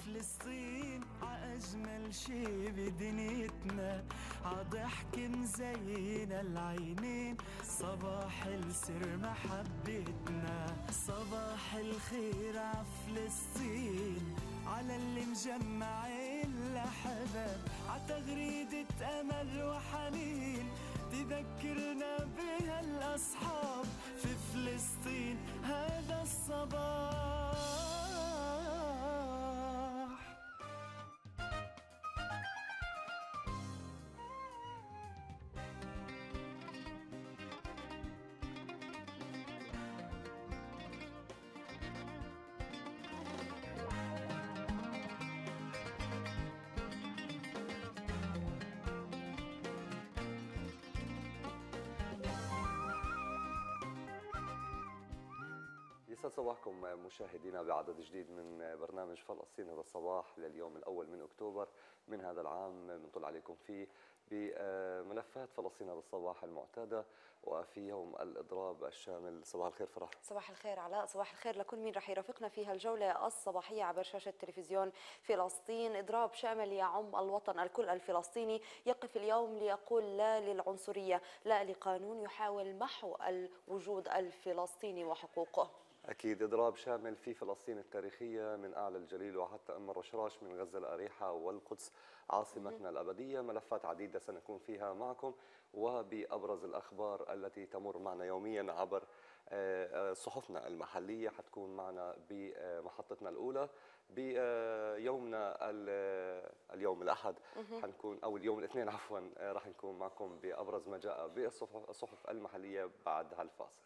فلسطين عأجمل شي بدنيتنا، عضحك مزين العينين، صباح السر محبتنا. صباح الخير عفلسطين، على اللي مجمعين الأحباب، عتغريدة أمل وحنين تذكرنا بها الأصحاب. في فلسطين هذا الصباح. يسعد صباحكم مشاهدينا بعدد جديد من برنامج فلسطين هذا الصباح لليوم الأول من أكتوبر من هذا العام. بنطل عليكم فيه بملفات فلسطين هذا الصباح المعتادة وفي يوم الإضراب الشامل. صباح الخير فرح. صباح الخير علاء، صباح الخير لكل مين رح يرافقنا في هالجولة الصباحية عبر شاشة تلفزيون فلسطين. إضراب شامل يعم الوطن الكل الفلسطيني يقف اليوم ليقول لا للعنصرية، لا لقانون يحاول محو الوجود الفلسطيني وحقوقه. أكيد إضراب شامل في فلسطين التاريخية من أعلى الجليل وحتى أم الرشراش، من غزة الأريحة والقدس عاصمتنا الأبدية. ملفات عديدة سنكون فيها معكم وبأبرز الأخبار التي تمر معنا يوميا عبر صحفنا المحلية. حتكون معنا بمحطتنا الأولى بيومنا اليوم الأحد، حنكون أو اليوم الاثنين عفوا، راح نكون معكم بأبرز ما جاء بالصحف المحلية بعد هالفاصل.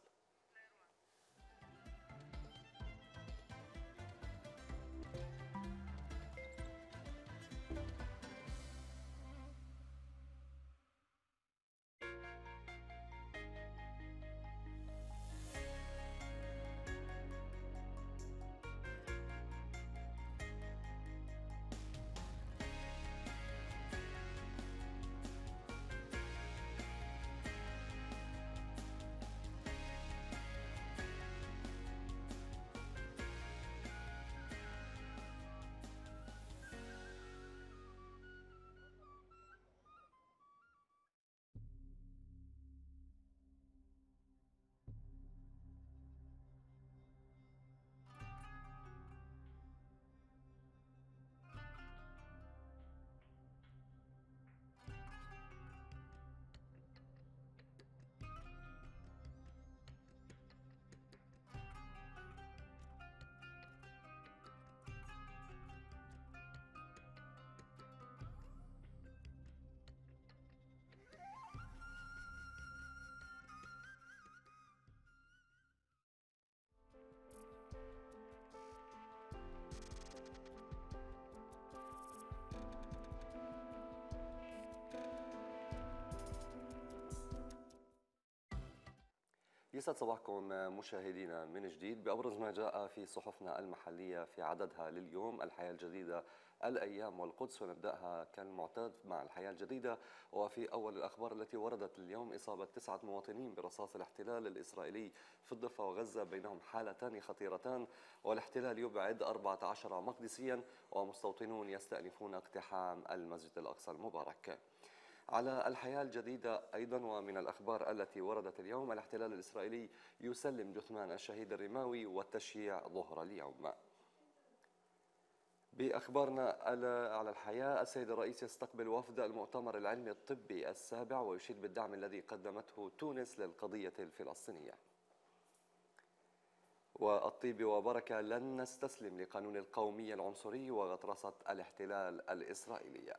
يسعد صباحكم مشاهدينا من جديد بأبرز ما جاء في صحفنا المحلية في عددها لليوم. الحياة الجديدة، الأيام والقدس، ونبدأها كالمعتاد مع الحياة الجديدة. وفي أول الأخبار التي وردت اليوم إصابة 9 مواطنين برصاص الاحتلال الإسرائيلي في الضفة وغزة، بينهم حالتان خطيرتان، والاحتلال يبعد 14 مقدسيا، ومستوطنون يستأنفون اقتحام المسجد الأقصى المبارك. على الحياة الجديدة أيضا ومن الأخبار التي وردت اليوم، الاحتلال الإسرائيلي يسلم جثمان الشهيد الرماوي والتشييع ظهر اليوم. بأخبارنا على الحياة، السيد الرئيس يستقبل وفد المؤتمر العلمي الطبي السابع ويشيد بالدعم الذي قدمته تونس للقضية الفلسطينية. والطيب وبركة، لن نستسلم لقانون القومية العنصري وغطرسة الاحتلال الإسرائيلي.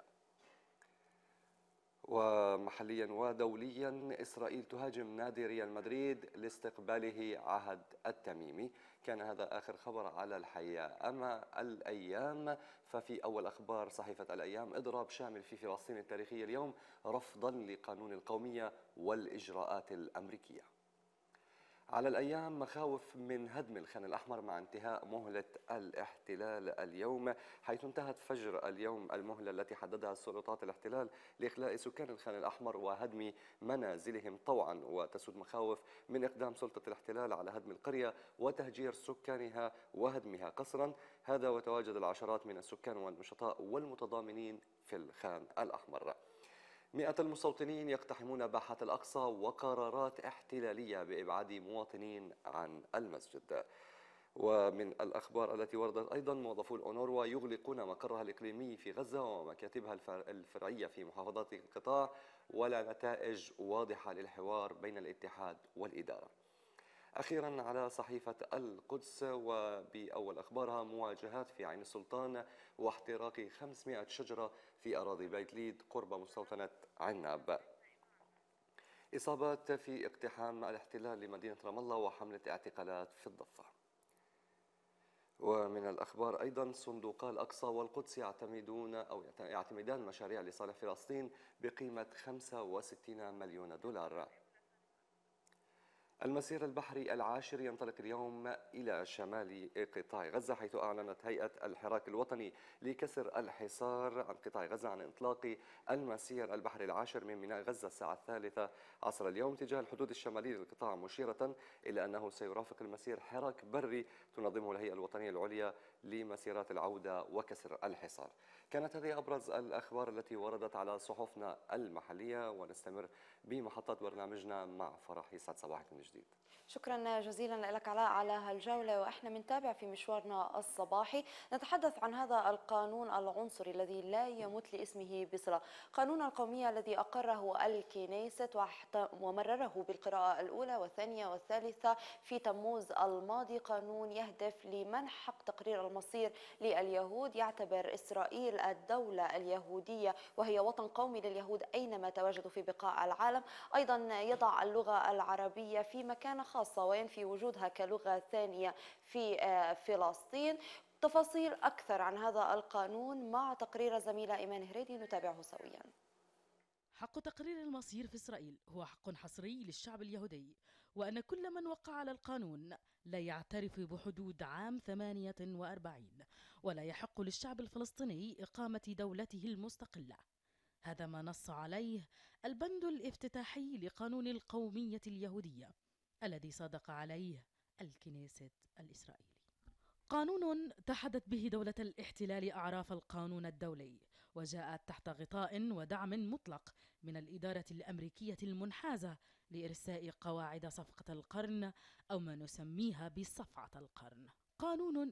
ومحليا ودوليا، إسرائيل تهاجم نادي ريال مدريد لاستقباله عهد التميمي. كان هذا آخر خبر على الحياة. أما الأيام ففي أول أخبار صحيفة الأيام، إضراب شامل في فلسطين التاريخية اليوم رفضا لقانون القومية والإجراءات الأمريكية. على الأيام مخاوف من هدم الخان الأحمر مع انتهاء مهلة الاحتلال اليوم، حيث انتهت فجر اليوم المهلة التي حددها سلطات الاحتلال لإخلاء سكان الخان الأحمر وهدم منازلهم طوعا. وتسود مخاوف من إقدام سلطة الاحتلال على هدم القرية وتهجير سكانها وهدمها قسرا، هذا وتواجد العشرات من السكان والنشطاء والمتضامنين في الخان الأحمر. 100 المستوطنين يقتحمون باحة الأقصى وقرارات احتلالية بإبعاد مواطنين عن المسجد. ومن الأخبار التي وردت أيضا، موظفو الأونروا يغلقون مقرها الإقليمي في غزة ومكاتبها الفرعية في محافظات القطاع، ولا نتائج واضحة للحوار بين الاتحاد والإدارة. أخيرا على صحيفة القدس وبأول أخبارها، مواجهات في عين السلطان واحتراق 500 شجرة في أراضي بيت ليد قرب مستوطنة عناب. إصابات في اقتحام الاحتلال لمدينة رام الله وحملة اعتقالات في الضفة. ومن الأخبار أيضا، صندوقا الأقصى والقدس يعتمدان مشاريع لصالح فلسطين بقيمة 65 مليون دولار. المسير البحري العاشر ينطلق اليوم إلى شمال قطاع غزة، حيث أعلنت هيئة الحراك الوطني لكسر الحصار عن قطاع غزة عن إطلاق المسير البحري العاشر من ميناء غزة الساعة 3 عصر اليوم تجاه الحدود الشمالية للقطاع، مشيرة إلى أنه سيرافق المسير حراك بري تنظمه الهيئة الوطنية العليا لمسيرات العودة وكسر الحصار. كانت هذه أبرز الأخبار التي وردت على صحفنا المحلية، ونستمر بمحطات برنامجنا مع فرح. يسعد صباحك من جديد. شكرا جزيلا لك علاء على هالجولة. وإحنا بنتابع في مشوارنا الصباحي، نتحدث عن هذا القانون العنصري الذي لا يمت لاسمه بصلة، قانون القومية الذي أقره الكنيست ومرره بالقراءة الأولى والثانية والثالثة في تموز الماضي. قانون يهدف لمنح حق تقرير المصير لليهود، يعتبر إسرائيل الدولة اليهودية وهي وطن قومي لليهود أينما تواجدوا في بقاع العالم. أيضا يضع اللغة العربية في مكانة خاصة وينفي وجودها كلغة ثانية في فلسطين. تفاصيل أكثر عن هذا القانون مع تقرير الزميلة إيمان هريدي، نتابعه سويا. حق تقرير المصير في إسرائيل هو حق حصري للشعب اليهودي، وأن كل من وقع على القانون لا يعترف بحدود عام 48 ولا يحق للشعب الفلسطيني إقامة دولته المستقلة. هذا ما نص عليه البند الافتتاحي لقانون القومية اليهودية الذي صادق عليه الكنيست الإسرائيلي. قانون تحدت به دولة الاحتلال أعراف القانون الدولي، وجاءت تحت غطاء ودعم مطلق من الإدارة الأمريكية المنحازة لإرساء قواعد صفقة القرن أو ما نسميها بصفعة القرن. قانون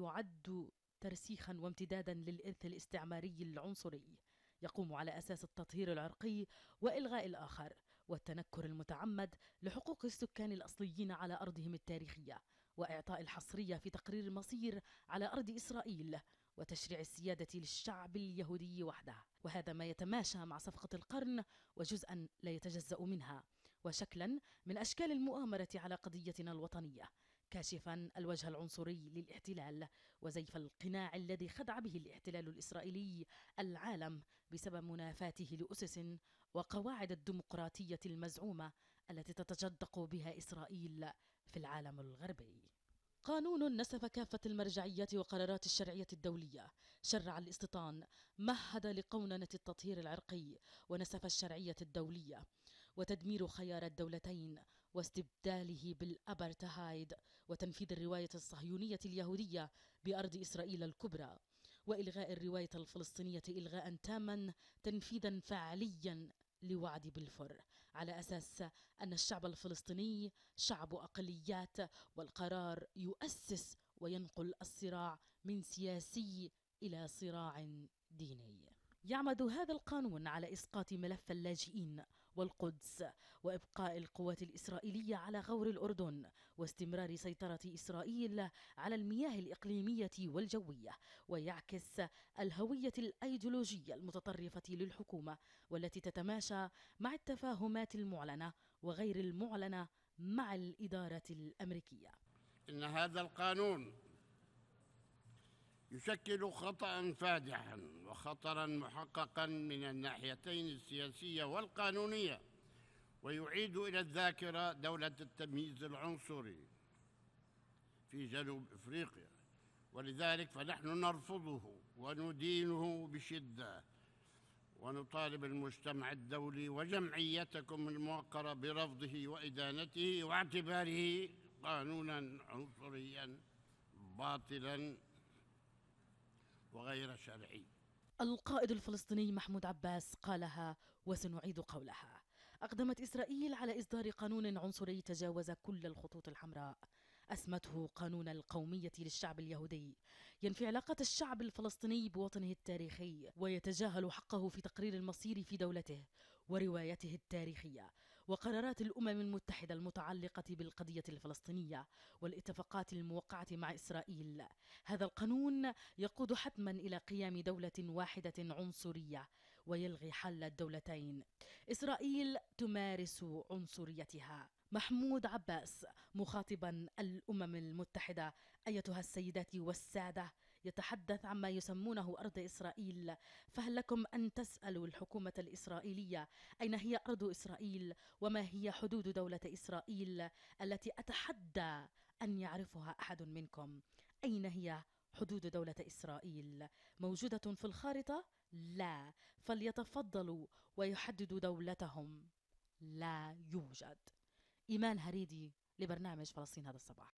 يعد ترسيخا وامتدادا للإرث الاستعماري العنصري، يقوم على أساس التطهير العرقي وإلغاء الآخر والتنكر المتعمد لحقوق السكان الأصليين على أرضهم التاريخية، وإعطاء الحصرية في تقرير المصير على أرض إسرائيل، وتشريع السيادة للشعب اليهودي وحده. وهذا ما يتماشى مع صفقة القرن وجزءا لا يتجزأ منها، وشكلا من أشكال المؤامرة على قضيتنا الوطنية، كاشفا الوجه العنصري للاحتلال وزيف القناع الذي خدع به الاحتلال الإسرائيلي العالم بسبب منافاته لأسس وقواعد الديمقراطية المزعومة التي تتجدق بها إسرائيل في العالم الغربي. قانون نسف كافة المرجعيات وقرارات الشرعية الدولية، شرع الاستيطان، مهد لقوننة التطهير العرقي، ونسف الشرعية الدولية وتدمير خيار الدولتين واستبداله بالأبرتهايد وتنفيذ الرواية الصهيونية اليهودية بأرض إسرائيل الكبرى، وإلغاء الرواية الفلسطينية إلغاء تاما تنفيذا فعليا لوعد بلفور، على أساس أن الشعب الفلسطيني شعب أقليات، والقرار يؤسس وينقل الصراع من سياسي إلى صراع ديني. يعمد هذا القانون على إسقاط ملف اللاجئين والقدس وإبقاء القوات الإسرائيلية على غور الأردن واستمرار سيطرة إسرائيل على المياه الإقليمية والجوية، ويعكس الهوية الأيديولوجية المتطرفة للحكومة والتي تتماشى مع التفاهمات المعلنة وغير المعلنة مع الإدارة الأمريكية. إن هذا القانون يشكل خطأ فادحا وخطرا محققا من الناحيتين السياسية والقانونية، ويعيد إلى الذاكرة دولة التمييز العنصري في جنوب إفريقيا، ولذلك فنحن نرفضه وندينه بشدة، ونطالب المجتمع الدولي وجمعيتكم الموقرة برفضه وإدانته واعتباره قانونا عنصريا باطلا وغير شرعي. القائد الفلسطيني محمود عباس قالها وسنعيد قولها. أقدمت إسرائيل على إصدار قانون عنصري تجاوز كل الخطوط الحمراء، أسمته قانون القومية للشعب اليهودي، ينفي علاقة الشعب الفلسطيني بوطنه التاريخي ويتجاهل حقه في تقرير المصير في دولته وروايته التاريخية وقرارات الأمم المتحدة المتعلقة بالقضية الفلسطينية والاتفاقات الموقعة مع إسرائيل. هذا القانون يقود حتما إلى قيام دولة واحدة عنصرية ويلغي حل الدولتين. إسرائيل تمارس عنصريتها. محمود عباس مخاطبا الأمم المتحدة: أيتها السيدات والسادة، يتحدث عما يسمونه أرض إسرائيل، فهل لكم أن تسألوا الحكومة الإسرائيلية أين هي أرض إسرائيل وما هي حدود دولة إسرائيل التي أتحدى أن يعرفها أحد منكم؟ أين هي حدود دولة إسرائيل؟ موجودة في الخارطة؟ لا، فليتفضلوا ويحددوا دولتهم. لا يوجد. إيمان هريدي لبرنامج فلسطين هذا الصباح.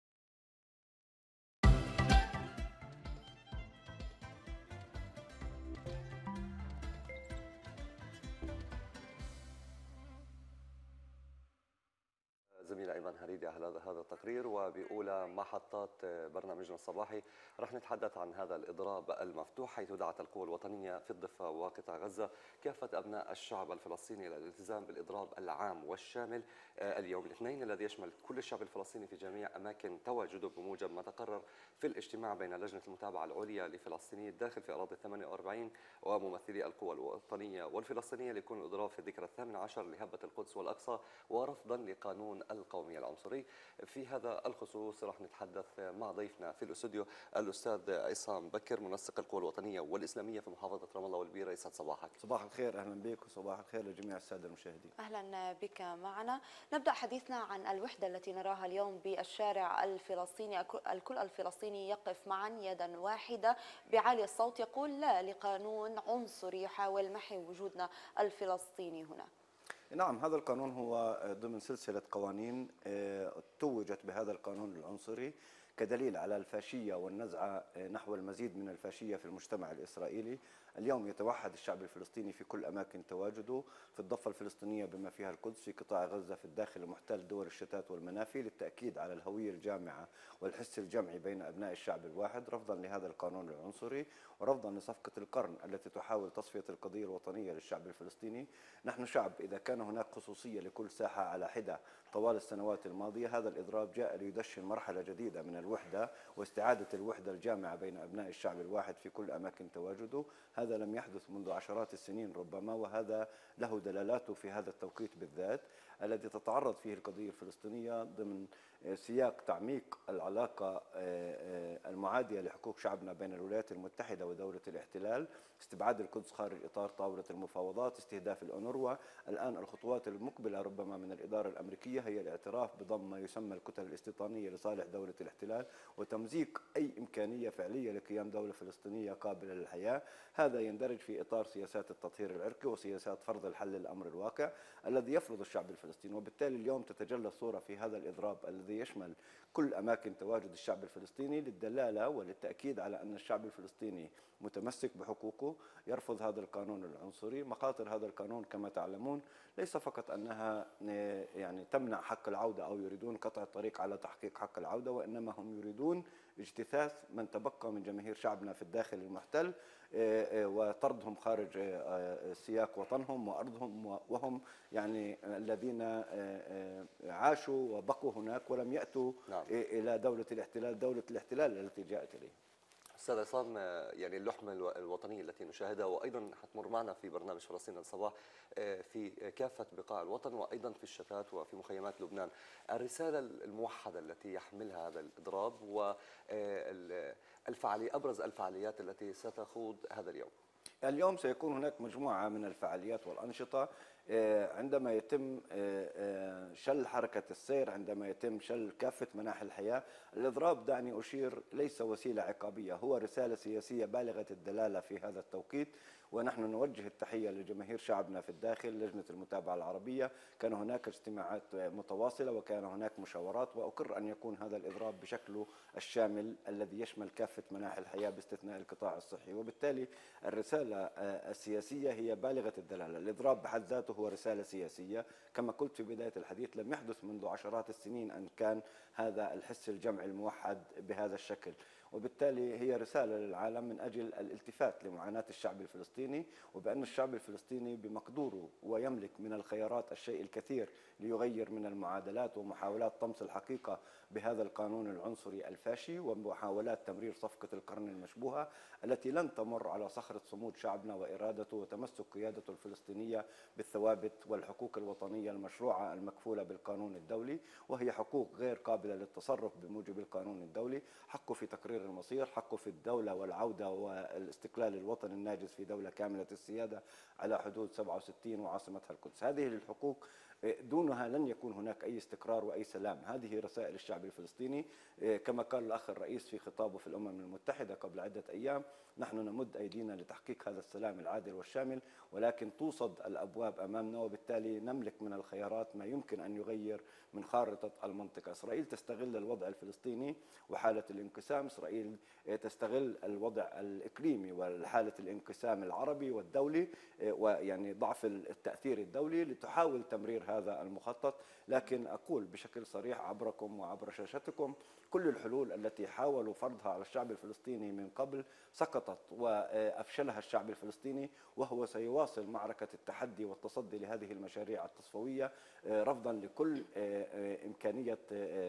زميلة إيمان هريدي على هذا التقرير. وبأولى محطات برنامجنا الصباحي رح نتحدث عن هذا الإضراب المفتوح، حيث دعت القوى الوطنية في الضفة وقطاع غزة كافة أبناء الشعب الفلسطيني إلى الالتزام بالإضراب العام والشامل اليوم الاثنين، الذي يشمل كل الشعب الفلسطيني في جميع أماكن تواجده، بموجب ما تقرر في الاجتماع بين لجنة المتابعة العليا لفلسطيني الداخل في أراضي 48 وممثلي القوى الوطنية والفلسطينية ليكون الإضراب في الذكرى 18 لهبة القدس والأقصى، ورفضا لقانون القومي العنصري. في هذا الخصوص راح نتحدث مع ضيفنا في الاستوديو الأستاذ عصام بكر، منسق القوى الوطنية والإسلامية في محافظة رام الله والبيرة. يسعد صباحك. صباح الخير، أهلا بك وصباح الخير لجميع السادة المشاهدين. أهلا بك معنا. نبدأ حديثنا عن الوحدة التي نراها اليوم بالشارع الفلسطيني. الكل الفلسطيني يقف معا يدا واحدة بعالي الصوت يقول لا لقانون عنصري يحاول محي وجودنا الفلسطيني هنا. نعم، هذا القانون هو ضمن سلسلة قوانين توجت بهذا القانون العنصري كدليل على الفاشية والنزعة نحو المزيد من الفاشية في المجتمع الإسرائيلي. اليوم يتوحد الشعب الفلسطيني في كل أماكن تواجده، في الضفة الفلسطينية بما فيها القدس، في قطاع غزة، في الداخل المحتل، دول الشتات والمنافي، للتأكيد على الهوية الجامعة والحس الجمعي بين أبناء الشعب الواحد، رفضا لهذا القانون العنصري ورفضا لصفقة القرن التي تحاول تصفية القضية الوطنية للشعب الفلسطيني. نحن شعب إذا كان هناك خصوصية لكل ساحة على حدة طوال السنوات الماضية، هذا الإضراب جاء ليدشن مرحلة جديدة من الوحدة واستعادة الوحدة الجامعة بين أبناء الشعب الواحد في كل أماكن تواجده. هذا لم يحدث منذ عشرات السنين ربما، وهذا له دلالاته في هذا التوقيت بالذات الذي تتعرض فيه القضية الفلسطينية ضمن سياق تعميق العلاقة المعادية لحقوق شعبنا بين الولايات المتحدة ودولة الاحتلال، استبعاد القدس خارج إطار طاولة المفاوضات، استهداف الأونروا. الآن الخطوات المقبلة ربما من الإدارة الأمريكية هي الاعتراف بضم ما يسمى الكتل الاستيطانية لصالح دولة الاحتلال وتمزيق أي إمكانية فعلية لقيام دولة فلسطينية قابلة للحياة. هذا يندرج في إطار سياسات التطهير العرقي وسياسات فرض الحل للأمر الواقع الذي يفرض الشعب الفلسطيني. وبالتالي اليوم تتجلى الصورة في هذا الإضراب الذي يشمل كل أماكن تواجد الشعب الفلسطيني للدلالة وللتأكيد على أن الشعب الفلسطيني متمسك بحقوقه، يرفض هذا القانون العنصري. مخاطر هذا القانون كما تعلمون ليس فقط أنها يعني تمنع حق العودة أو يريدون قطع الطريق على تحقيق حق العودة، وإنما هم يريدون اجتثاث من تبقى من جماهير شعبنا في الداخل المحتل وطردهم خارج سياق وطنهم وأرضهم، وهم يعني الذين عاشوا وبقوا هناك ولم يأتوا إلى دولة الاحتلال التي جاءت إليه. أستاذ عصام، يعني اللحمة الوطنية التي نشاهدها وأيضا حتمر معنا في برنامج فلسطين الصباح في كافة بقاع الوطن وأيضا في الشتات وفي مخيمات لبنان، الرسالة الموحدة التي يحملها هذا الإضراب أبرز الفعاليات التي ستخوض هذا اليوم. اليوم سيكون هناك مجموعة من الفعاليات والأنشطة عندما يتم شل حركة السير، عندما يتم شل كافة مناحي الحياة. الإضراب، دعني أشير، ليس وسيلة عقابية، هو رسالة سياسية بالغة الدلالة في هذا التوقيت. ونحن نوجه التحية لجماهير شعبنا في الداخل، لجنة المتابعة العربية، كان هناك اجتماعات متواصلة وكان هناك مشاورات، وأقر أن يكون هذا الإضراب بشكله الشامل الذي يشمل كافة مناحي الحياة باستثناء القطاع الصحي. وبالتالي الرسالة السياسية هي بالغة الدلالة. الإضراب بحد ذاته هو رسالة سياسية، كما قلت في بداية الحديث لم يحدث منذ عشرات السنين أن كان هذا الحس الجمعي الموحد بهذا الشكل. وبالتالي هي رسالة للعالم من أجل الالتفات لمعاناة الشعب الفلسطيني، وبأن الشعب الفلسطيني بمقدوره ويملك من الخيارات الشيء الكثير ليغير من المعادلات ومحاولات طمس الحقيقة بهذا القانون العنصري الفاشي، ومحاولات تمرير صفقة القرن المشبوهة التي لن تمر على صخرة صمود شعبنا وإرادته وتمسك قيادته الفلسطينية بالثوابت والحقوق الوطنية المشروعة المكفولة بالقانون الدولي، وهي حقوق غير قابلة للتصرف بموجب القانون الدولي. حقه في تقرير المصير، حقه في الدولة والعودة والاستقلال الوطني الناجز في دولة كاملة السيادة على حدود 67 وعاصمتها القدس. هذه الحقوق دونها لن يكون هناك أي استقرار وأي سلام. هذه رسائل الشعب الفلسطيني. كما قال الأخ الرئيس في خطابه في الأمم المتحدة قبل عدة أيام، نحن نمد أيدينا لتحقيق هذا السلام العادل والشامل، ولكن توصد الأبواب أمامنا، وبالتالي نملك من الخيارات ما يمكن أن يغير من خارطة المنطقة. إسرائيل تستغل الوضع الفلسطيني وحالة الانقسام، إسرائيل تستغل الوضع الإقليمي وحالة الانقسام العربي والدولي، ويعني ضعف التأثير الدولي، لتحاول تمرير هذا المخطط. لكن أقول بشكل صريح عبركم وعبر شاشتكم، كل الحلول التي حاولوا فرضها على الشعب الفلسطيني من قبل سقطت وأفشلها الشعب الفلسطيني، وهو سيواصل معركة التحدي والتصدي لهذه المشاريع التصفوية، رفضا لكل إمكانية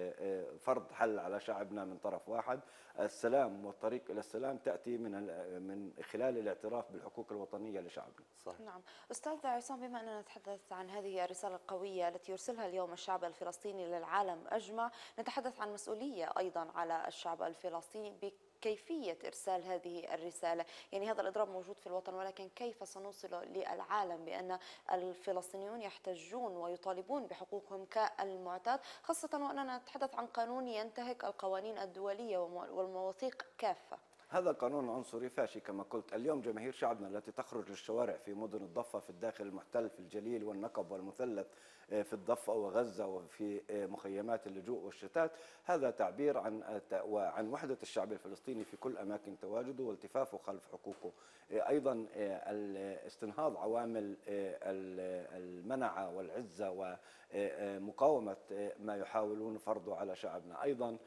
فرض حل على شعبنا من طرف واحد. السلام والطريق إلى السلام تأتي من خلال الاعتراف بالحقوق الوطنية لشعبنا. صحيح. نعم. أستاذ عصام، بما أننا نتحدث عن هذه الرسالة القوية التي يرسلها اليوم الشعب الفلسطيني للعالم أجمع، نتحدث عن مسؤولية أيضا على الشعب الفلسطيني كيفية إرسال هذه الرسالة. يعني هذا الإضراب موجود في الوطن، ولكن كيف سنوصل للعالم بأن الفلسطينيون يحتجون ويطالبون بحقوقهم كالمعتاد، خاصة وأننا نتحدث عن قانون ينتهك القوانين الدولية والمواثيق كافة؟ هذا قانون عنصري فاشي كما قلت. اليوم جماهير شعبنا التي تخرج للشوارع في مدن الضفة، في الداخل المحتل، في الجليل والنقب والمثلث، في الضفة وغزة وفي مخيمات اللجوء والشتات، هذا تعبير عن وحدة الشعب الفلسطيني في كل أماكن تواجده والتفافه خلف حقوقه. أيضا استنهاض عوامل المنعة والعزة ومقاومة ما يحاولون فرضه على شعبنا. أيضا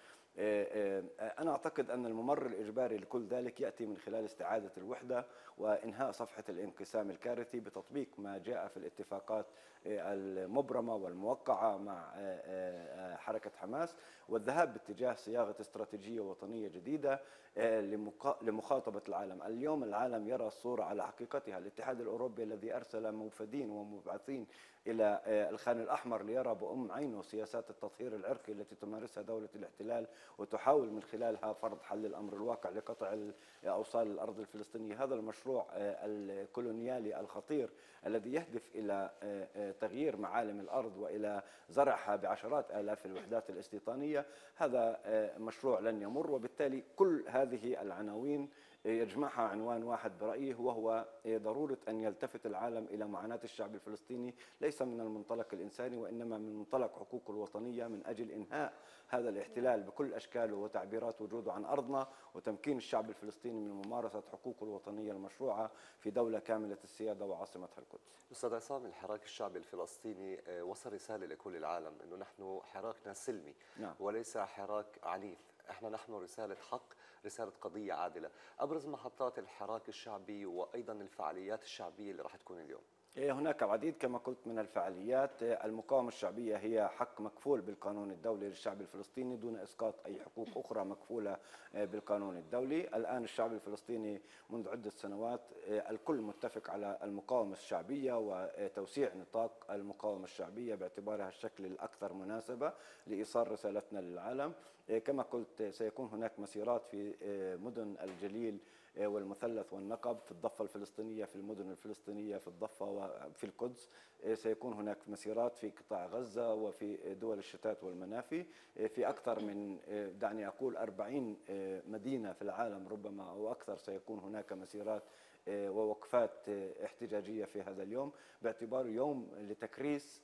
أنا أعتقد أن الممر الإجباري لكل ذلك يأتي من خلال استعادة الوحدة وإنهاء صفحة الانقسام الكارثي بتطبيق ما جاء في الاتفاقات المبرمة والموقعة مع حركة حماس، والذهاب باتجاه صياغة استراتيجية وطنية جديدة لمخاطبة العالم. اليوم العالم يرى الصورة على حقيقتها. الاتحاد الأوروبي الذي أرسل موفدين ومبعثين إلى الخان الأحمر ليرى بأم عينه سياسات التطهير العرقي التي تمارسها دولة الاحتلال وتحاول من خلالها فرض حل الأمر الواقع لقطع أوصال الأرض الفلسطينية. هذا المشروع الكولونيالي الخطير الذي يهدف إلى تغيير معالم الأرض وإلى زرعها بعشرات آلاف الوحدات الاستيطانية، هذا مشروع لن يمر. وبالتالي كل هذه العناوين يجمعها عنوان واحد برأيي، وهو ضرورة أن يلتفت العالم إلى معاناة الشعب الفلسطيني، ليس من المنطلق الإنساني وإنما من منطلق حقوق الوطنية، من أجل إنهاء هذا الاحتلال بكل أشكاله وتعبيرات وجوده عن أرضنا، وتمكين الشعب الفلسطيني من ممارسة حقوقه الوطنية المشروعة في دولة كاملة السيادة وعاصمتها القدس. أستاذ عصام، الحراك الشعبي الفلسطيني وصل رسالة لكل العالم أنه نحن حراكنا سلمي. نعم. وليس حراك عنيف. نحن رسالة حق، رسالة قضية عادلة. أبرز محطات الحراك الشعبي وأيضا الفعاليات الشعبية اللي راح تكون اليوم؟ هناك العديد كما قلت من الفعاليات. المقاومة الشعبية هي حق مكفول بالقانون الدولي للشعب الفلسطيني دون إسقاط أي حقوق أخرى مكفولة بالقانون الدولي. الآن الشعب الفلسطيني منذ عدة سنوات الكل متفق على المقاومة الشعبية وتوسيع نطاق المقاومة الشعبية باعتبارها الشكل الأكثر مناسبة لإيصال رسالتنا للعالم. كما قلت سيكون هناك مسيرات في مدن الجليل والمثلث والنقب، في الضفة الفلسطينية، في المدن الفلسطينية، في الضفة وفي القدس. سيكون هناك مسيرات في قطاع غزة وفي دول الشتات والمنافي، في أكثر من دعني أقول 40 مدينة في العالم ربما أو أكثر سيكون هناك مسيرات ووقفات احتجاجية في هذا اليوم، باعتباره يوم لتكريس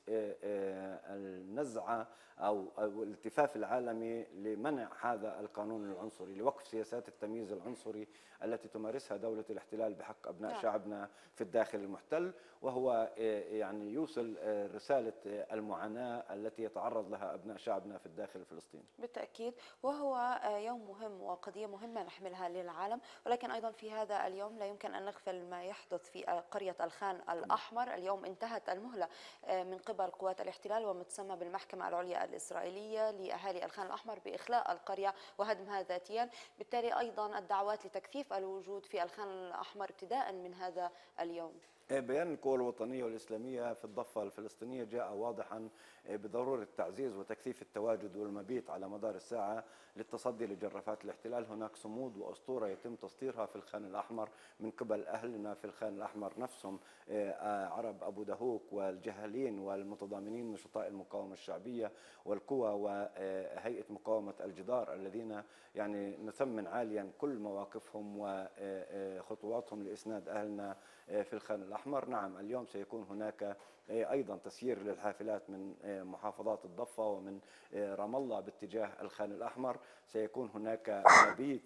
النزعة أو الالتفاف العالمي لمنع هذا القانون العنصري، لوقف سياسات التمييز العنصري التي تمارسها دولة الاحتلال بحق أبناء شعبنا في الداخل المحتل، وهو يعني يوصل رسالة المعاناة التي يتعرض لها أبناء شعبنا في الداخل الفلسطيني. بالتأكيد، وهو يوم مهم وقضية مهمة نحملها للعالم، ولكن أيضا في هذا اليوم لا يمكن أن نغفل ما يحدث في قرية الخان الأحمر. اليوم انتهت المهلة من قبل قوات الاحتلال وما تسمى بالمحكمة العليا الإسرائيلية لأهالي الخان الأحمر بإخلاء القرية وهدمها ذاتيا. بالتالي أيضا الدعوات لتكثيف الوجود في الخان الأحمر ابتداء من هذا اليوم. بيان القوى الوطنية والإسلامية في الضفة الفلسطينية جاء واضحا بضرورة تعزيز وتكثيف التواجد والمبيت على مدار الساعة للتصدي لجرافات الاحتلال. هناك صمود وأسطورة يتم تسطيرها في الخان الأحمر من قبل أهلنا في الخان الأحمر نفسهم، عرب أبو دهوك والجهالين والمتضامنين نشطاء المقاومة الشعبية والقوى وهيئة مقاومة الجدار، الذين يعني نثمن عاليا كل مواقفهم وخطواتهم لإسناد أهلنا في الخان الأحمر. نعم، اليوم سيكون هناك أيضا تسيير للحافلات من محافظات الضفة ومن رام الله باتجاه الخان الأحمر. سيكون هناك مبيت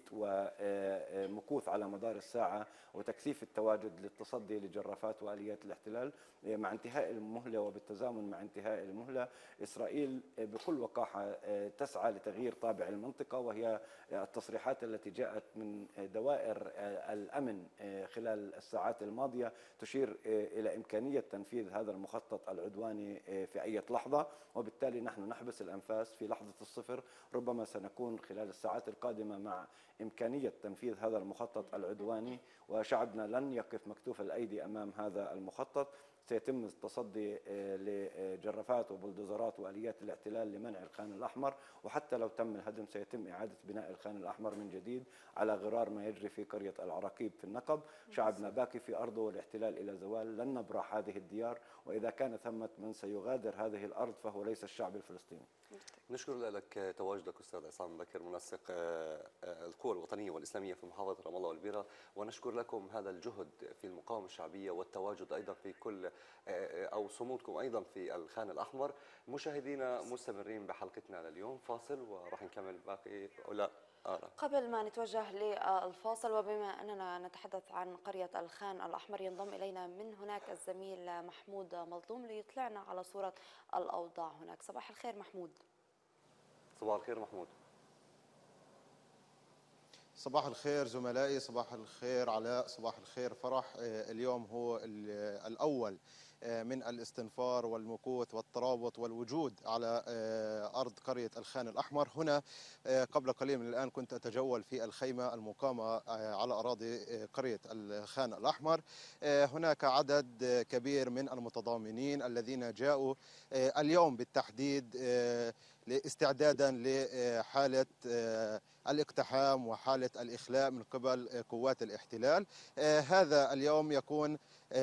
ومكوث على مدار الساعة وتكثيف التواجد للتصدي لجرافات وآليات الاحتلال. مع انتهاء المهلة وبالتزامن مع انتهاء المهلة، إسرائيل بكل وقاحة تسعى لتغيير طابع المنطقة، وهي التصريحات التي جاءت من دوائر الأمن خلال الساعات الماضية تشير إلى إمكانية تنفيذ هذا المخطط العدواني في أي لحظة، وبالتالي نحن نحبس الأنفاس في لحظة الصفر. ربما سنكون خلال الساعات القادمة مع إمكانية تنفيذ هذا المخطط العدواني، وشعبنا لن يقف مكتوف الأيدي أمام هذا المخطط. سيتم التصدي لجرافات وبلدوزرات وآليات الاحتلال لمنع الخان الأحمر، وحتى لو تم الهدم سيتم إعادة بناء الخان الأحمر من جديد على غرار ما يجري في قرية العراقيب في النقب. شعبنا باقي في أرضه والاحتلال إلى زوال، لن نبرح هذه الديار، وإذا كان ثمة من سيغادر هذه الأرض فهو ليس الشعب الفلسطيني. نشكر لك تواجدك أستاذ عصام بكر، منسق القوى الوطنية والإسلامية في محافظة رام الله والبيرة، ونشكر لكم هذا الجهد في المقاومة الشعبية والتواجد أيضا في كل أو صمودكم أيضا في الخان الأحمر. مشاهدينا مستمرين بحلقتنا لليوم، فاصل وراح نكمل باقي قبل ما نتوجه للفاصل، وبما أننا نتحدث عن قرية الخان الأحمر، ينضم إلينا من هناك الزميل محمود مظلوم ليطلعنا على صورة الأوضاع هناك. صباح الخير محمود. صباح الخير محمود. صباح الخير زملائي، صباح الخير علاء، صباح الخير فرح. اليوم هو الأول من الاستنفار والمكوث والترابط والوجود على أرض قرية الخان الأحمر. هنا قبل قليل من الآن كنت أتجول في الخيمة المقامة على أراضي قرية الخان الأحمر. هناك عدد كبير من المتضامنين الذين جاءوا اليوم بالتحديد استعدادا لحالة الاقتحام وحالة الإخلاء من قبل قوات الاحتلال. هذا اليوم يكون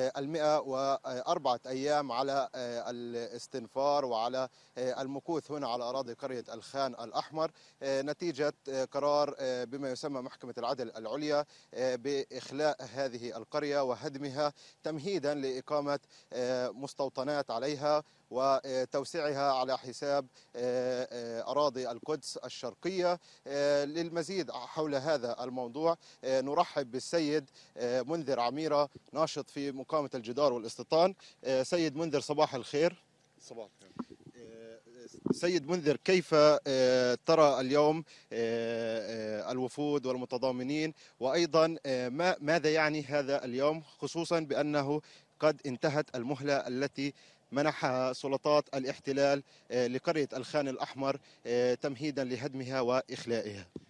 104 أيام على الاستنفار وعلى المكوث هنا على أراضي قرية الخان الأحمر، نتيجة قرار بما يسمى محكمة العدل العليا بإخلاء هذه القرية وهدمها تمهيدا لإقامة مستوطنات عليها وتوسيعها على حساب أراضي القدس الشرقية. للمزيد حول هذا الموضوع نرحب بالسيد منذر عميرة، ناشط في مقاومة الجدار والاستيطان. سيد منذر صباح الخير. صباح الخير. سيد منذر، كيف ترى اليوم الوفود والمتضامنين، وأيضا ماذا يعني هذا اليوم، خصوصا بأنه قد انتهت المهلة التي منحها سلطات الاحتلال لقرية الخان الأحمر تمهيدا لهدمها وإخلائها؟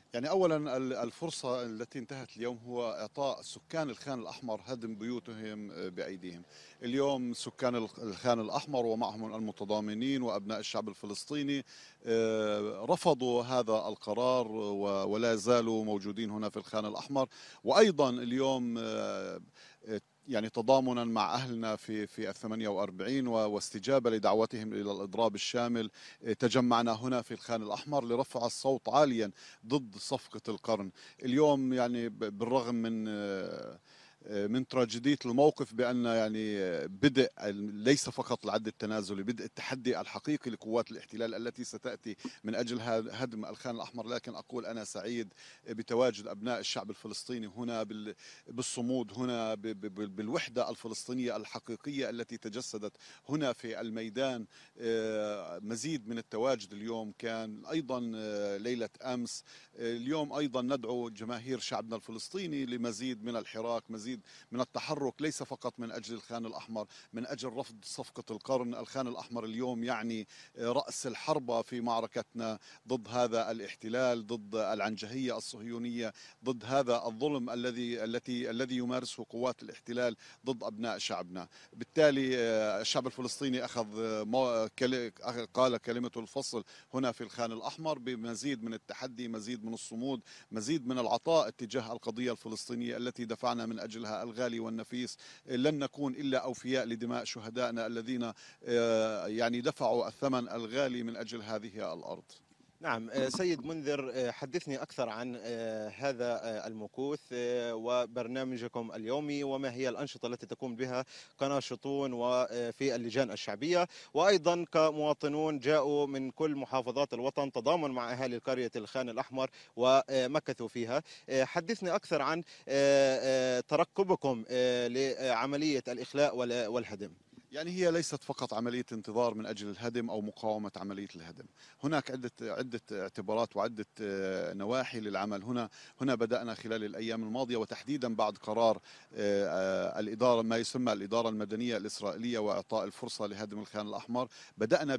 يعني أولا الفرصة التي انتهت اليوم هو إعطاء سكان الخان الأحمر هدم بيوتهم بأيديهم. اليوم سكان الخان الأحمر ومعهم المتضامنين وأبناء الشعب الفلسطيني رفضوا هذا القرار ولا زالوا موجودين هنا في الخان الأحمر. وأيضا اليوم يعني تضامنا مع أهلنا في 48 واستجابة لدعوتهم إلى الإضراب الشامل، تجمعنا هنا في الخان الأحمر لرفع الصوت عاليا ضد صفقة القرن. اليوم يعني بالرغم من تراجيدية الموقف بأن يعني بدء ليس فقط العد التنازلي، بدء التحدي الحقيقي لقوات الاحتلال التي ستأتي من أجل هدم الخان الأحمر. لكن أقول أنا سعيد بتواجد أبناء الشعب الفلسطيني هنا بالصمود، هنا بالوحدة الفلسطينية الحقيقية التي تجسدت هنا في الميدان. مزيد من التواجد اليوم كان أيضا ليلة أمس. اليوم أيضا ندعو جماهير شعبنا الفلسطيني لمزيد من الحراك، مزيد من التحرك، ليس فقط من أجل الخان الأحمر، من أجل رفض صفقة القرن. الخان الأحمر اليوم يعني رأس الحربة في معركتنا ضد هذا الاحتلال، ضد العنجهية الصهيونية، ضد هذا الظلم الذي يمارسه قوات الاحتلال ضد أبناء شعبنا. بالتالي الشعب الفلسطيني قال كلمة الفصل هنا في الخان الأحمر بمزيد من التحدي، مزيد من الصمود، مزيد من العطاء اتجاه القضية الفلسطينية التي دفعنا من أجلها الغالي والنفيس. لن نكون إلا أوفياء لدماء شهدائنا الذين يعني دفعوا الثمن الغالي من أجل هذه الأرض. نعم سيد منذر، حدثني أكثر عن هذا المكوث وبرنامجكم اليومي، وما هي الأنشطة التي تقوم بها كناشطون وفي اللجان الشعبية، وأيضا كمواطنون جاءوا من كل محافظات الوطن تضامن مع أهالي قرية الخان الأحمر ومكثوا فيها. حدثني أكثر عن ترقبكم لعملية الإخلاء والهدم. يعني هي ليست فقط عملية انتظار من أجل الهدم أو مقاومة عملية الهدم، هناك عدة اعتبارات وعدة نواحي للعمل. هنا بدأنا خلال الأيام الماضية، وتحديدا بعد قرار الإدارة ما يسمى الإدارة المدنية الإسرائيلية وإعطاء الفرصة لهدم الخان الأحمر، بدأنا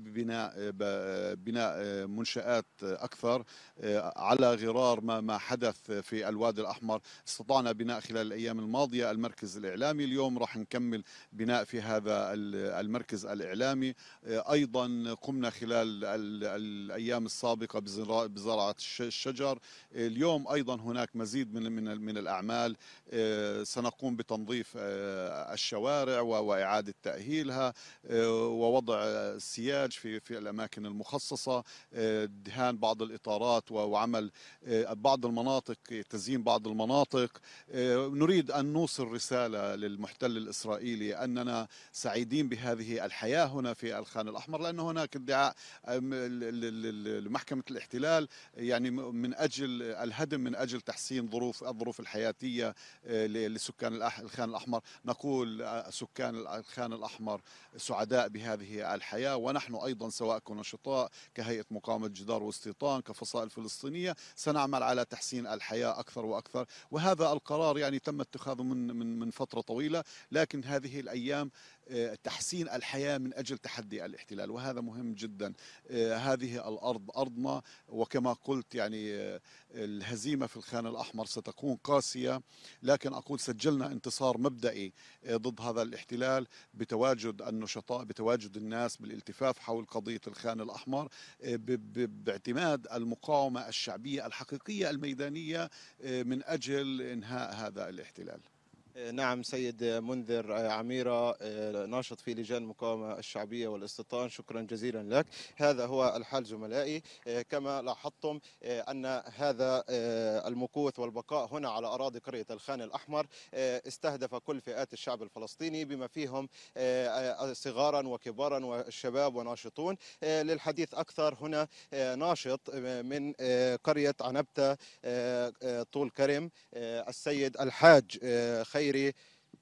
ببناء منشآت أكثر على غرار ما حدث في الوادي الأحمر. استطعنا بناء خلال الأيام الماضية المركز الإعلامي، اليوم راح نكمل بناء في هذا المركز الإعلامي. أيضا قمنا خلال الأيام السابقة بزراعة الشجر. اليوم أيضا هناك مزيد من الأعمال، سنقوم بتنظيف الشوارع وإعادة تأهيلها ووضع السياج في الأماكن المخصصة، دهان بعض الإطارات وعمل بعض المناطق، تزيين بعض المناطق. نريد أن نوصل رسالة للمحتل الإسرائيلي أننا سعيدين بهذه الحياة هنا في الخان الأحمر، لأن هناك ادعاء لمحكمة الاحتلال يعني من أجل الهدم، من أجل تحسين الظروف الحياتية لسكان الخان الأحمر. نقول سكان الخان الأحمر سعداء بهذه الحياة، ونحن أيضا سواء كنشطاء كهيئة مقاومة جدار واستيطان كفصائل فلسطينية سنعمل على تحسين الحياة أكثر وأكثر. وهذا القرار يعني تم اتخاذه من فترة طويلة، لكن هذه الأيام تحسين الحياة من أجل تحدي الاحتلال، وهذا مهم جدا. هذه الأرض أرضنا، وكما قلت يعني الهزيمة في الخان الأحمر ستكون قاسية، لكن أقول سجلنا انتصار مبدئي ضد هذا الاحتلال بتواجد النشطاء، بتواجد الناس، بالالتفاف حول قضية الخان الأحمر، باعتماد المقاومة الشعبية الحقيقية الميدانية من أجل إنهاء هذا الاحتلال. نعم سيد منذر عميرة، ناشط في لجان المقاومة الشعبية والاستيطان، شكرا جزيلا لك. هذا هو الحال زملائي، كما لاحظتم أن هذا المكوث والبقاء هنا على أراضي قرية الخان الأحمر استهدف كل فئات الشعب الفلسطيني بما فيهم صغارا وكبارا والشباب وناشطون. للحديث أكثر هنا ناشط من قرية عنبتة طول كرم، السيد الحاج خيري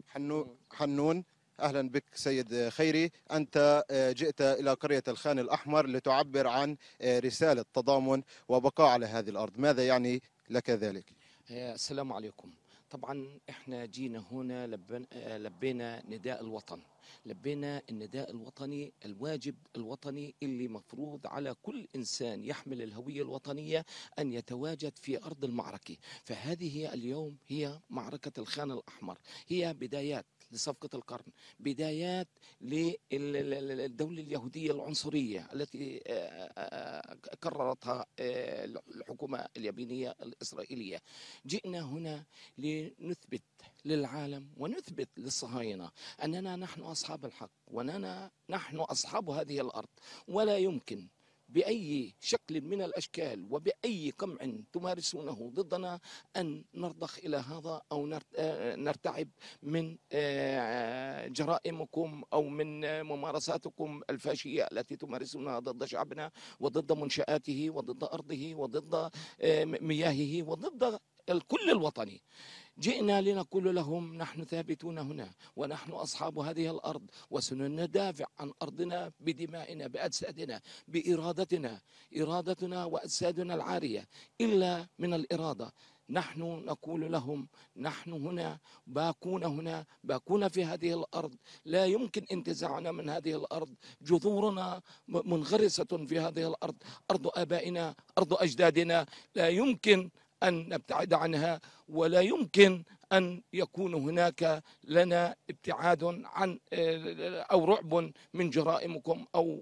حنون. أهلا بك سيد خيري، أنت جئت إلى قرية الخان الأحمر لتعبر عن رسالة تضامن وبقاء على هذه الأرض، ماذا يعني لك ذلك؟ السلام عليكم. طبعا احنا جينا هنا لبينا نداء الوطن، لبينا النداء الوطني، الواجب الوطني اللي مفروض على كل إنسان يحمل الهوية الوطنية أن يتواجد في أرض المعركة. فهذه اليوم هي معركة الخان الأحمر، هي بدايات لصفقة القرن، بدايات للدولة اليهودية العنصرية التي كررتها الحكومة اليابانية الإسرائيلية. جئنا هنا لنثبت للعالم ونثبت للصهاينة أننا نحن أصحاب الحق، وأننا نحن أصحاب هذه الأرض، ولا يمكن بأي شكل من الأشكال وبأي قمع تمارسونه ضدنا أن نرضخ إلى هذا أو نرتعب من جرائمكم أو من ممارساتكم الفاشية التي تمارسونها ضد شعبنا وضد منشآته وضد أرضه وضد مياهه وضد الكل الوطني. جئنا لنقول لهم نحن ثابتون هنا ونحن أصحاب هذه الأرض، وسندافع عن أرضنا بدمائنا بأجسادنا بإرادتنا وأجسادنا العارية إلا من الإرادة. نحن نقول لهم نحن هنا باكون في هذه الأرض، لا يمكن انتزاعنا من هذه الأرض، جذورنا منغرسة في هذه الأرض، أرض آبائنا، أرض أجدادنا، لا يمكن أن نبتعد عنها، ولا يمكن أن يكون هناك لنا ابتعاد عن أو رعب من جرائمكم أو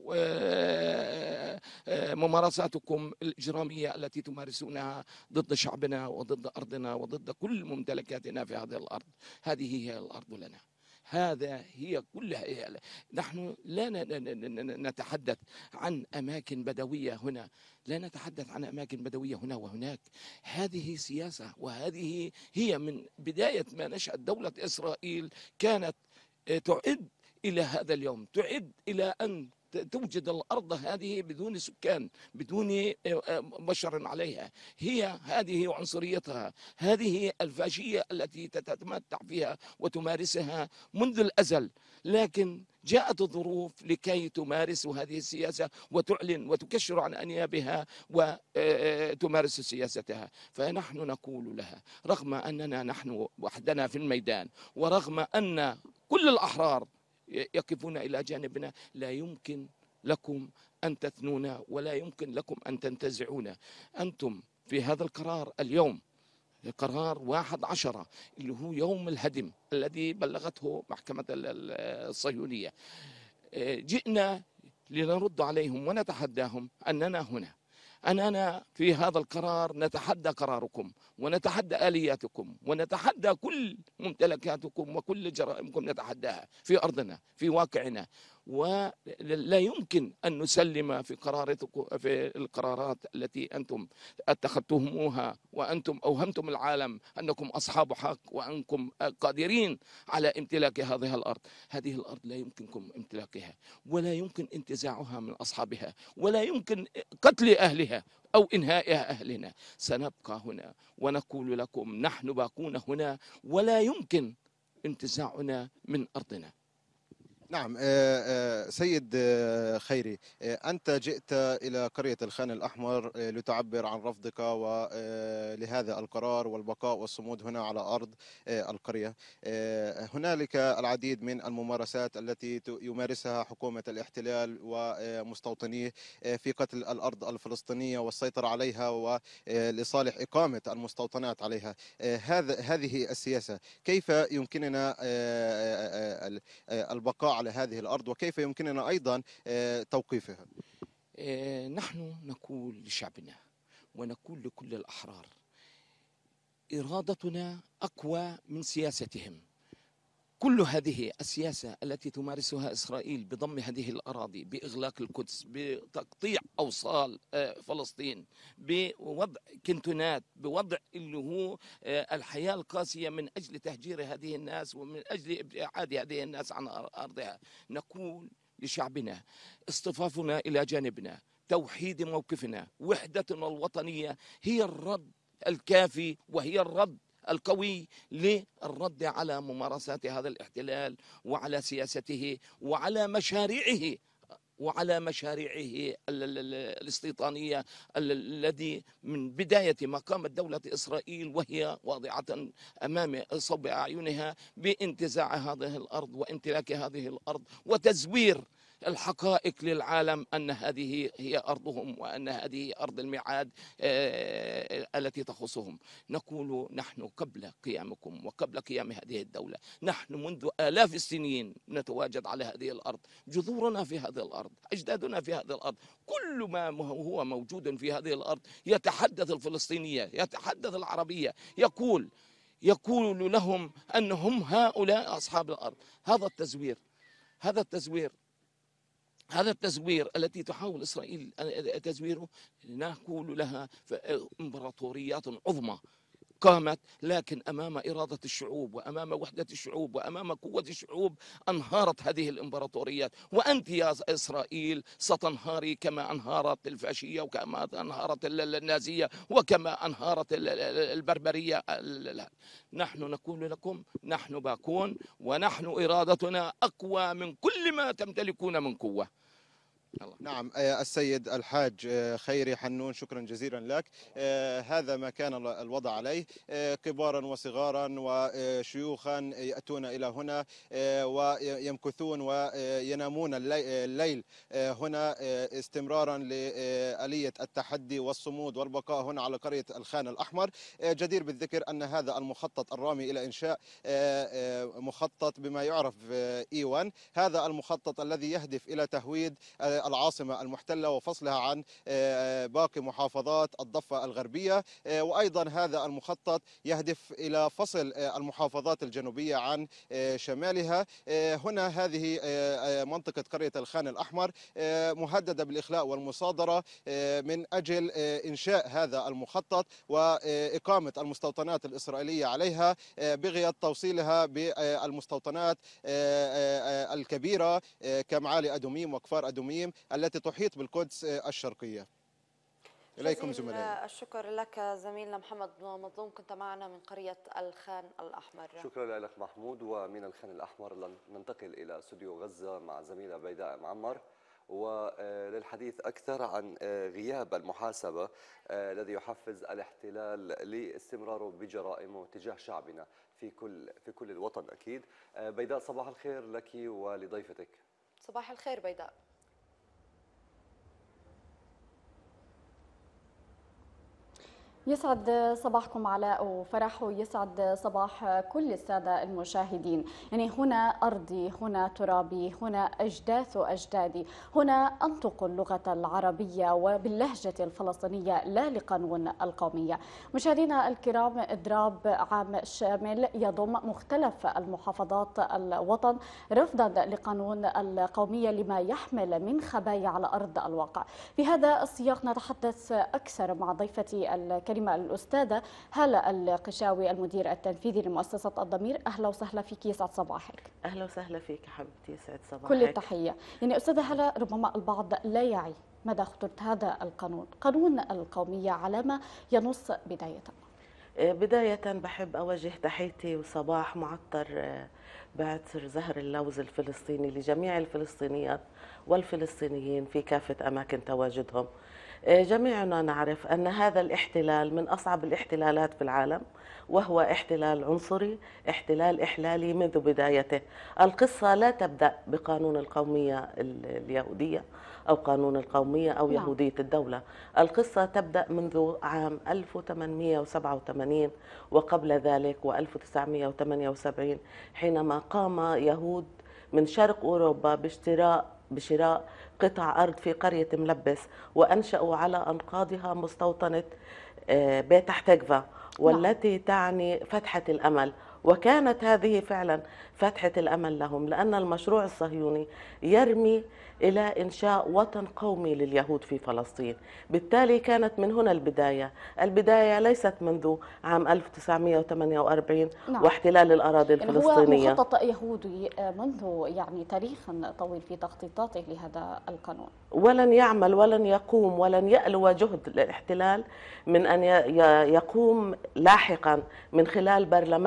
ممارساتكم الإجرامية التي تمارسونها ضد شعبنا وضد أرضنا وضد كل ممتلكاتنا في هذه الأرض. هذه هي الأرض لنا، هذا هي كلها. نحن لا نتحدث عن أماكن بدوية هنا، لا نتحدث عن أماكن بدوية هنا وهناك. هذه سياسة، وهذه هي من بداية ما نشأت دولة إسرائيل كانت تعد إلى هذا اليوم، تعد إلى أن توجد الأرض هذه بدون سكان، بدون بشر عليها. هذه عنصريتها، هذه الفاشية التي تتمتع فيها وتمارسها منذ الأزل. لكن جاءت الظروف لكي تمارس هذه السياسة وتعلن وتكشر عن أنيابها وتمارس سياستها. فنحن نقول لها رغم أننا نحن وحدنا في الميدان، ورغم أن كل الأحرار يقفون إلى جانبنا، لا يمكن لكم أن تثنونا ولا يمكن لكم أن تنتزعونا. أنتم في هذا القرار اليوم، قرار 11 اللي هو يوم الهدم الذي بلغته محكمة الصهيونية، جئنا لنرد عليهم ونتحداهم أننا في هذا القرار نتحدى قراركم ونتحدى آلياتكم ونتحدى كل ممتلكاتكم وكل جرائمكم، نتحداها في أرضنا في واقعنا، ولا يمكن أن نسلم في القرارات التي أنتم اتخذتموها، وأنتم أوهمتم العالم أنكم أصحاب حق وأنكم قادرين على امتلاك هذه الأرض. هذه الأرض لا يمكنكم امتلاكها، ولا يمكن انتزاعها من أصحابها، ولا يمكن قتل أهلها أو إنهاء أهلنا. سنبقى هنا ونقول لكم نحن باقون هنا، ولا يمكن انتزاعنا من أرضنا. نعم سيد خيري، أنت جئت إلى قرية الخان الأحمر لتعبر عن رفضك لهذا القرار والبقاء والصمود هنا على أرض القرية. هنالك العديد من الممارسات التي يمارسها حكومة الاحتلال ومستوطنيه في قتل الأرض الفلسطينية والسيطرة عليها ولصالح إقامة المستوطنات عليها. هذه السياسة كيف يمكننا البقاء على هذه الأرض، وكيف يمكننا أيضا توقيفها؟ نحن نقول لشعبنا ونقول لكل الأحرار إرادتنا أقوى من سياستهم. كل هذه السياسة التي تمارسها إسرائيل بضم هذه الأراضي، بإغلاق القدس، بتقطيع أوصال فلسطين، بوضع كنتونات، بوضع اللي هو الحياة القاسية من أجل تهجير هذه الناس ومن أجل إبعاد هذه الناس عن أرضها. نقول لشعبنا اصطفافنا إلى جانبنا، توحيد موقفنا، وحدتنا الوطنية هي الرد الكافي وهي الرد القوي للرد على ممارسات هذا الاحتلال وعلى سياسته وعلى مشاريعه وعلى مشاريعه الاستيطانية الذي من بداية ما قامت دولة إسرائيل وهي واضعة أمام صوب أعينها بانتزاع هذه الأرض وامتلاك هذه الأرض وتزوير الحقائق للعالم أن هذه هي أرضهم وأن هذه أرض الميعاد التي تخصهم. نقول نحن قبل قيامكم وقبل قيام هذه الدولة، نحن منذ آلاف السنين نتواجد على هذه الأرض، جذورنا في هذه الأرض، أجدادنا في هذه الأرض، كل ما هو موجود في هذه الأرض يتحدث الفلسطينية، يتحدث العربية، يقول لهم أنهم هؤلاء أصحاب الأرض. هذا التزوير التي تحاول إسرائيل تزويره، نقول لها إمبراطوريات عظمى قامت، لكن أمام إرادة الشعوب وأمام وحدة الشعوب وأمام قوة الشعوب انهارت هذه الإمبراطوريات. وأنت يا إسرائيل ستنهاري كما انهارت الفاشية وكما انهارت النازية وكما انهارت البربرية. نحن نقول لكم نحن باقون، ونحن إرادتنا أقوى من كل ما تمتلكون من قوة. نعم السيد الحاج خيري حنون، شكرا جزيلا لك. هذا ما كان الوضع عليه، كبارا وصغارا وشيوخا يأتون إلى هنا ويمكثون وينامون الليل هنا استمرارا لآلية التحدي والصمود والبقاء هنا على قرية الخان الأحمر. جدير بالذكر أن هذا المخطط الرامي إلى إنشاء مخطط بما يعرف E1، هذا المخطط الذي يهدف إلى تهويد العاصمة المحتلة وفصلها عن باقي محافظات الضفة الغربية، وأيضا هذا المخطط يهدف إلى فصل المحافظات الجنوبية عن شمالها. هنا هذه منطقة قرية الخان الأحمر مهددة بالإخلاء والمصادرة من أجل إنشاء هذا المخطط وإقامة المستوطنات الإسرائيلية عليها بغية توصيلها بالمستوطنات الكبيرة كمعالي أدوميم وكفار أدوميم التي تحيط بالقدس الشرقية. إليكم زملائي. الشكر لك زميلنا محمد مظلوم، كنت معنا من قرية الخان الأحمر. شكرا لك محمود. ومن الخان الأحمر ننتقل إلى استوديو غزة مع زميلة بيداء معمر وللحديث أكثر عن غياب المحاسبة الذي يحفز الاحتلال لاستمراره بجرائمه تجاه شعبنا في كل الوطن. أكيد بيداء، صباح الخير لك ولضيفتك. صباح الخير بيداء. يسعد صباحكم علاء وفرح، ويسعد صباح كل السادة المشاهدين. يعني هنا أرضي، هنا ترابي، هنا أجداث أجدادي، هنا أنطق اللغة العربية وباللهجة الفلسطينية لا لقانون القومية. مشاهدينا الكرام، إضراب عام شامل يضم مختلف المحافظات الوطن رفضا لقانون القومية لما يحمل من خبايا على أرض الواقع. في هذا السياق نتحدث أكثر مع ضيفتي الكريمة الأستاذة هالة القشاوي، المدير التنفيذي لمؤسسة الضمير. أهلا وسهلا فيك، يسعد صباحك. أهلا وسهلا فيك حبيبتي، يسعد صباحك. كل التحية. يعني أستاذة هالة، ربما البعض لا يعي مدى خطورة هذا القانون، قانون القومية، على ما ينص بداية؟ بحب أوجه تحيتي وصباح معطر بعطر زهر اللوز الفلسطيني لجميع الفلسطينيات والفلسطينيين في كافة أماكن تواجدهم. جميعنا نعرف أن هذا الاحتلال من أصعب الاحتلالات في العالم، وهو احتلال عنصري، احتلال إحلالي منذ بدايته. القصة لا تبدأ بقانون القومية اليهودية أو قانون القومية أو يهودية الدولة. القصة تبدأ منذ عام 1887 وقبل ذلك و1978 حينما قام يهود من شرق أوروبا بشراء قطع أرض في قرية ملبس، وأنشأوا على أنقاضها مستوطنة بيتح تقفى، والتي تعني فتحة الأمل. وكانت هذه فعلا فتحة الأمل لهم، لأن المشروع الصهيوني يرمي إلى إنشاء وطن قومي لليهود في فلسطين. بالتالي كانت من هنا البداية ليست منذ عام 1948 واحتلال الأراضي الفلسطينية. هو مخطط يهودي منذ يعني تاريخ طويل في تخطيطاته لهذا القانون، ولن يعمل ولن يقوم ولن يألو جهد الاحتلال من أن يقوم لاحقا من خلال برلمانه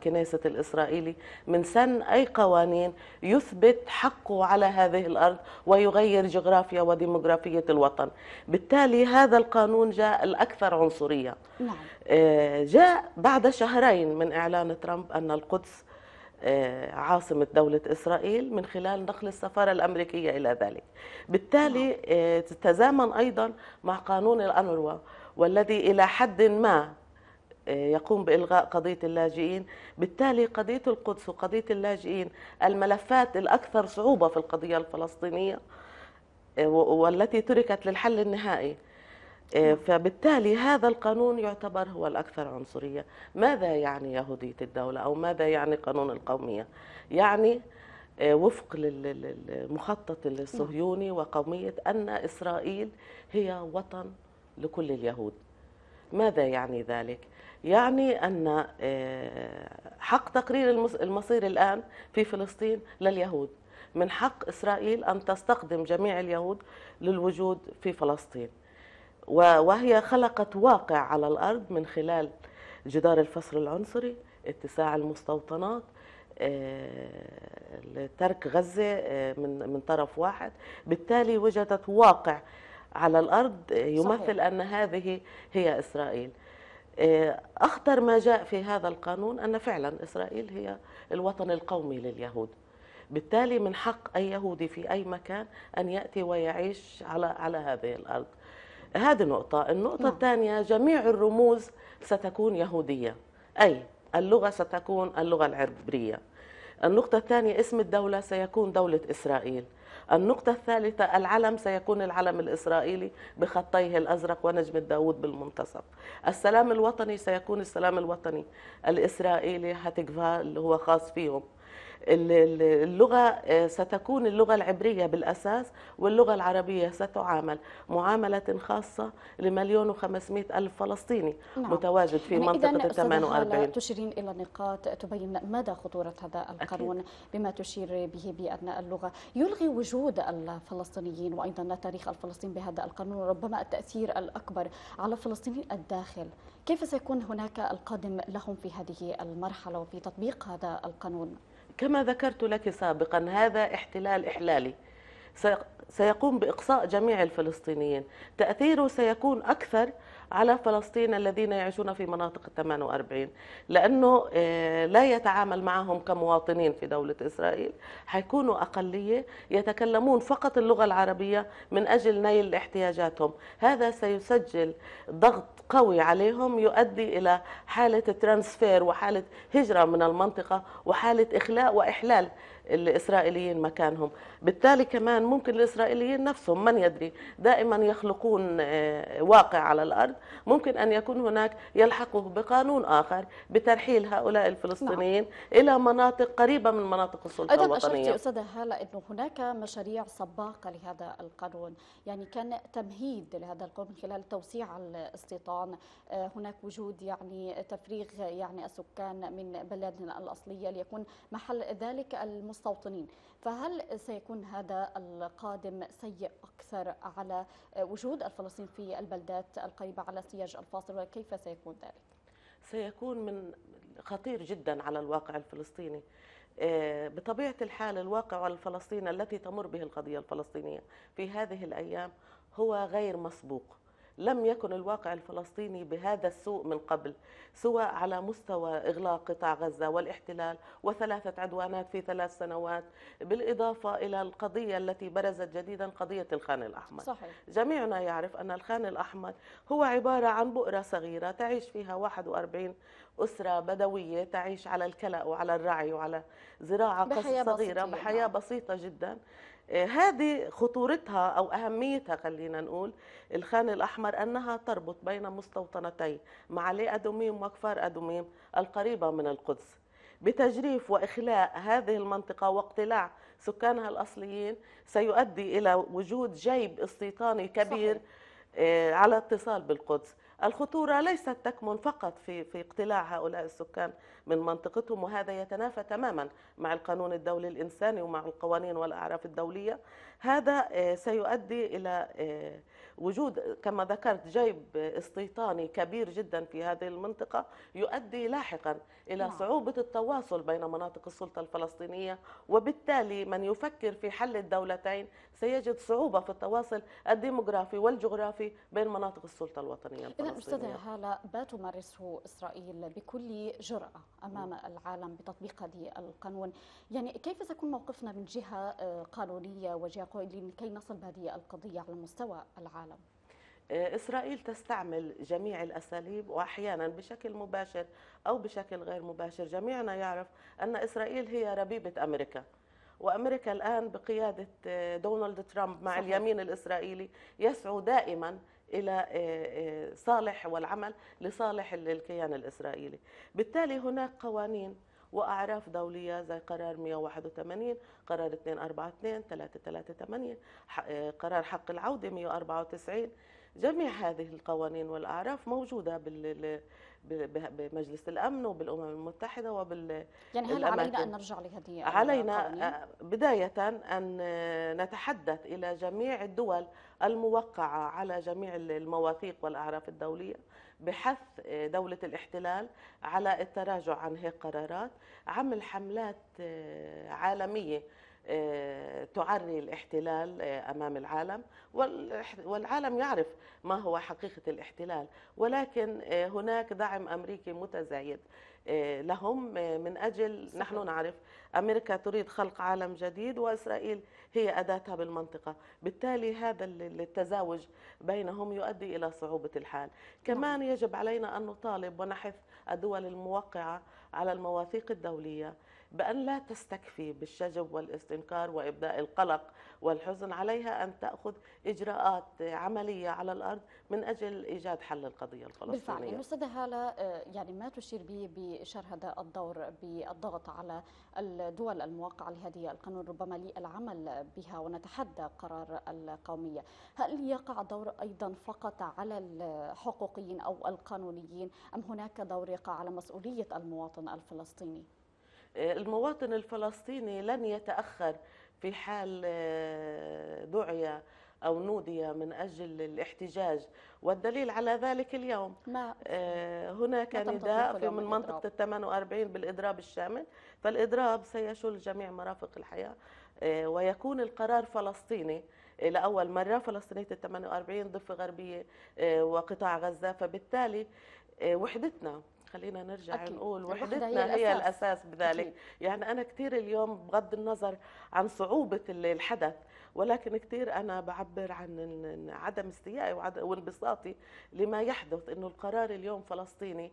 الكنيسة الإسرائيلي من سن أي قوانين يثبت حقه على هذه الأرض ويغير جغرافيا وديموغرافية الوطن. بالتالي هذا القانون جاء الأكثر عنصرية. نعم. جاء بعد شهرين من إعلان ترامب أن القدس عاصمة دولة إسرائيل من خلال نقل السفارة الأمريكية إلى ذلك. بالتالي تتزامن أيضا مع قانون الأنروا، والذي إلى حد ما يقوم بإلغاء قضية اللاجئين. بالتالي قضية القدس وقضية اللاجئين الملفات الأكثر صعوبة في القضية الفلسطينية والتي تركت للحل النهائي. فبالتالي هذا القانون يعتبر هو الأكثر عنصرية. ماذا يعني يهودية الدولة أو ماذا يعني قانون القومية؟ يعني وفق للمخطط الصهيوني وقومية أن إسرائيل هي وطن لكل اليهود. ماذا يعني ذلك؟ يعني أن حق تقرير المصير الآن في فلسطين لليهود، من حق إسرائيل أن تستخدم جميع اليهود للوجود في فلسطين، وهي خلقت واقع على الأرض من خلال جدار الفصل العنصري، اتساع المستوطنات، ترك غزة من طرف واحد. بالتالي وجدت واقع على الأرض يمثل صحيح. أن هذه هي إسرائيل. أخطر ما جاء في هذا القانون أن فعلا إسرائيل هي الوطن القومي لليهود. بالتالي من حق أي يهودي في أي مكان أن يأتي ويعيش على هذه الأرض. هذه نقطة. النقطة الثانية، جميع الرموز ستكون يهودية، أي اللغة ستكون اللغة العبرية. النقطة الثانية، اسم الدولة سيكون دولة إسرائيل. النقطة الثالثة، العلم سيكون العلم الإسرائيلي بخطيه الأزرق ونجم داود بالمنتصف. السلام الوطني سيكون السلام الوطني الإسرائيلي هتكفا اللي هو خاص فيهم. اللغة ستكون اللغة العبرية بالأساس، واللغة العربية ستعامل معاملة خاصة ل1,500,000 فلسطيني متواجد في منطقة 48. تشيرين إلى نقاط تبين مدى خطورة هذا القانون بما تشير به بأن اللغة يلغي وجود الفلسطينيين وأيضا تاريخ الفلسطين بهذا القانون، وربما التأثير الأكبر على فلسطينيين الداخل. كيف سيكون هناك القادم لهم في هذه المرحلة وفي تطبيق هذا القانون؟ كما ذكرت لك سابقا، هذا احتلال إحلالي سيقوم بإقصاء جميع الفلسطينيين. تأثيره سيكون أكثر على فلسطين الذين يعيشون في مناطق 48، لأنه لا يتعامل معهم كمواطنين في دولة إسرائيل، حيكونوا أقلية يتكلمون فقط اللغة العربية من أجل نيل احتياجاتهم. هذا سيسجل ضغط قوي عليهم يؤدي إلى حالة ترانسفير وحالة هجرة من المنطقة وحالة إخلاء وإحلال الإسرائيليين مكانهم. بالتالي كمان ممكن الإسرائيليين نفسهم من يدري دائما يخلقون واقع على الأرض، ممكن أن يكون هناك يلحقوا بقانون آخر بترحيل هؤلاء الفلسطينيين إلى مناطق قريبة من مناطق السلطة الوطنية. أيضا أشرت أستاذة هالة أنه هناك مشاريع سباقة لهذا القانون، يعني كان تمهيد لهذا القانون من خلال توسيع الاستيطان، هناك وجود يعني تفريغ يعني السكان من بلادنا الأصلية ليكون محل ذلك المستوطنين. فهل سيكون هذا القادم سيء أكثر على وجود الفلسطينيين في البلدات القريبة على سياج الفاصل، وكيف سيكون ذلك؟ سيكون من خطير جدا على الواقع الفلسطيني. بطبيعة الحال الواقع الفلسطيني التي تمر به القضية الفلسطينية في هذه الأيام هو غير مسبوق. لم يكن الواقع الفلسطيني بهذا السوء من قبل، سواء على مستوى إغلاق قطاع غزة والاحتلال و3 عدوانات في 3 سنوات، بالإضافة إلى القضية التي برزت جديدا، قضية الخان الأحمر. صحيح. جميعنا يعرف أن الخان الأحمر هو عبارة عن بؤرة صغيرة تعيش فيها 41 أسرة بدوية تعيش على الكلأ وعلى الرعي وعلى زراعة صغيرة بحياة بسيطة جدا. هذه خطورتها أو أهميتها، خلينا نقول الخان الأحمر، أنها تربط بين مستوطنتين معالي أدوميم وكفار أدوميم القريبة من القدس. بتجريف وإخلاء هذه المنطقة واقتلاع سكانها الأصليين سيؤدي إلى وجود جيب استيطاني كبير على اتصال بالقدس. الخطورة ليست تكمن فقط في اقتلاع هؤلاء السكان من منطقتهم، وهذا يتنافى تماما مع القانون الدولي الإنساني ومع القوانين والأعراف الدولية. هذا سيؤدي إلى وجود كما ذكرت جيب استيطاني كبير جدا في هذه المنطقة يؤدي لاحقا إلى صعوبة التواصل بين مناطق السلطة الفلسطينية، وبالتالي من يفكر في حل الدولتين سيجد صعوبة في التواصل الديموغرافي والجغرافي بين مناطق السلطة الوطنية إذا الفلسطينية. أستاذة هالة، ما تمارسه إسرائيل بكل جرأة أمام العالم بتطبيق هذه القانون، يعني كيف سيكون موقفنا من جهة قانونية وجهة قائلين لكي نصل بهذه القضية على مستوى العالم؟ إسرائيل تستعمل جميع الأساليب، وأحيانا بشكل مباشر أو بشكل غير مباشر. جميعنا يعرف أن إسرائيل هي ربيبة أمريكا، وأمريكا الآن بقيادة دونالد ترامب مع صحيح. اليمين الإسرائيلي يسعوا دائما إلى صالح والعمل لصالح الكيان الإسرائيلي. بالتالي هناك قوانين وأعراف دولية زي قرار 181، قرار 242، 338، قرار حق العودة 194. جميع هذه القوانين والأعراف موجودة بمجلس الأمن وبالأمم المتحدة يعني هل علينا أن نرجع لهذه علينا بداية أن نتحدث إلى جميع الدول الموقعة على جميع المواثيق والأعراف الدولية بحث دولة الاحتلال على التراجع عن هيك قرارات، عمل حملات عالمية تعري الاحتلال أمام العالم، والعالم يعرف ما هو حقيقة الاحتلال، ولكن هناك دعم أمريكي متزايد لهم من أجل صحيح. نحن نعرف أمريكا تريد خلق عالم جديد وإسرائيل هي أداتها بالمنطقة، بالتالي هذا التزاوج بينهم يؤدي إلى صعوبة الحال. كمان يجب علينا أن نطالب ونحث الدول الموقعة على المواثيق الدولية بأن لا تستكفي بالشجب والاستنكار وإبداء القلق والحزن، عليها أن تأخذ إجراءات عملية على الأرض من أجل إيجاد حل القضية الفلسطينية. بالفعل يعني أستاذة هالة، يعني ما تشير به بإشار هذا الدور بالضغط على الدول الموقعة لهذه القانون ربما للعمل بها ونتحدى قرار القومية، هل يقع دور أيضا فقط على الحقوقيين أو القانونيين أم هناك دور يقع على مسؤولية المواطن الفلسطيني؟ المواطن الفلسطيني لن يتأخر في حال دعي أو نودي من أجل الاحتجاج، والدليل على ذلك اليوم هناك نداء في من منطقة 48 بالإضراب الشامل، فالإضراب سيشل جميع مرافق الحياة ويكون القرار فلسطيني لأول مرة، فلسطينية 48 ضفة غربية وقطاع غزة، فبالتالي وحدتنا، خلينا نرجع أكيد. نقول وحدتنا هي الأساس بذلك أكيد. يعني أنا كثير اليوم بغض النظر عن صعوبة الحدث، ولكن كثير أنا بعبر عن عدم استيائي وانبساطي لما يحدث، إنه القرار اليوم فلسطيني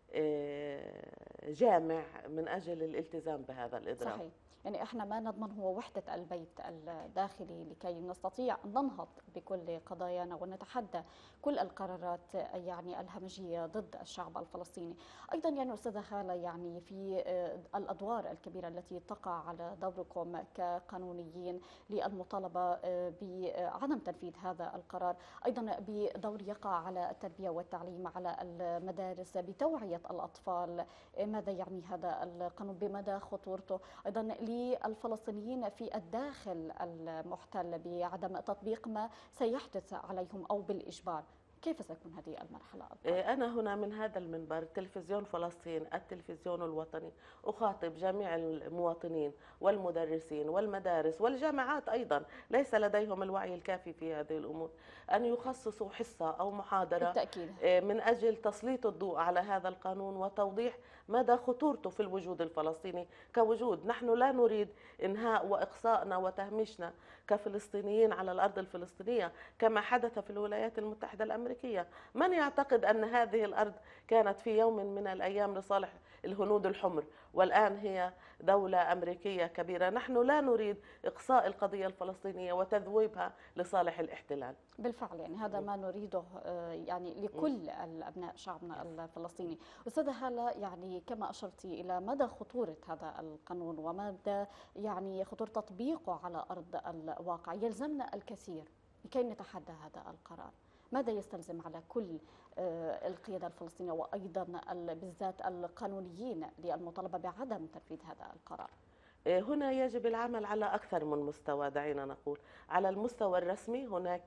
جامع من أجل الالتزام بهذا الإضراب. صحيح. يعني احنا ما نضمن هو وحدة البيت الداخلي لكي نستطيع أن ننهض بكل قضايانا ونتحدى كل القرارات يعني الهمجية ضد الشعب الفلسطيني. أيضا يعني أستاذة هالة، يعني في الأدوار الكبيرة التي تقع على دوركم كقانونيين للمطالبة بعدم تنفيذ هذا القرار، أيضا بدور يقع على التربية والتعليم على المدارس بتوعية الأطفال ماذا يعني هذا القانون، بمدى خطورته، أيضا للفلسطينيين في الداخل المحتل بعدم تطبيق ما سيحدث عليهم أو بالإجبار. كيف ستكون هذه المرحلة؟ أنا هنا من هذا المنبر تلفزيون فلسطين التلفزيون الوطني أخاطب جميع المواطنين والمدرسين والمدارس والجامعات أيضا ليس لديهم الوعي الكافي في هذه الأمور أن يخصصوا حصة أو محاضرة بالتأكيد. من أجل تسليط الضوء على هذا القانون وتوضيح مدى خطورته في الوجود الفلسطيني كوجود. نحن لا نريد إنهاء وإقصائنا وتهميشنا كفلسطينيين على الأرض الفلسطينية كما حدث في الولايات المتحدة الأمريكية. من يعتقد أن هذه الأرض كانت في يوم من الأيام لصالح الهنود الحمر والآن هي دولة أمريكية كبيرة؟ نحن لا نريد إقصاء القضية الفلسطينية وتذويبها لصالح الاحتلال. بالفعل يعني هذا ما نريده يعني لكل الأبناء شعبنا الفلسطيني. أستاذة هالة، يعني كما أشرتي إلى مدى خطورة هذا القانون ومدى يعني خطورة تطبيقه على أرض الواقع، يلزمنا الكثير لكي نتحدى هذا القرار. ماذا يستلزم على كل القيادة الفلسطينية وأيضا بالذات القانونيين للمطالبة بعدم تنفيذ هذا القرار؟ هنا يجب العمل على أكثر من مستوى. دعينا نقول على المستوى الرسمي هناك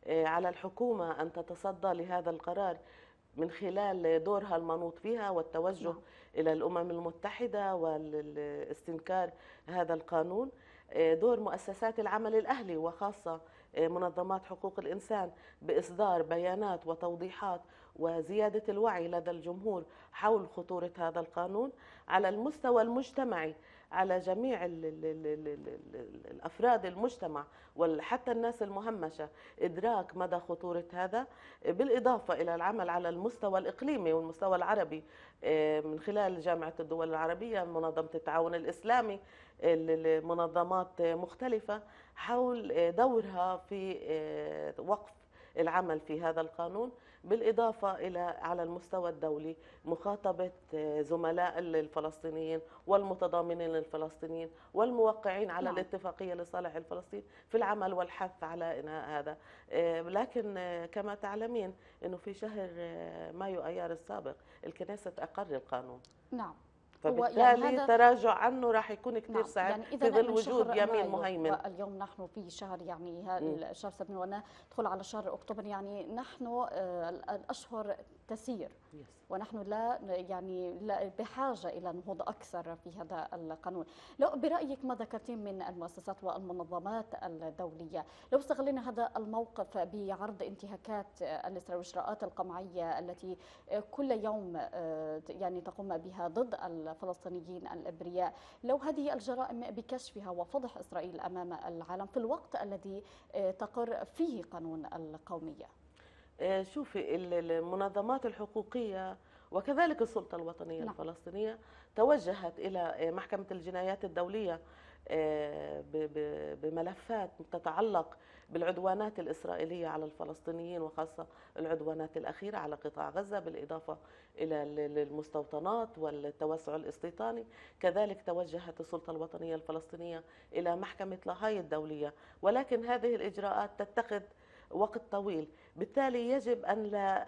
على الحكومة أن تتصدى لهذا القرار من خلال دورها المنوط فيها والتوجه إلى الأمم المتحدة والاستنكار هذا القانون. دور مؤسسات العمل الأهلي وخاصة منظمات حقوق الإنسان بإصدار بيانات وتوضيحات وزيادة الوعي لدى الجمهور حول خطورة هذا القانون. على المستوى المجتمعي على جميع الأفراد المجتمع وحتى الناس المهمشة إدراك مدى خطورة هذا، بالإضافة إلى العمل على المستوى الإقليمي والمستوى العربي من خلال جامعة الدول العربية، منظمة التعاون الإسلامي، منظمات مختلفة حول دورها في وقف العمل في هذا القانون. بالإضافة إلى على المستوى الدولي مخاطبة زملاء الفلسطينيين والمتضامنين للفلسطينيين والموقعين على الاتفاقية لصالح الفلسطين في العمل والحث على إنهاء هذا. لكن كما تعلمين أنه في شهر مايو أيار السابق الكنيسة أقر القانون. نعم. فبالتالي يعني تراجع عنه راح يكون كثير صعب يعني في ظل وجود يمين مهيمن. اليوم نحن في شهر يعني شهر سبتمبر وندخل على شهر اكتوبر، يعني نحن الاشهر تسير ونحن لا يعني لا بحاجه الى نهوض اكثر في هذا القانون. لو برايك ما ذكرتين من المؤسسات والمنظمات الدوليه، لو استغلنا هذا الموقف بعرض انتهاكات والاجراءات القمعيه التي كل يوم يعني تقوم بها ضد الفلسطينيين الابرياء، لو هذه الجرائم بكشفها وفضح اسرائيل امام العالم في الوقت الذي تقر فيه قانون القوميه؟ شوفي المنظمات الحقوقية وكذلك السلطة الوطنية الفلسطينية توجهت إلى محكمة الجنايات الدولية بملفات تتعلق بالعدوانات الإسرائيلية على الفلسطينيين وخاصة العدوانات الأخيرة على قطاع غزة، بالإضافة إلى المستوطنات والتوسع الاستيطاني. كذلك توجهت السلطة الوطنية الفلسطينية إلى محكمة لاهاي الدولية، ولكن هذه الإجراءات تتخذ وقت طويل، بالتالي يجب أن لا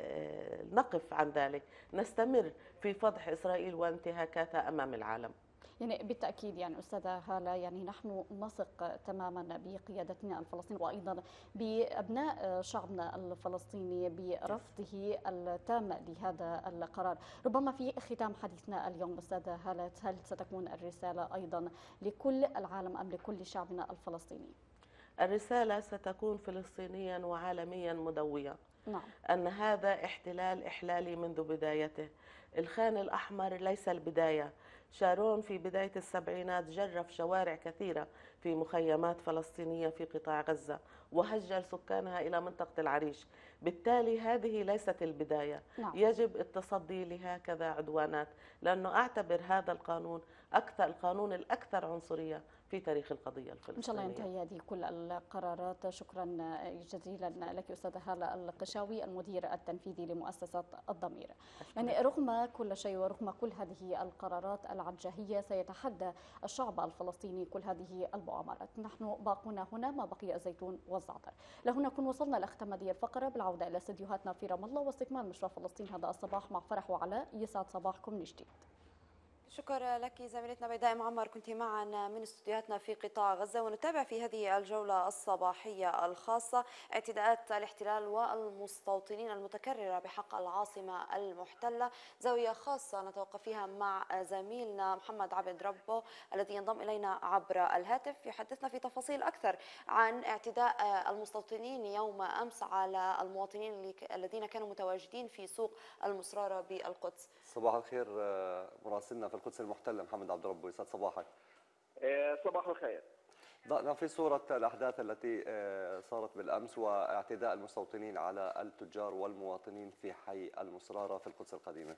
نقف عن ذلك، نستمر في فضح إسرائيل وانتهاكاتها أمام العالم. يعني بالتأكيد يعني أستاذة هالة، يعني نحن نثق تماما بقيادتنا الفلسطينية وأيضا بأبناء شعبنا الفلسطيني برفضه التام لهذا القرار. ربما في ختام حديثنا اليوم أستاذة هالة، هل ستكون الرسالة أيضا لكل العالم أم لكل شعبنا الفلسطيني؟ الرسالة ستكون فلسطينيا وعالميا مدوية. أن هذا احتلال إحلالي منذ بدايته. الخان الأحمر ليس البداية. شارون في بداية السبعينات جرف شوارع كثيرة في مخيمات فلسطينية في قطاع غزة وهجر سكانها إلى منطقة العريش. بالتالي هذه ليست البداية. يجب التصدي لهكذا عدوانات، لأنه أعتبر هذا القانون القانون الأكثر عنصرية في تاريخ القضية الفلسطينية. إن شاء الله ينتهي هذه كل القرارات. شكرا جزيلا لك أستاذة هالة القشاوي المدير التنفيذي لمؤسسة الضمير. يعني رغم كل شيء ورغم كل هذه القرارات العنجهية سيتحدى الشعب الفلسطيني كل هذه المؤامرات. نحن باقون هنا ما بقي الزيتون والزعتر. لهنا نكون وصلنا لختام هذه الفقرة، بالعودة إلى استديوهاتنا في رام الله واستكمال مشروع فلسطين هذا الصباح مع فرح وعلاء. يسعد صباحكم من جديد. شكرا لك زميلتنا بيداء معمر، كنت معنا من استديوهاتنا في قطاع غزة. ونتابع في هذه الجولة الصباحية الخاصة اعتداءات الاحتلال والمستوطنين المتكررة بحق العاصمة المحتلة. زاوية خاصة نتوقف فيها مع زميلنا محمد عبد ربه الذي ينضم إلينا عبر الهاتف، يحدثنا في تفاصيل أكثر عن اعتداء المستوطنين يوم أمس على المواطنين الذين كانوا متواجدين في سوق المسرارة بالقدس. صباح الخير مراسلنا في القدس المحتلة محمد عبد ربه، يسعد صباحك. صباح الخير. ضعنا في صورة الأحداث التي صارت بالأمس واعتداء المستوطنين على التجار والمواطنين في حي المسرارة في القدس القديمة.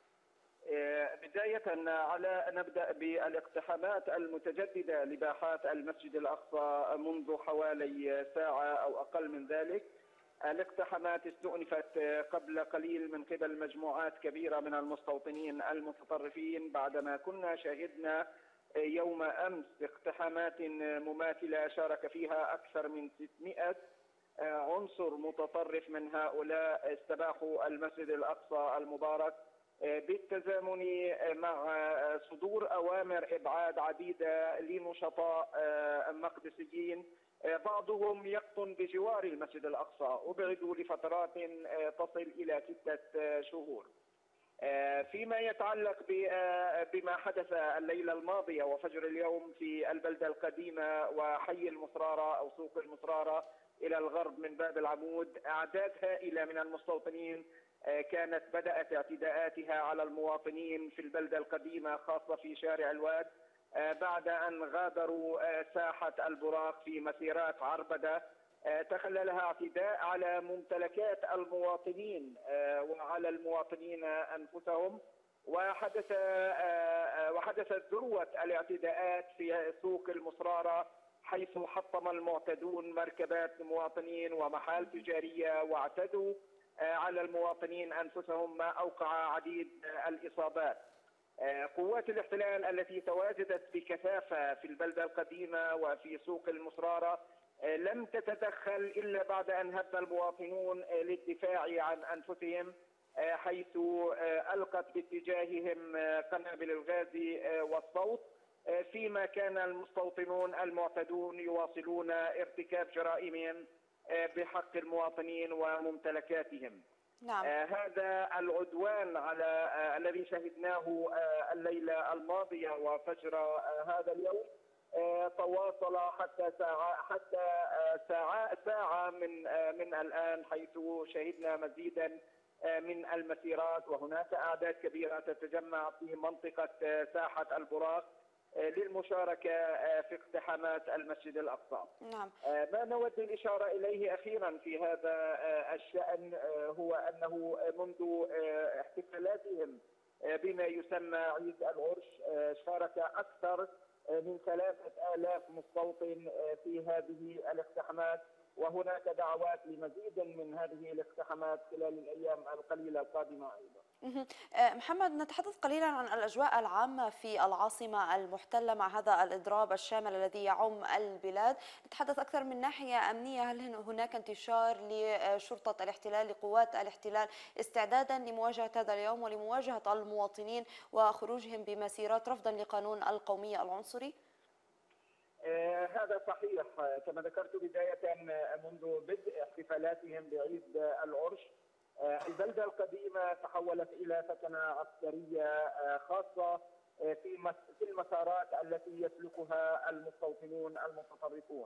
بداية نبدأ بالاقتحامات المتجددة لباحات المسجد الأقصى منذ حوالي ساعة أو أقل من ذلك. الاقتحامات استؤنفت قبل قليل من قبل مجموعات كبيرة من المستوطنين المتطرفين بعدما كنا شاهدنا يوم أمس اقتحامات مماثلة شارك فيها أكثر من 600 عنصر متطرف من هؤلاء استباحوا المسجد الأقصى المبارك بالتزامن مع صدور أوامر إبعاد عديدة لنشطاء مقدسيين بعضهم يقطن بجوار المسجد الأقصى، أبعدوا لفترات تصل إلى 6 شهور. فيما يتعلق بما حدث الليلة الماضية وفجر اليوم في البلدة القديمة وحي المصرارة أو سوق المصرارة إلى الغرب من باب العمود، أعداد هائلة من المستوطنين كانت بدأت اعتداءاتها على المواطنين في البلدة القديمة، خاصة في شارع الواد، بعد أن غادروا ساحة البراق في مسيرات عربدة، تخللها اعتداء على ممتلكات المواطنين وعلى المواطنين أنفسهم. وحدثت ذروة الاعتداءات في سوق المصرارة، حيث حطم المعتدون مركبات مواطنين ومحال تجارية واعتدوا على المواطنين أنفسهم، ما أوقع عديد الإصابات. قوات الاحتلال التي تواجدت بكثافة في البلدة القديمة وفي سوق المصرارة لم تتدخل إلا بعد أن هب المواطنون للدفاع عن أنفسهم، حيث ألقت باتجاههم قنابل الغاز والصوت، فيما كان المستوطنون المعتدون يواصلون ارتكاب جرائمهم بحق المواطنين وممتلكاتهم. نعم. هذا العدوان على الذي شهدناه الليلة الماضية وفجر هذا اليوم تواصل حتى ساعة من الآن، حيث شهدنا مزيدا من المسيرات، وهناك أعداد كبيرة تتجمع في منطقة ساحة البراق للمشاركة في اقتحامات المسجد الأقصى. نعم. ما نود الإشارة إليه أخيرا في هذا الشأن هو أنه منذ احتفالاتهم بما يسمى عيد العرش شارك أكثر من 3000 مستوطن في هذه الاقتحامات، وهناك دعوات لمزيد من هذه الاقتحامات خلال الأيام القليلة القادمة أيضا. محمد، نتحدث قليلا عن الأجواء العامة في العاصمة المحتلة مع هذا الإضراب الشامل الذي يعم البلاد. نتحدث أكثر من ناحية أمنية، هل هناك انتشار لشرطة الاحتلال لقوات الاحتلال استعدادا لمواجهة هذا اليوم ولمواجهة المواطنين وخروجهم بمسيرات رفضا لقانون القومية العنصري؟ هذا صحيح. كما ذكرت بداية منذ بدء احتفالاتهم بعيد العرش، البلدة القديمة تحولت إلى سكنة عسكرية خاصة في المسارات التي يسلكها المستوطنون المتطرفون،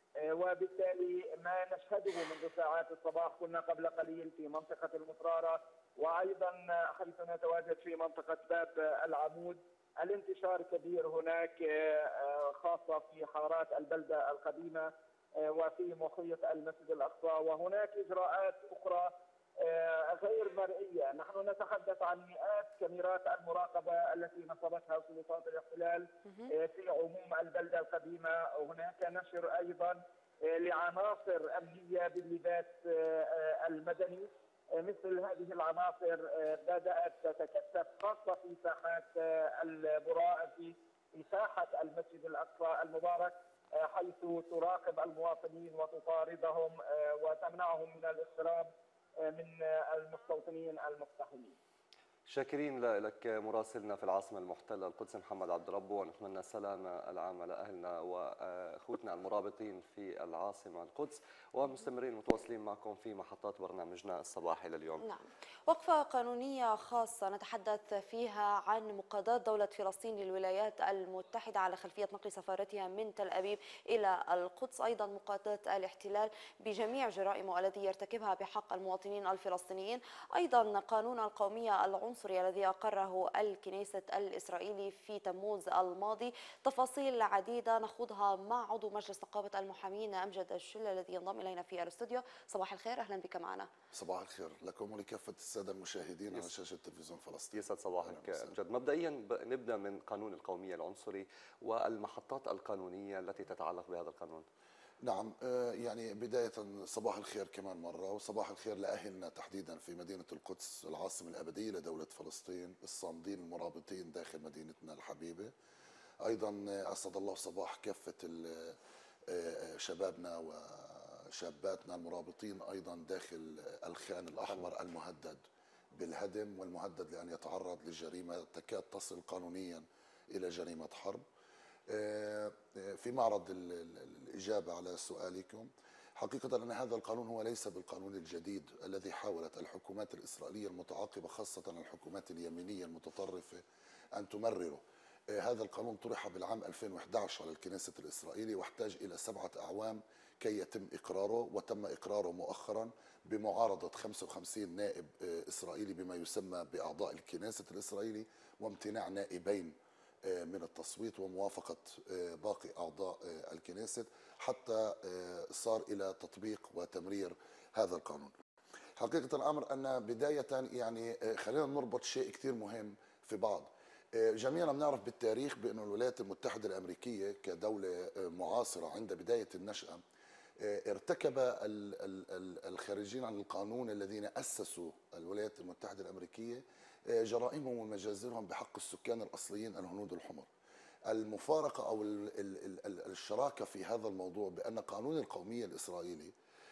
وبالتالي ما نشهده منذ ساعات الصباح، كنا قبل قليل في منطقة المصرارة وأيضا حيث نتواجد في منطقة باب العمود، الانتشار كبير هناك خاصة في حارات البلدة القديمة وفي محيط المسجد الأقصى، وهناك إجراءات أخرى غير مرئية. نحن نتحدث عن مئات كاميرات المراقبة التي نصبتها سلطات الاحتلال في عموم البلدة القديمة. هناك نشر أيضا لعناصر أمنية باللباس المدني. مثل هذه العناصر بدأت تتكثف خاصة في ساحات البراء، في ساحة المسجد الأقصى المبارك، حيث تراقب المواطنين وتطاردهم وتمنعهم من الاقتراب من المستوطنين المقتحمين. شاكرين لك مراسلنا في العاصمة المحتلة القدس محمد عبد ربه، ونتمنى السلامة العامة لأهلنا وأخوتنا المرابطين في العاصمة القدس، ومستمرين متواصلين معكم في محطات برنامجنا الصباحي لليوم. نعم. وقفة قانونية خاصة نتحدث فيها عن مقاضاة دولة فلسطين للولايات المتحدة على خلفية نقل سفارتها من تل أبيب إلى القدس، أيضا مقاضاة الاحتلال بجميع جرائمه التي يرتكبها بحق المواطنين الفلسطينيين، أيضا قانون القومية العنصري الذي أقره الكنيسة الإسرائيلي في تموز الماضي. تفاصيل عديدة نخوضها مع عضو مجلس نقابة المحامين أمجد الشلة الذي ينضم إلينا في الاستوديو. صباح الخير، أهلا بك معنا. صباح الخير لكم ولكافة السادة المشاهدين على شاشة تلفزيون فلسطين. يسعد صباحك أمجد. مبدئيا نبدأ من قانون القومية العنصري والمحطات القانونية التي تتعلق بهذا القانون. نعم، يعني بداية صباح الخير كمان مرة، وصباح الخير لأهلنا تحديدا في مدينة القدس العاصمة الأبدية لدولة فلسطين، الصامدين المرابطين داخل مدينتنا الحبيبة. أيضا أسعد الله صباح كافة شبابنا وشاباتنا المرابطين أيضا داخل الخان الأحمر المهدد بالهدم والمهدد لأن يتعرض لجريمة تكاد تصل قانونيا إلى جريمة حرب. في معرض الإجابة على سؤالكم، حقيقة أن هذا القانون هو ليس بالقانون الجديد الذي حاولت الحكومات الإسرائيلية المتعاقبة، خاصة الحكومات اليمينية المتطرفة، أن تمرره. هذا القانون طرح بالعام 2011 على الكنيسة الإسرائيلي، واحتاج إلى 7 أعوام كي يتم إقراره، وتم إقراره مؤخرا بمعارضة 55 نائب إسرائيلي بما يسمى بأعضاء الكنيسة الإسرائيلي، وامتناع نائبين من التصويت وموافقة باقي أعضاء الكنيسة، حتى صار إلى تطبيق وتمرير هذا القانون. حقيقة الأمر أن بداية يعني خلينا نربط شيء كثير مهم في بعض. جميعنا بنعرف بالتاريخ بأن الولايات المتحدة الأمريكية كدولة معاصرة عند بداية النشأة ارتكب الخارجين عن القانون الذين أسسوا الولايات المتحدة الأمريكية جرائمهم ومجازرهم بحق السكان الأصليين الهنود الحمر. المفارقة أو الشراكة في هذا الموضوع بأن قانون القومية الإسرائيلي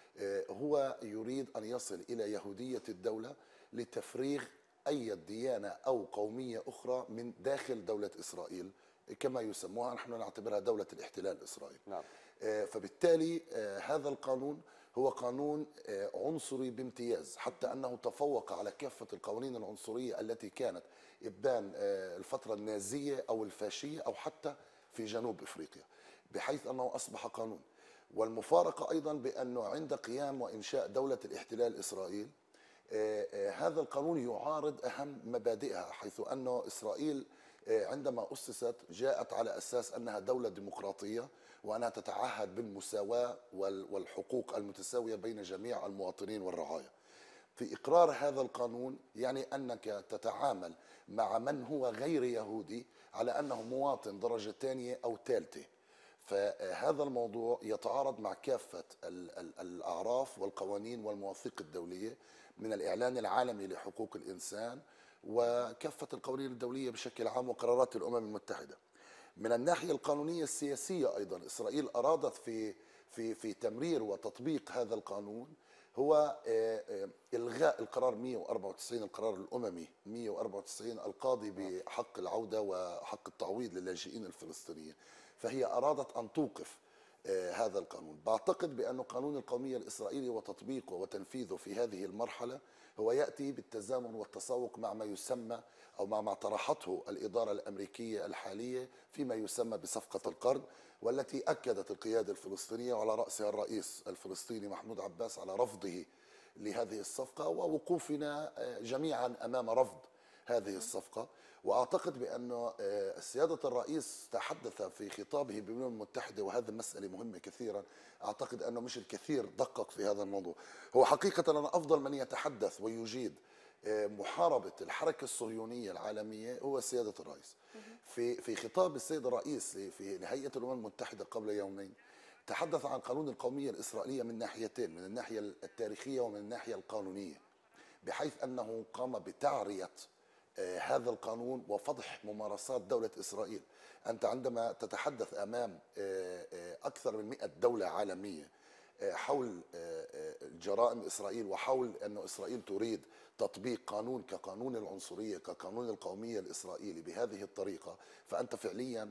هو يريد أن يصل إلى يهودية الدولة لتفريغ أي ديانة أو قومية أخرى من داخل دولة إسرائيل، كما يسموها، نحن نعتبرها دولة الاحتلال الإسرائيلي. نعم. فبالتالي هذا القانون هو قانون عنصري بامتياز، حتى أنه تفوق على كافة القوانين العنصرية التي كانت إبان الفترة النازية أو الفاشية أو حتى في جنوب إفريقيا، بحيث أنه أصبح قانون. والمفارقة أيضا بأنه عند قيام وإنشاء دولة الاحتلال إسرائيل، هذا القانون يعارض أهم مبادئها، حيث أنه إسرائيل عندما أسست جاءت على أساس أنها دولة ديمقراطية وأنها تتعهد بالمساواة والحقوق المتساوية بين جميع المواطنين والرعايا. في إقرار هذا القانون يعني أنك تتعامل مع من هو غير يهودي على أنه مواطن درجة ثانية أو ثالثة. فهذا الموضوع يتعارض مع كافة الأعراف والقوانين والمواثيق الدولية، من الإعلان العالمي لحقوق الإنسان وكافة القوانين الدولية بشكل عام وقرارات الأمم المتحدة. من الناحية القانونية السياسية أيضا، إسرائيل أرادت في تمرير وتطبيق هذا القانون هو إلغاء القرار 194، القرار الأممي 194 القاضي بحق العودة وحق التعويض للاجئين الفلسطينيين. فهي أرادت أن توقف هذا القانون. بعتقد بأن قانون القومية الإسرائيلي وتطبيقه وتنفيذه في هذه المرحلة هو يأتي بالتزامن والتساوق مع ما يسمى أو مع ما طرحته الإدارة الأمريكية الحالية فيما يسمى بصفقة القرن، والتي أكدت القيادة الفلسطينية وعلى رأسها الرئيس الفلسطيني محمود عباس على رفضه لهذه الصفقة، ووقوفنا جميعا أمام رفض هذه الصفقة. وأعتقد بأن سيادة الرئيس تحدث في خطابه بالأمم المتحدة، وهذه مسألة مهمة كثيرا، أعتقد أنه مش الكثير دقق في هذا الموضوع. هو حقيقة أن أفضل من يتحدث ويجيد محاربة الحركة الصهيونية العالمية هو سيادة الرئيس. في خطاب السيد الرئيس في هيئة الأمم المتحدة قبل يومين تحدث عن قانون القومية الإسرائيلية من ناحيتين، من الناحية التاريخية ومن الناحية القانونية، بحيث أنه قام بتعرية هذا القانون وفضح ممارسات دولة إسرائيل. أنت عندما تتحدث أمام أكثر من 100 دولة عالمية حول جرائم إسرائيل وحول أن إسرائيل تريد تطبيق قانون كقانون العنصرية كقانون القومية الإسرائيلي بهذه الطريقة، فأنت فعليا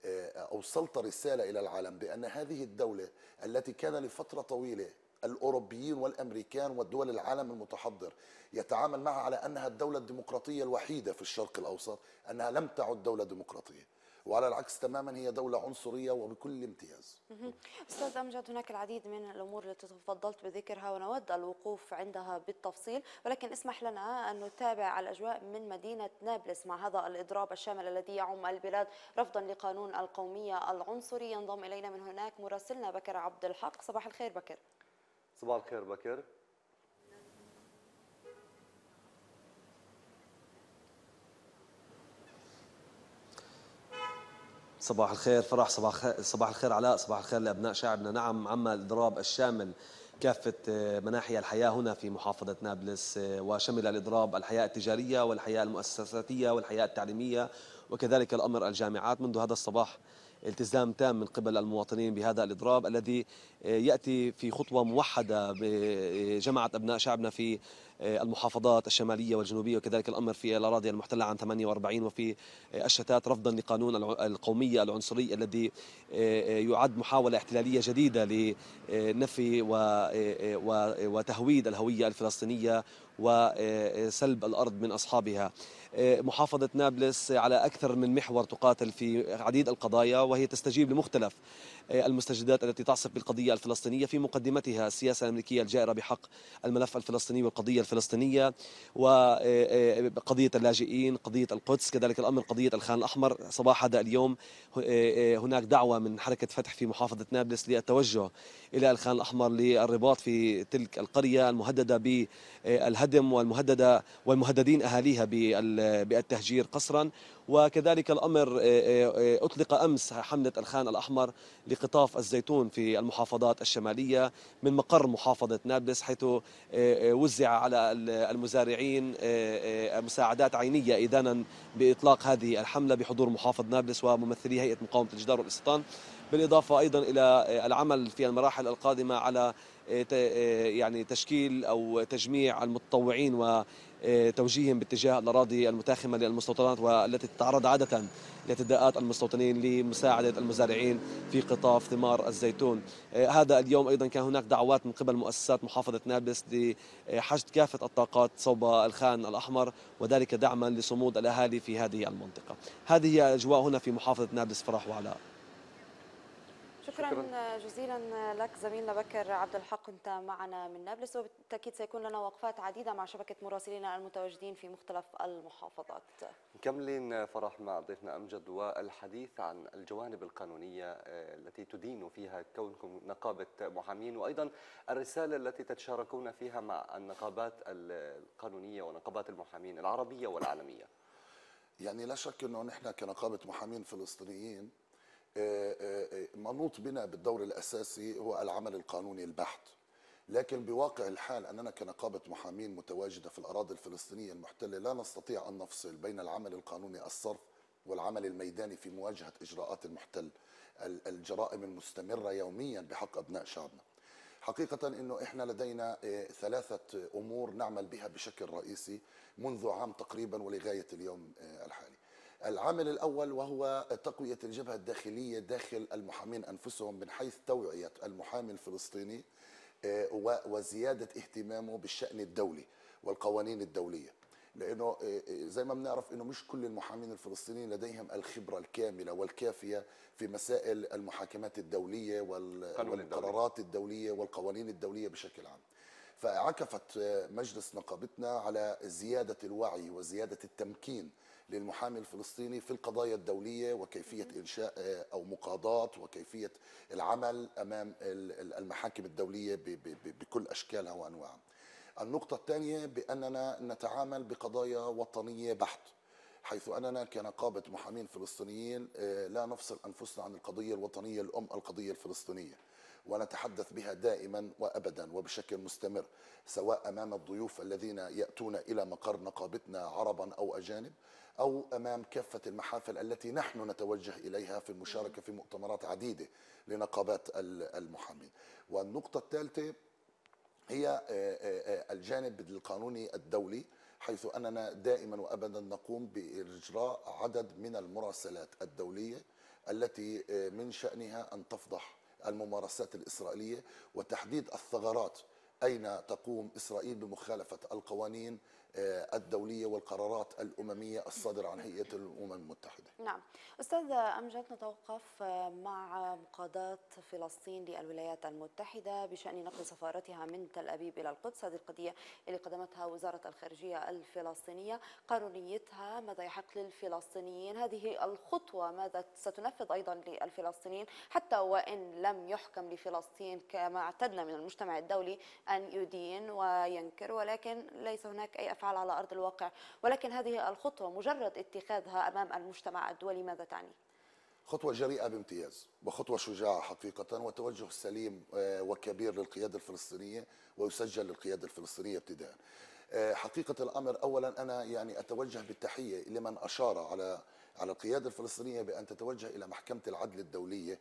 أوصلت رسالة إلى العالم بأن هذه الدولة التي كان لفترة طويلة الأوروبيين والأمريكان والدول العالم المتحضر يتعامل معها على أنها الدولة الديمقراطية الوحيدة في الشرق الأوسط، أنها لم تعد دولة ديمقراطية، وعلى العكس تماما هي دولة عنصرية وبكل امتياز. أستاذ أمجد، هناك العديد من الأمور التي تفضلت بذكرها ونود الوقوف عندها بالتفصيل، ولكن اسمح لنا أن نتابع الأجواء من مدينة نابلس مع هذا الإضراب الشامل الذي يعم البلاد رفضا لقانون القومية العنصري. ينضم إلينا من هناك مراسلنا بكر عبد الحق. صباح الخير بكر. صباح الخير بكر. صباح الخير فرح، صباح الخير علاء، صباح الخير لأبناء شعبنا. نعم، عم الإضراب الشامل كافة مناحي الحياة هنا في محافظة نابلس، وشمل الإضراب الحياة التجارية والحياة المؤسساتية والحياة التعليمية وكذلك الأمر الجامعات. منذ هذا الصباح التزام تام من قبل المواطنين بهذا الإضراب الذي يأتي في خطوة موحدة بجماعة أبناء شعبنا في المحافظات الشمالية والجنوبية، وكذلك الأمر في الأراضي المحتلة عام 48 وفي الشتات، رفضا لقانون القومية العنصري الذي يعد محاولة احتلالية جديدة لنفي وتهويد الهوية الفلسطينية وسلب الأرض من أصحابها. محافظة نابلس على أكثر من محور تقاتل في عديد القضايا، وهي تستجيب لمختلف المستجدات التي تعصف بالقضية الفلسطينية، في مقدمتها السياسة الأمريكية الجائرة بحق الملف الفلسطيني والقضية الفلسطينية وقضية اللاجئين، قضية القدس، كذلك الأمر قضية الخان الأحمر. صباح هذا اليوم هناك دعوة من حركة فتح في محافظة نابلس للتوجه إلى الخان الأحمر للرباط في تلك القرية المهددة بالهدم والمهددين أهاليها بالتهجير قسرا. وكذلك الأمر أطلق أمس حملة الخان الأحمر لقطاف الزيتون في المحافظات الشمالية من مقر محافظة نابلس، حيث وزع على المزارعين مساعدات عينية إذانا بإطلاق هذه الحملة بحضور محافظ نابلس وممثلي هيئة مقاومة الجدار والاستيطان، بالإضافة أيضا إلى العمل في المراحل القادمة على يعني تشكيل أو تجميع المتطوعين وتوجيههم باتجاه الأراضي المتاخمة للمستوطنات والتي تتعرض عادة لاعتداءات المستوطنين لمساعدة المزارعين في قطاف ثمار الزيتون. هذا اليوم أيضا كان هناك دعوات من قبل مؤسسات محافظة نابلس لحشد كافة الطاقات صوب الخان الأحمر، وذلك دعما لصمود الأهالي في هذه المنطقة. هذه هي الأجواء هنا في محافظة نابلس. فرح وعلاء. شكرا جزيلا لك زميلنا بكر عبد الحق، كنت معنا من نابلس، وبالتأكيد سيكون لنا وقفات عديدة مع شبكة مراسلينا المتواجدين في مختلف المحافظات. مكملين فرح مع ضيفنا أمجد والحديث عن الجوانب القانونية التي تدين فيها كونكم نقابة محامين، وأيضا الرسالة التي تتشاركون فيها مع النقابات القانونية ونقابات المحامين العربية والعالمية. يعني لا شك أنه نحن كنقابة محامين فلسطينيين منوط بنا بالدور الأساسي هو العمل القانوني البحت، لكن بواقع الحال أننا كنقابة محامين متواجدة في الأراضي الفلسطينية المحتلة لا نستطيع أن نفصل بين العمل القانوني الصرف والعمل الميداني في مواجهة إجراءات المحتل، الجرائم المستمرة يوميا بحق أبناء شعبنا. حقيقة أنه إحنا لدينا ثلاثة أمور نعمل بها بشكل رئيسي منذ عام تقريبا ولغاية اليوم الحالي. العامل الأول وهو تقوية الجبهة الداخلية داخل المحامين أنفسهم من حيث توعية المحامي الفلسطيني وزيادة اهتمامه بالشأن الدولي والقوانين الدولية، لأنه زي ما بنعرف أنه مش كل المحامين الفلسطينيين لديهم الخبرة الكاملة والكافية في مسائل المحاكمات الدولية والقرارات الدولية والقوانين الدولية بشكل عام. فعكفت مجلس نقابتنا على زيادة الوعي وزيادة التمكين للمحامي الفلسطيني في القضايا الدولية وكيفية إنشاء أو مقاضاة وكيفية العمل أمام المحاكم الدولية بكل أشكالها وأنواعها. النقطة الثانية بأننا نتعامل بقضايا وطنية بحت، حيث أننا كنقابة محامين فلسطينيين لا نفصل أنفسنا عن القضية الوطنية الأم القضية الفلسطينية، ونتحدث بها دائما وأبدا وبشكل مستمر، سواء أمام الضيوف الذين يأتون إلى مقر نقابتنا عربا أو أجانب، أو أمام كافة المحافل التي نحن نتوجه إليها في المشاركة في مؤتمرات عديدة لنقابات المحامين. والنقطة الثالثة هي الجانب القانوني الدولي، حيث أننا دائما وأبدا نقوم بإجراء عدد من المراسلات الدولية التي من شأنها أن تفضح الممارسات الإسرائيلية وتحديد الثغرات أين تقوم إسرائيل بمخالفة القوانين الدولية والقرارات الأممية الصادرة عن هيئة الأمم المتحدة. نعم أستاذ أمجد، نتوقف مع مقاضاة فلسطين للولايات المتحدة بشأن نقل سفارتها من تل أبيب إلى القدس. هذه القضية اللي قدمتها وزارة الخارجية الفلسطينية، قانونيتها ماذا يحق للفلسطينيين؟ هذه الخطوة ماذا ستنفذ أيضا للفلسطينيين، حتى وإن لم يحكم لفلسطين كما اعتدنا من المجتمع الدولي أن يدين وينكر، ولكن ليس هناك أي أفعال على أرض الواقع، ولكن هذه الخطوة مجرد اتخاذها أمام المجتمع الدولي ماذا تعني؟ خطوة جريئة بامتياز وخطوة شجاعة حقيقة، وتوجه سليم وكبير للقيادة الفلسطينية ويسجل للقيادة الفلسطينية ابتداء. حقيقة الأمر أولا أنا يعني أتوجه بالتحية لمن أشار على القيادة الفلسطينية بأن تتوجه إلى محكمة العدل الدولية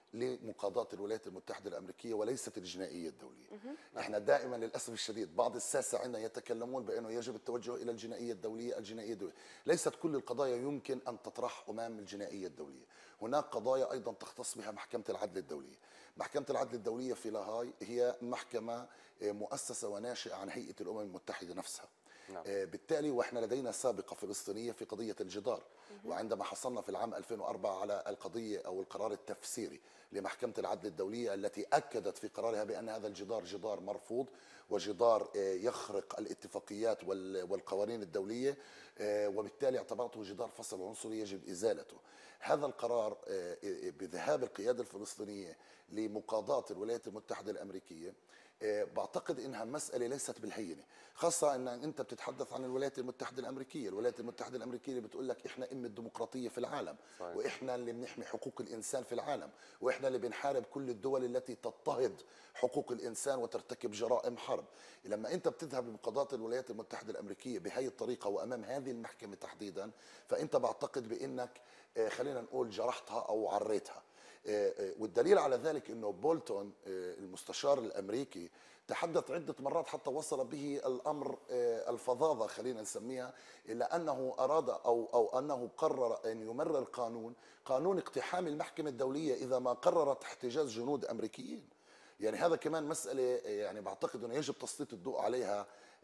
لمقاضاة الولايات المتحدة الأمريكية وليست الجنائية الدولية. احنا دائما للأسف الشديد بعض الساسة عندنا يتكلمون بأنه يجب التوجه إلى الجنائية الدولية. الجنائية الدولية ليست كل القضايا يمكن أن تطرح أمام الجنائية الدولية. هناك قضايا أيضا تختص بها محكمة العدل الدولية. محكمة العدل الدولية في لاهاي هي محكمة مؤسسة وناشئة عن هيئة الأمم المتحدة نفسها. نعم. بالتالي واحنا لدينا سابقه فلسطينيه في قضيه الجدار، وعندما حصلنا في العام 2004 على القضيه او القرار التفسيري لمحكمه العدل الدوليه التي اكدت في قرارها بان هذا الجدار جدار مرفوض وجدار يخرق الاتفاقيات والقوانين الدوليه، وبالتالي اعتبرته جدار فصل عنصري يجب ازالته. هذا القرار بذهاب القياده الفلسطينيه لمقاضاه الولايات المتحده الامريكيه بعتقد انها مساله ليست بالهينه، خاصه ان انت بتتحدث عن الولايات المتحده الامريكيه، الولايات المتحده الامريكيه اللي بتقول لك احنا الديمقراطيه في العالم، صحيح. واحنا اللي بنحمي حقوق الانسان في العالم، واحنا اللي بنحارب كل الدول التي تضطهد حقوق الانسان وترتكب جرائم حرب. لما انت بتذهب لمقاضاه الولايات المتحده الامريكيه بهي الطريقه وامام هذه المحكمه تحديدا، فانت بعتقد بانك خلينا نقول جرحتها او عريتها. والدليل على ذلك انه بولتون المستشار الامريكي تحدث عده مرات حتى وصل به الامر الفظاظه خلينا نسميها، الى انه اراد او انه قرر ان يمرر قانون اقتحام المحكمه الدوليه اذا ما قررت احتجاز جنود امريكيين. يعني هذا كمان مساله يعني بعتقد انه يجب تسليط الضوء عليها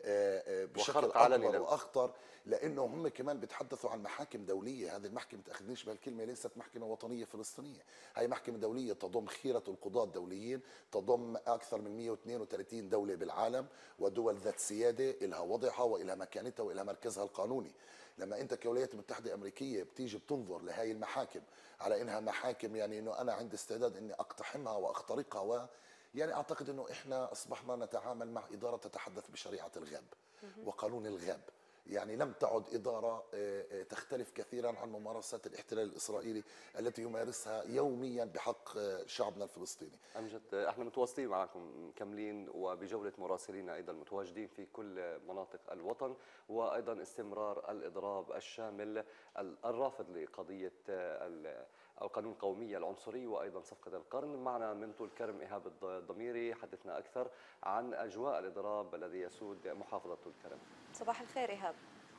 بشكل اكبر واخطر، لانه هم كمان بيتحدثوا عن محاكم دوليه. هذه المحكمه تاخذنيش بهالكلمه ليست محكمه وطنيه فلسطينيه، هي محكمه دوليه تضم خيره القضاه الدوليين، تضم اكثر من 132 دوله بالعالم ودول ذات سياده لها وضعها والها مكانتها والها مركزها القانوني. لما انت كولايات المتحده الامريكيه بتيجي بتنظر لهي المحاكم على انها محاكم يعني انه انا عندي استعداد اني اقتحمها واخترقها يعني اعتقد انه احنا اصبحنا نتعامل مع اداره تتحدث بشريعه الغاب وقانون الغاب. يعني لم تعد اداره تختلف كثيرا عن ممارسات الاحتلال الاسرائيلي التي يمارسها يوميا بحق شعبنا الفلسطيني. امجد، احنا متواصلين معكم مكملين وبجوله مراسلين ايضا متواجدين في كل مناطق الوطن، وايضا استمرار الاضراب الشامل الرافض لقضيه القانون القومية العنصري وأيضا صفقة القرن. معنا من طول كرم إيهاب الضميري حدثنا أكثر عن أجواء الإضراب الذي يسود محافظة طول كرم. صباح الخير إيهاب.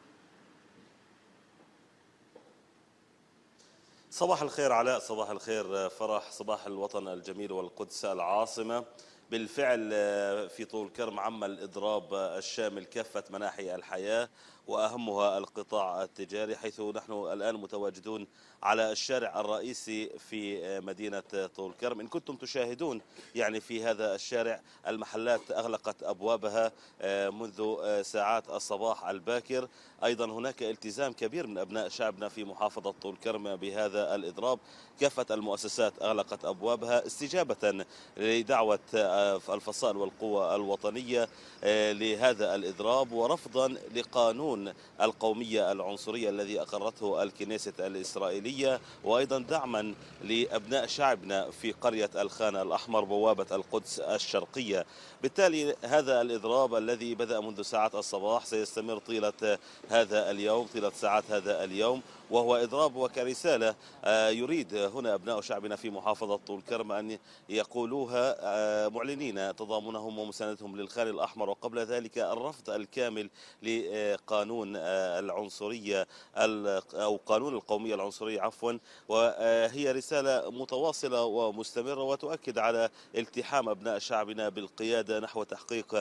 صباح الخير علاء، صباح الخير فرح، صباح الوطن الجميل والقدس العاصمة. بالفعل في طول كرم عم الإضراب الشامل كافة مناحي الحياة وأهمها القطاع التجاري، حيث نحن الآن متواجدون على الشارع الرئيسي في مدينة طول كرم. إن كنتم تشاهدون يعني في هذا الشارع المحلات أغلقت أبوابها منذ ساعات الصباح الباكر. أيضا هناك التزام كبير من أبناء شعبنا في محافظة طول كرم بهذا الإضراب. كافة المؤسسات أغلقت أبوابها استجابة لدعوة الفصائل والقوى الوطنية لهذا الإضراب، ورفضا لقانون القومية العنصرية الذي أقرته الكنيسة الإسرائيلية، وأيضا دعما لأبناء شعبنا في قرية الخان الأحمر بوابة القدس الشرقية. بالتالي هذا الإضراب الذي بدأ منذ ساعات الصباح سيستمر طيلة هذا اليوم، طيلة ساعات هذا اليوم، وهو إضراب وكرسالة يريد هنا أبناء شعبنا في محافظة طول كرم أن يقولوها معلنين تضامنهم ومساندتهم للخان الأحمر، وقبل ذلك الرفض الكامل لقانون العنصرية أو قانون القومية العنصرية عفوا. وهي رسالة متواصلة ومستمرة وتؤكد على التحام أبناء شعبنا بالقيادة نحو تحقيق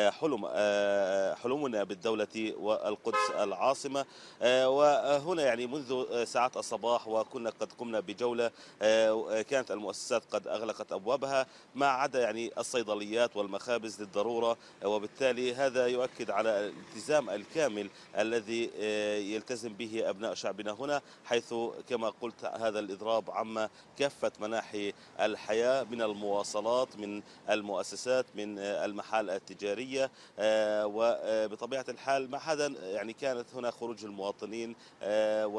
حلمنا بالدولة والقدس العاصمة. وهنا يعني منذ ساعات الصباح وكنا قد قمنا بجولة، كانت المؤسسات قد أغلقت أبوابها ما عدا يعني الصيدليات والمخابز للضرورة، وبالتالي هذا يؤكد على الالتزام الكامل الذي يلتزم به أبناء شعبنا هنا، حيث كما قلت هذا الإضراب عم كافة مناحي الحياة، من المواصلات، من المؤسسات، من المحال التجارية، وبطبيعة الحال ما حدا يعني كانت هنا خروج المواطنين،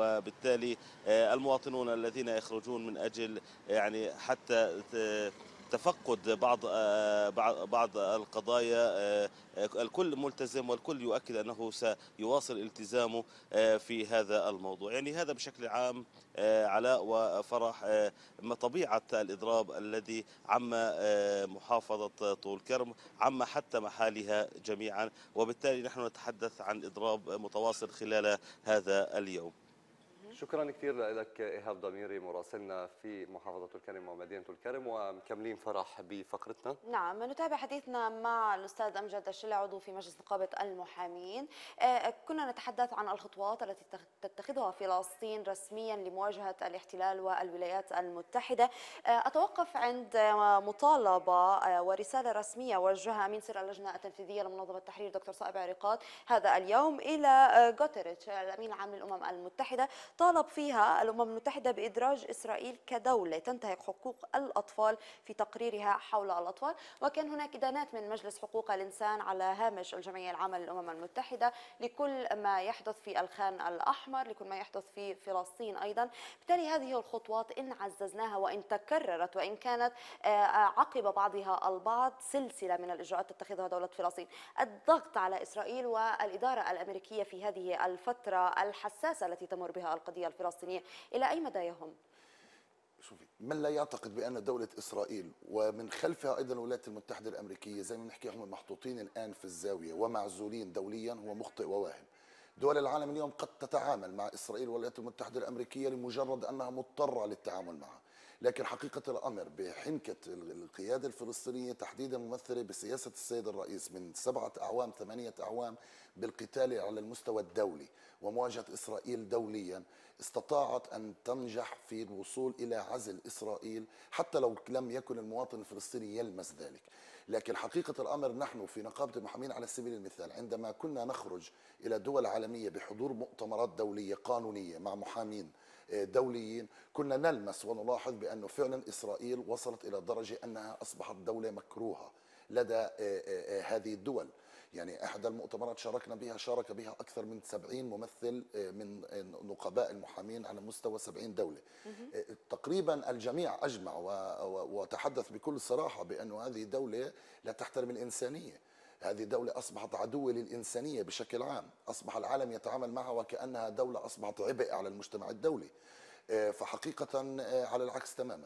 وبالتالي المواطنون الذين يخرجون من أجل يعني حتى تفقد بعض القضايا. الكل ملتزم والكل يؤكد أنه سيواصل التزامه في هذا الموضوع. يعني هذا بشكل عام علاء وفرح طبيعة الإضراب الذي عم محافظة طول كرم، عم حتى محالها جميعا، وبالتالي نحن نتحدث عن إضراب متواصل خلال هذا اليوم. شكرا كثير لك إيهاب ضميري مراسلنا في محافظة الكرم ومدينة الكرم، ومكملين فرح بفقرتنا. نعم، نتابع حديثنا مع الأستاذ أمجد الشلة عضو في مجلس نقابة المحامين. كنا نتحدث عن الخطوات التي تتخذها فلسطين رسميا لمواجهة الاحتلال والولايات المتحدة. أتوقف عند مطالبة ورسالة رسمية وجهها أمين سر اللجنة التنفيذية لمنظمة التحرير دكتور صائب عريقات هذا اليوم إلى غوتيريتش الأمين العام للأمم المتحدة، طالب فيها الأمم المتحدة بإدراج إسرائيل كدولة تنتهك حقوق الأطفال في تقريرها حول الأطفال. وكان هناك إدانات من مجلس حقوق الإنسان على هامش الجمعية العامة للأمم المتحدة لكل ما يحدث في الخان الأحمر، لكل ما يحدث في فلسطين أيضا. بالتالي هذه الخطوات إن عززناها وإن تكررت وإن كانت عقب بعضها البعض سلسلة من الإجراءات تتخذها دولة فلسطين، الضغط على إسرائيل والإدارة الأمريكية في هذه الفترة الحساسة التي تمر بها القضية الفلسطينية إلى أي مدى يهم؟ شوفي، من لا يعتقد بأن دولة إسرائيل ومن خلفها أيضا الولايات المتحدة الأمريكية زي ما بنحكي هم محطوطين الآن في الزاوية ومعزولين دوليا هو مخطئ وواهم. دول العالم اليوم قد تتعامل مع إسرائيل والولايات المتحدة الأمريكية لمجرد أنها مضطرة للتعامل معها، لكن حقيقة الأمر بحنكة القيادة الفلسطينية تحديدا ممثلة بسياسة السيد الرئيس من 7 أعوام 8 أعوام بالقتال على المستوى الدولي ومواجهة إسرائيل دوليا، استطاعت أن تنجح في الوصول إلى عزل إسرائيل حتى لو لم يكن المواطن الفلسطيني يلمس ذلك. لكن حقيقة الأمر نحن في نقابة المحامين على سبيل المثال عندما كنا نخرج إلى دول عالمية بحضور مؤتمرات دولية قانونية مع محامين دوليين، كنا نلمس ونلاحظ بأنه فعلا إسرائيل وصلت إلى درجة أنها أصبحت دولة مكروهة لدى هذه الدول. يعني أحد المؤتمرات شارك بها أكثر من 70 ممثل من نقباء المحامين على مستوى 70 دولة. تقريبا الجميع أجمع وتحدث بكل صراحة بأن هذه دولة لا تحترم الإنسانية، هذه دولة أصبحت عدوة للإنسانية بشكل عام، أصبح العالم يتعامل معها وكأنها دولة أصبحت عبء على المجتمع الدولي. فحقيقة على العكس تماما.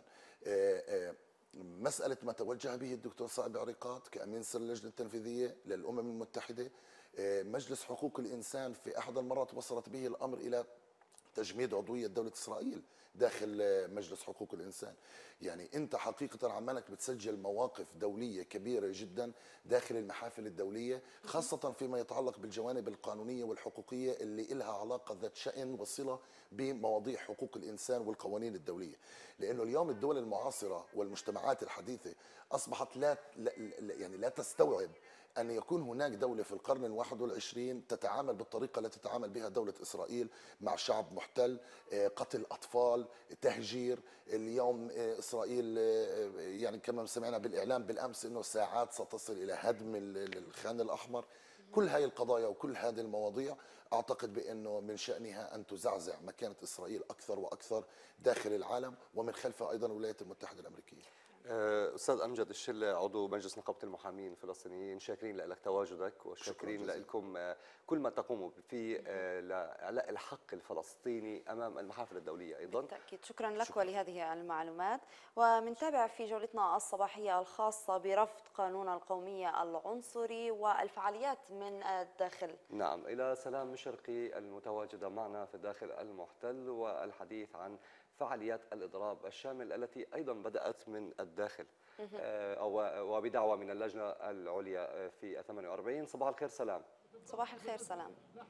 مسألة ما توجه به الدكتور صائب عريقات كأمين سر اللجنة التنفيذية للأمم المتحدة، مجلس حقوق الإنسان في أحد المرات وصلت به الأمر إلى تجميد عضوية دولة إسرائيل داخل مجلس حقوق الإنسان. يعني أنت حقيقة عمالك بتسجل مواقف دولية كبيرة جدا داخل المحافل الدولية، خاصة فيما يتعلق بالجوانب القانونية والحقوقية اللي إلها علاقة ذات شأن وصلة بمواضيع حقوق الإنسان والقوانين الدولية. لأنه اليوم الدول المعاصرة والمجتمعات الحديثة أصبحت لا تستوعب أن يكون هناك دولة في القرن ال21 تتعامل بالطريقة التي تتعامل بها دولة إسرائيل مع شعب محتل، قتل أطفال، تهجير. اليوم إسرائيل يعني كما سمعنا بالإعلام بالأمس أنه ساعات ستصل إلى هدم الخان الأحمر. كل هذه القضايا وكل هذه المواضيع أعتقد بأنه من شأنها أن تزعزع مكانة إسرائيل أكثر وأكثر داخل العالم ومن خلفها أيضا الولايات المتحدة الأمريكية. أستاذ أمجد الشلة عضو مجلس نقابة المحامين الفلسطينيين، شاكرين لك تواجدك وشاكرين لكم كل ما تقوموا فيه لإعلاء الحق الفلسطيني أمام المحافل الدولية أيضا. بالتأكيد شكرا لك ولهذه المعلومات. ومنتابع في جولتنا الصباحية الخاصة برفض قانون القومية العنصري والفعاليات من الداخل. نعم، إلى سلام مشرقي المتواجدة معنا في الداخل المحتل والحديث عن فعاليات الإضراب الشامل التي أيضا بدأت من الداخل وبدعوة من اللجنة العليا في 48. صباح الخير سلام. صباح الخير سلام.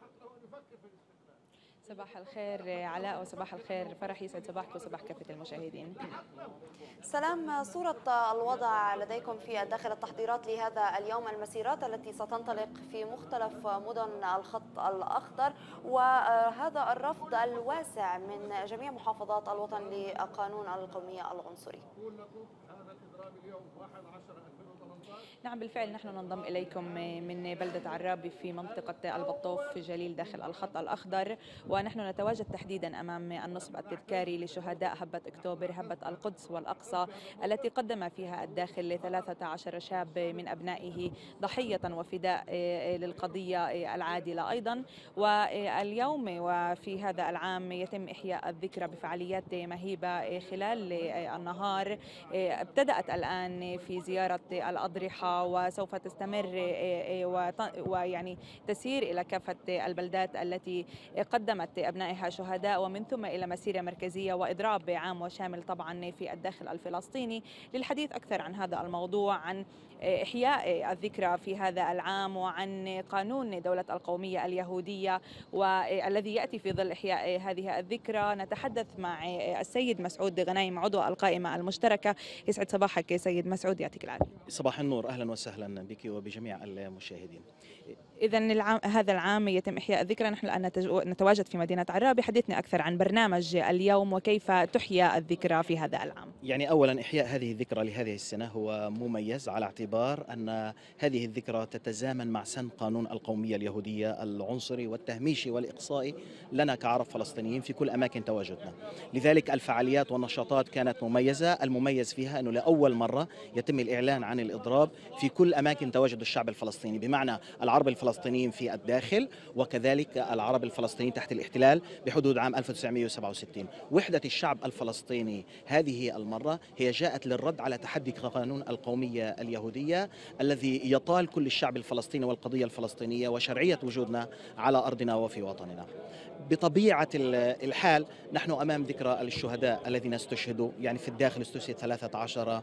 صباح الخير علاء وصباح الخير فرح، يسعد صباحك وصباح كافة المشاهدين. سلام، صورة الوضع لديكم في الداخل، التحضيرات لهذا اليوم، المسيرات التي ستنطلق في مختلف مدن الخط الأخضر، وهذا الرفض الواسع من جميع محافظات الوطن لقانون القومية العنصري. نعم بالفعل نحن ننضم إليكم من بلدة عرابي في منطقة البطوف في جليل داخل الخط الأخضر، ونحن نتواجد تحديدا أمام النصب التذكاري لشهداء هبة أكتوبر، هبة القدس والأقصى، التي قدم فيها الداخل 13 شاب من أبنائه ضحية وفداء للقضية العادلة أيضا. واليوم وفي هذا العام يتم إحياء الذكرى بفعاليات مهيبة خلال النهار. ابتدأت الآن في زيارة الأضرحة وسوف تستمر ويعني تسير إلى كافة البلدات التي قدمت أبنائها شهداء، ومن ثم إلى مسيرة مركزية وإضراب عام وشامل طبعا في الداخل الفلسطيني. للحديث أكثر عن هذا الموضوع، عن إحياء الذكرى في هذا العام، وعن قانون دولة القومية اليهودية والذي يأتي في ظل إحياء هذه الذكرى، نتحدث مع السيد مسعود غنايم عضو القائمة المشتركة. يسعد صباحك سيد مسعود، يعطيك العافية. صباح النور، أهلا وسهلا بك وبجميع المشاهدين. إذن هذا العام يتم إحياء الذكرى، نحن الآن نتواجد في مدينة عرابي. حدثنا أكثر عن برنامج اليوم وكيف تحيا الذكرى في هذا العام. يعني أولا إحياء هذه الذكرى لهذه السنة هو مميز على اعتبار أن هذه الذكرى تتزامن مع سن قانون القومية اليهودية العنصري والتهميشي والإقصائي لنا كعرب فلسطينيين في كل أماكن تواجدنا. لذلك الفعاليات والنشاطات كانت مميزة. المميز فيها أنه لأول مرة يتم الإعلان عن الإضراب في كل أماكن تواجد الشعب الفلسطيني، بمعنى العرب الفلسطينيين في الداخل وكذلك العرب الفلسطينيين تحت الاحتلال بحدود عام 1967. وحدة الشعب الفلسطيني هذه المرة هي جاءت للرد على تحدي قانون القومية اليهودية الذي يطال كل الشعب الفلسطيني والقضية الفلسطينية وشرعية وجودنا على أرضنا وفي وطننا. بطبيعة الحال نحن أمام ذكرى الشهداء الذين استشهدوا، يعني في الداخل استشهد 13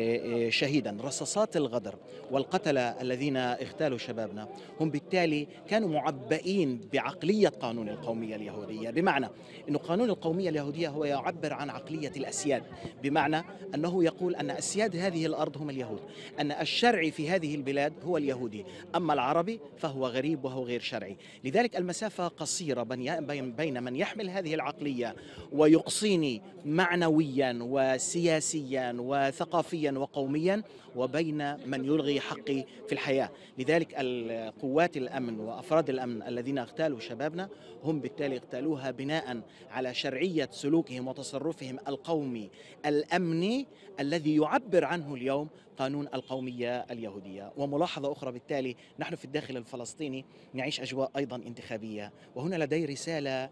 شهيدا. رصاصات الغدر والقتلة الذين اغتالوا شبابنا هم بالتالي كانوا معبئين بعقلية قانون القومية اليهودية، بمعنى أن قانون القومية اليهودية هو يعبر عن عقلية الأسياد، بمعنى أنه يقول أن أسياد هذه الأرض هم اليهود، أن الشرعي في هذه البلاد هو اليهودي، أما العربي فهو غريب وهو غير شرعي. لذلك المسافة قصيرة بين من يحمل هذه العقلية ويقصيني معنويا وسياسيا وثقافيا وقوميا وبين من يلغي حقي في الحياة. لذلك قوات الأمن وأفراد الأمن الذين اغتالوا شبابنا هم بالتالي اغتالوها بناء على شرعية سلوكهم وتصرفهم القومي الأمني الذي يعبر عنه اليوم قانون القومية اليهودية. وملاحظة أخرى، بالتالي نحن في الداخل الفلسطيني نعيش أجواء أيضا انتخابية، وهنا لدي رسالة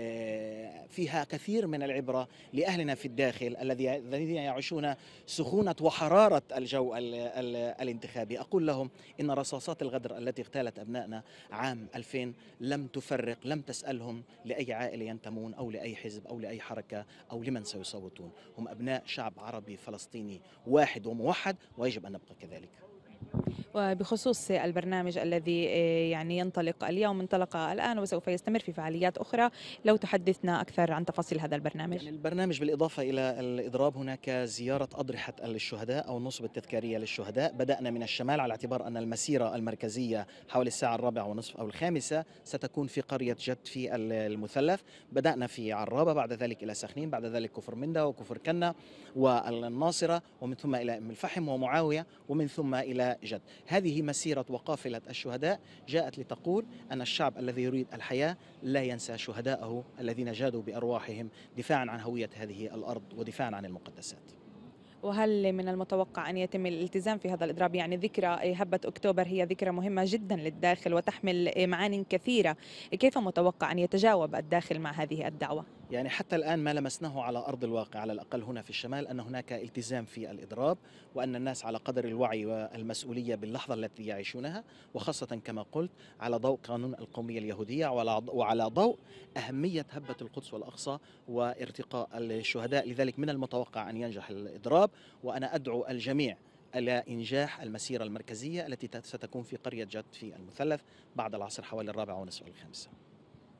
فيها كثير من العبرة لأهلنا في الداخل الذين يعيشون سخونة وحرارة الجو الانتخابي. أقول لهم إن رصاصات الغدر التي اغتالت أبنائنا عام 2000 لم تفرق، لم تسألهم لأي عائلة ينتمون أو لأي حزب أو لأي حركة أو لمن سيصوتون. هم أبناء شعب عربي فلسطيني واحد وموحد، ويجب أن نبقى كذلك. وبخصوص البرنامج الذي يعني ينطلق اليوم، انطلق الآن وسوف يستمر في فعاليات أخرى، لو تحدثنا أكثر عن تفاصيل هذا البرنامج. يعني البرنامج بالإضافة إلى الإضراب هناك زيارة أضرحة الشهداء أو النصب التذكارية للشهداء. بدأنا من الشمال على اعتبار أن المسيرة المركزية حوالي الساعة 4:30 أو 5 ستكون في قرية جد في المثلث. بدأنا في عرابة، بعد ذلك إلى سخنين، بعد ذلك كفر مندا وكفر كنا والناصرة، ومن ثم إلى أم الفحم ومعاوية، ومن ثم إلى جد. هذه مسيرة وقافلة الشهداء جاءت لتقول أن الشعب الذي يريد الحياة لا ينسى شهداءه الذين جادوا بأرواحهم دفاعا عن هوية هذه الأرض ودفاعا عن المقدسات. وهل من المتوقع أن يتم الالتزام في هذا الإضراب؟ يعني ذكرى هبة أكتوبر هي ذكرى مهمة جدا للداخل وتحمل معان كثيرة، كيف متوقع أن يتجاوب الداخل مع هذه الدعوة؟ يعني حتى الآن ما لمسناه على أرض الواقع على الأقل هنا في الشمال أن هناك التزام في الإضراب، وأن الناس على قدر الوعي والمسؤولية باللحظة التي يعيشونها، وخاصة كما قلت على ضوء قانون القومية اليهودية وعلى ضوء أهمية هبة القدس والأقصى وارتقاء الشهداء. لذلك من المتوقع أن ينجح الإضراب، وأنا أدعو الجميع إلى إنجاح المسيرة المركزية التي ستكون في قرية جد في المثلث بعد العصر حوالي 4:30 أو 5.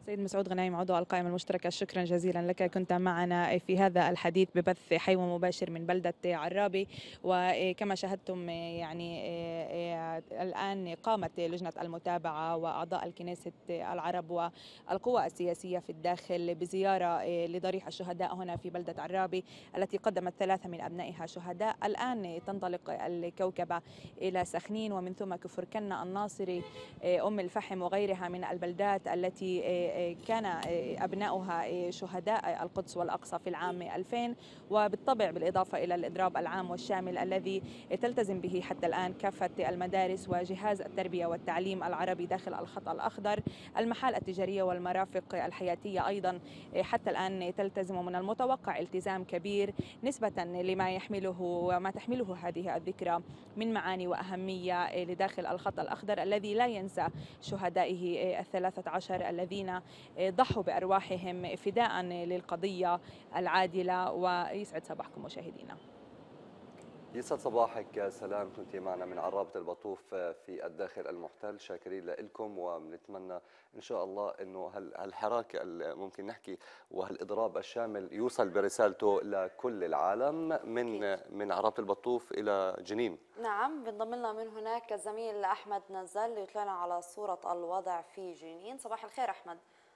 سيد مسعود غنايم عضو القائمة المشتركة، شكرا جزيلا لك، كنت معنا في هذا الحديث ببث حي ومباشر من بلدة عرابي. وكما شاهدتم يعني الآن قامت لجنة المتابعة وأعضاء الكنيسة العرب والقوى السياسية في الداخل بزيارة لضريح الشهداء هنا في بلدة عرابي التي قدمت 3 من أبنائها شهداء. الآن تنطلق الكوكبة إلى سخنين ومن ثم كفر كنا، الناصري، أم الفحم وغيرها من البلدات التي كان أبناؤها شهداء القدس والأقصى في العام 2000، وبالطبع بالإضافة إلى الإضراب العام والشامل الذي تلتزم به حتى الآن كافة المدارس وجهاز التربية والتعليم العربي داخل الخط الأخضر. المحال التجارية والمرافق الحياتية أيضا حتى الآن تلتزم، ومن المتوقع التزام كبير نسبة لما يحمله وما تحمله هذه الذكرى من معاني وأهمية لداخل الخط الأخضر الذي لا ينسى شهدائه 13 الذين ضحوا بأرواحهم فداء للقضية العادلة. ويسعد صباحكم مشاهدينا. يسعد صباحك سلام، كنت معنا من عرابة البطوف في الداخل المحتل، شاكرين لكم وبنتمنى إن شاء الله أنه هالحراك ممكن نحكي وهالإضراب الشامل يوصل برسالته لكل العالم من عرابة البطوف إلى جنين. نعم، بنضم لنا من هناك الزميل أحمد نزال ليطلعنا على صورة الوضع في جنين. صباح الخير أحمد.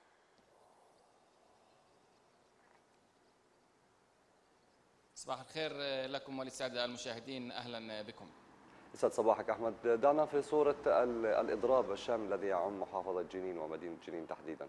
صباح الخير لكم وللسادة المشاهدين، أهلا بكم. يسعد صباحك أحمد، دعنا في صورة الإضراب الشامل الذي يعم محافظة جنين ومدينة جنين تحديدا.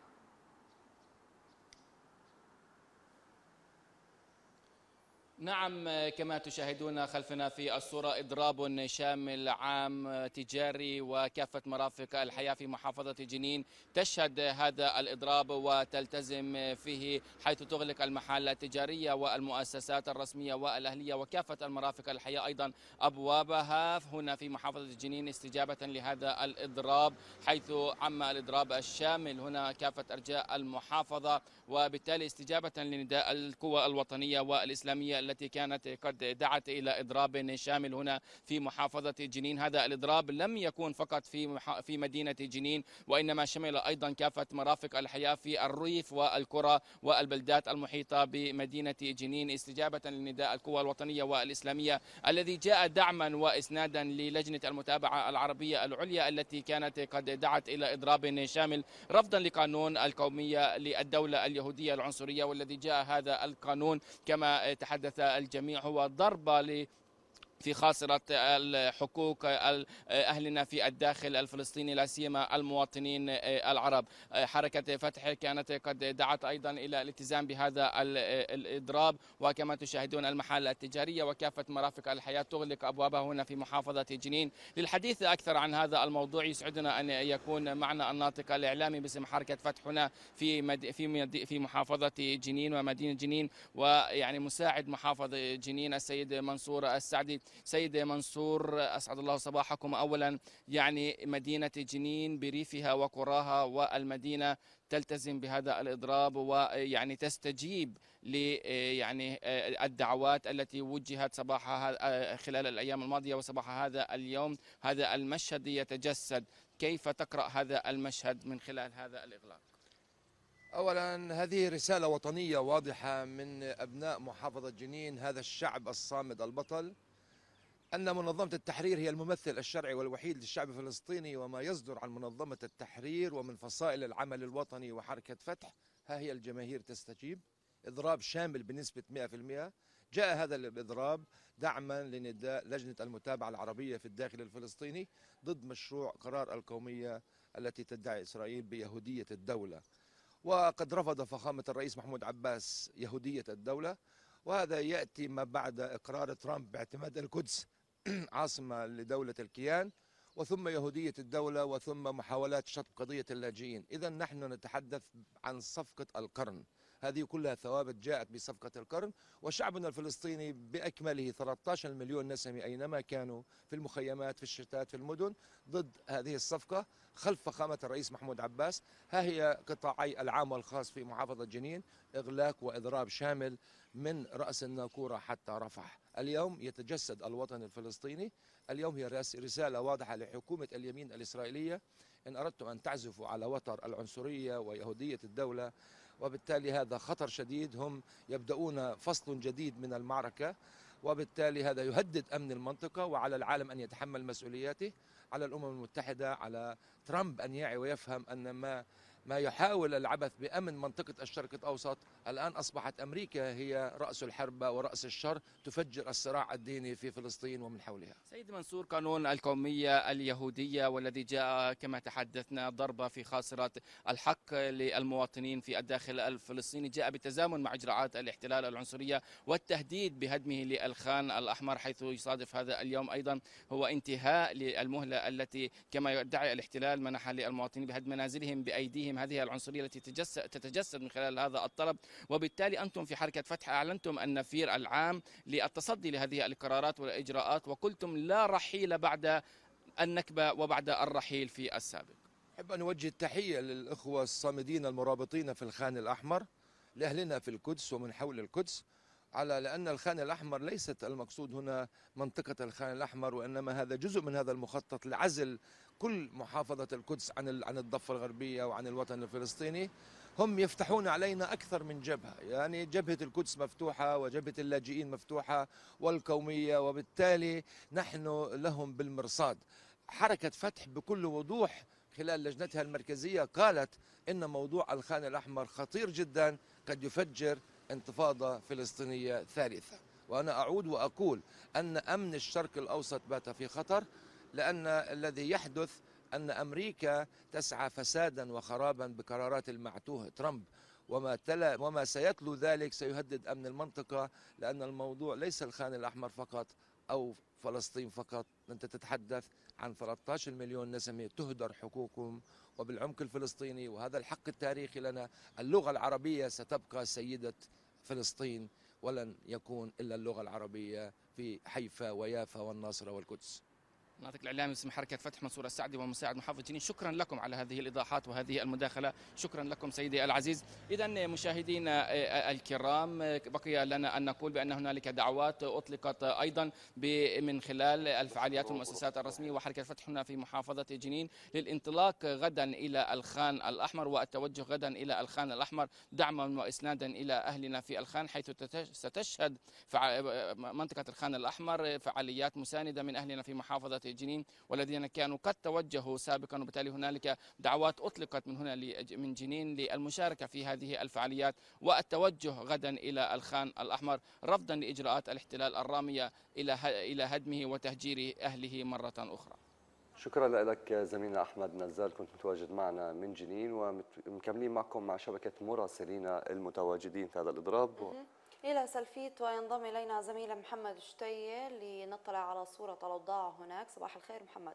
نعم، كما تشاهدون خلفنا في الصورة إضراب شامل عام تجاري وكافة مرافق الحياة في محافظة جنين تشهد هذا الإضراب وتلتزم فيه، حيث تغلق المحال التجارية والمؤسسات الرسمية والأهلية وكافة المرافق الحياة أيضا أبوابها هنا في محافظة جنين استجابة لهذا الإضراب، حيث عم الإضراب الشامل هنا كافة أرجاء المحافظة، وبالتالي استجابة لنداء القوى الوطنية والإسلامية التي كانت قد دعت إلى إضراب شامل هنا في محافظة جنين. هذا الإضراب لم يكن فقط في مدينة جنين، وإنما شمل أيضا كافة مرافق الحياة في الريف والقرى والبلدات المحيطة بمدينة جنين، استجابة لنداء القوى الوطنية والإسلامية الذي جاء دعما وإسنادا للجنة المتابعة العربية العليا التي كانت قد دعت إلى إضراب شامل رفضا لقانون القومية للدولة اليهودية العنصرية، والذي جاء هذا القانون كما تحدث الجميع هو ضربة في خاصرة الحقوق أهلنا في الداخل الفلسطيني، لا سيما المواطنين العرب. حركة فتح كانت قد دعت أيضا إلى الالتزام بهذا الإضراب، وكما تشاهدون المحال التجارية وكافة مرافق الحياة تغلق أبوابها هنا في محافظة جنين. للحديث أكثر عن هذا الموضوع يسعدنا أن يكون معنا الناطق الإعلامي باسم حركة فتح هنا في محافظة جنين ومدينة جنين، ويعني مساعد محافظ جنين السيد منصور السعدي. سيد منصور، أسعد الله صباحكم. أولا يعني مدينة جنين بريفها وقراها والمدينة تلتزم بهذا الإضراب ويعني تستجيب يعني الدعوات التي وجهت صباحها خلال الأيام الماضية وصباح هذا اليوم. هذا المشهد يتجسد، كيف تقرأ هذا المشهد من خلال هذا الإغلاق؟ أولا هذه رسالة وطنية واضحة من أبناء محافظة جنين، هذا الشعب الصامد البطل، أن منظمة التحرير هي الممثل الشرعي والوحيد للشعب الفلسطيني، وما يصدر عن منظمة التحرير ومن فصائل العمل الوطني وحركة فتح ها هي الجماهير تستجيب. إضراب شامل بنسبة 100%. جاء هذا الإضراب دعما لنداء لجنة المتابعة العربية في الداخل الفلسطيني ضد مشروع قرار القومية التي تدعي إسرائيل بيهودية الدولة، وقد رفض فخامة الرئيس محمود عباس يهودية الدولة، وهذا يأتي ما بعد إقرار ترامب باعتماد القدس عاصمة لدولة الكيان، وثم يهودية الدولة، وثم محاولات شط قضية اللاجئين. إذا نحن نتحدث عن صفقة القرن، هذه كلها ثوابت جاءت بصفقة القرن، وشعبنا الفلسطيني بأكمله 13 مليون نسمي أينما كانوا في المخيمات في الشتات في المدن ضد هذه الصفقة خلف فخامة الرئيس محمود عباس. ها هي قطاعي العام والخاص في محافظة جنين، إغلاق وإضراب شامل من رأس الناقورة حتى رفح. اليوم يتجسد الوطن الفلسطيني. اليوم هي رسالة واضحة لحكومة اليمين الإسرائيلية: إن أردتم أن تعزفوا على وتر العنصرية ويهودية الدولة، وبالتالي هذا خطر شديد. هم يبدأون فصل جديد من المعركة، وبالتالي هذا يهدد أمن المنطقة، وعلى العالم أن يتحمل مسؤولياته، على الأمم المتحدة، على ترامب أن يعي ويفهم أن ما يحاول العبث بأمن منطقة الشرق الأوسط. الآن أصبحت أمريكا هي رأس الحربة ورأس الشر، تفجر الصراع الديني في فلسطين ومن حولها. سيد منصور، قانون القومية اليهودية والذي جاء كما تحدثنا ضربة في خاصرة الحق للمواطنين في الداخل الفلسطيني، جاء بالتزامن مع إجراءات الاحتلال العنصرية والتهديد بهدمه للخان الأحمر، حيث يصادف هذا اليوم أيضا هو انتهاء للمهلة التي كما يدعي الاحتلال منحها للمواطنين بهدم منازلهم بأيديهم. هذه العنصرية التي تتجسد من خلال هذا الطلب، وبالتالي أنتم في حركة فتح أعلنتم النفير العام للتصدي لهذه القرارات والإجراءات، وقلتم لا رحيل بعد النكبة وبعد الرحيل في السابق. أحب أن أوجه التحية للإخوة الصامدين المرابطين في الخان الأحمر، لأهلنا في القدس ومن حول القدس، لأن الخان الأحمر ليست المقصود هنا منطقة الخان الأحمر، وإنما هذا جزء من هذا المخطط لعزل كل محافظة القدس عن الضفة الغربية وعن الوطن الفلسطيني. هم يفتحون علينا أكثر من جبهة، يعني جبهة القدس مفتوحة وجبهة اللاجئين مفتوحة والقومية، وبالتالي نحن لهم بالمرصاد. حركة فتح بكل وضوح خلال لجنتها المركزية قالت إن موضوع الخان الأحمر خطير جدا، قد يفجر انتفاضة فلسطينية ثالثة. وأنا أعود وأقول أن أمن الشرق الأوسط بات في خطر، لأن الذي يحدث أن أمريكا تسعى فسادا وخرابا بقرارات المعتوه ترامب، وما سيتلو ذلك سيهدد أمن المنطقة، لأن الموضوع ليس الخان الأحمر فقط أو فلسطين فقط. أنت تتحدث عن 13 مليون نسمة تهدر حقوقهم، وبالعمق الفلسطيني، وهذا الحق التاريخي لنا. اللغة العربية ستبقى سيدة فلسطين، ولن يكون إلا اللغة العربية في حيفا ويافا والناصرة والقدس. ناطق الإعلامي باسم حركة فتح منصور السعدي ومساعد محافظ جنين، شكرا لكم على هذه الإيضاحات وهذه المداخلة. شكرا لكم سيدي العزيز. إذا مشاهدينا الكرام، بقي لنا أن نقول بأن هنالك دعوات أطلقت أيضا من خلال الفعاليات والمؤسسات الرسمية وحركة فتح هنا في محافظة جنين للانطلاق غدا إلى الخان الأحمر والتوجه غدا إلى الخان الأحمر دعما وإسنادا إلى أهلنا في الخان، حيث ستشهد منطقة الخان الأحمر فعاليات مساندة من أهلنا في محافظة جنين والذين كانوا قد توجهوا سابقا، وبالتالي هنالك دعوات أطلقت من هنا من جنين للمشاركة في هذه الفعاليات والتوجه غدا إلى الخان الأحمر رفضا لإجراءات الاحتلال الرامية إلى هدمه وتهجير أهله مرة أخرى. شكرا لك زميلنا أحمد نزال، كنت متواجد معنا من جنين، ومكملين معكم مع شبكة مراسلينا المتواجدين في هذا الإضراب. إلى سلفيت وينضم إلينا زميل محمد شتية لنطلع على صورة الأوضاع هناك. صباح الخير محمد.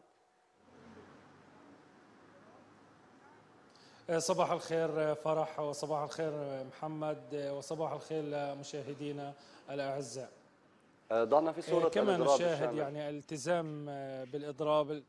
صباح الخير فرح، وصباح الخير محمد، وصباح الخير لمشاهدينا الأعزاء. ضعنا في صورة كما نشاهد يعني الالتزام بالإضراب،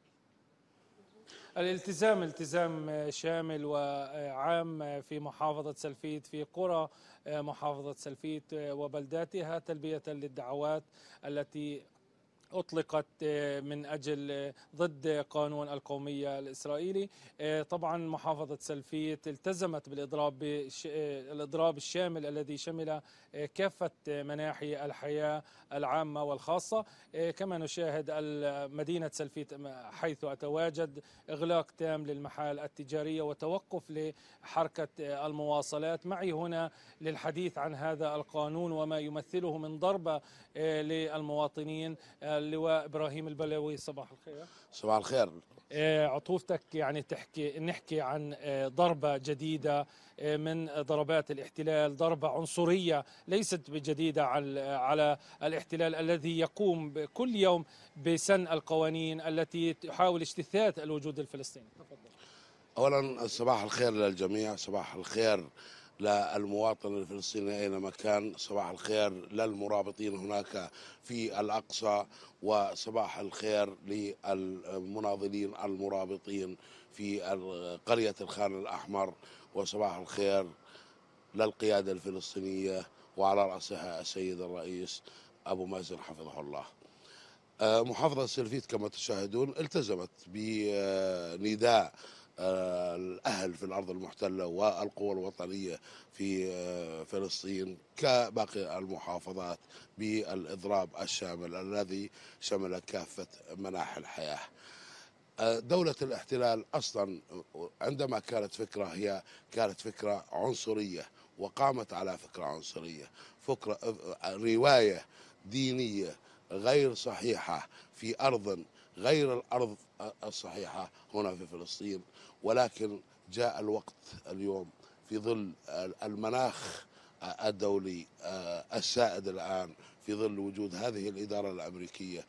التزام شامل وعام في محافظة سلفيت، في قرى محافظة سلفيت وبلداتها، تلبية للدعوات التي أطلقت من أجل ضد قانون القومية الإسرائيلي. طبعا محافظة سلفيت التزمت بالإضراب الشامل الذي شمل كافة مناحي الحياة العامة والخاصة. كما نشاهد مدينة سلفيت حيث أتواجد إغلاق تام للمحال التجارية وتوقف لحركة المواصلات. معي هنا للحديث عن هذا القانون وما يمثله من ضربة للمواطنين اللواء إبراهيم البلوي. صباح الخير. صباح الخير. عطوفتك يعني نحكي عن ضربة جديدة من ضربات الاحتلال، ضربة عنصرية ليست بجديدة على الاحتلال الذي يقوم كل يوم بسن القوانين التي تحاول اجتثاث الوجود الفلسطيني. تفضل. أولا صباح الخير للجميع، صباح الخير للمواطن الفلسطيني أينما كان، صباح الخير للمرابطين هناك في الأقصى، وصباح الخير للمناضلين المرابطين في قرية الخان الأحمر، وصباح الخير للقيادة الفلسطينية وعلى رأسها السيد الرئيس أبو مازن حفظه الله. محافظة سلفيت كما تشاهدون التزمت بنداء الأهل في الأرض المحتلة والقوى الوطنية في فلسطين كباقي المحافظات بالإضراب الشامل الذي شمل كافة مناحي الحياة. دولة الاحتلال أصلا عندما كانت فكرة هي كانت فكرة عنصرية وقامت على فكرة عنصرية، فكرة رواية دينية غير صحيحة في أرض غير الأرض الصحيحة هنا في فلسطين. ولكن جاء الوقت اليوم في ظل المناخ الدولي السائد الآن، في ظل وجود هذه الإدارة الأمريكية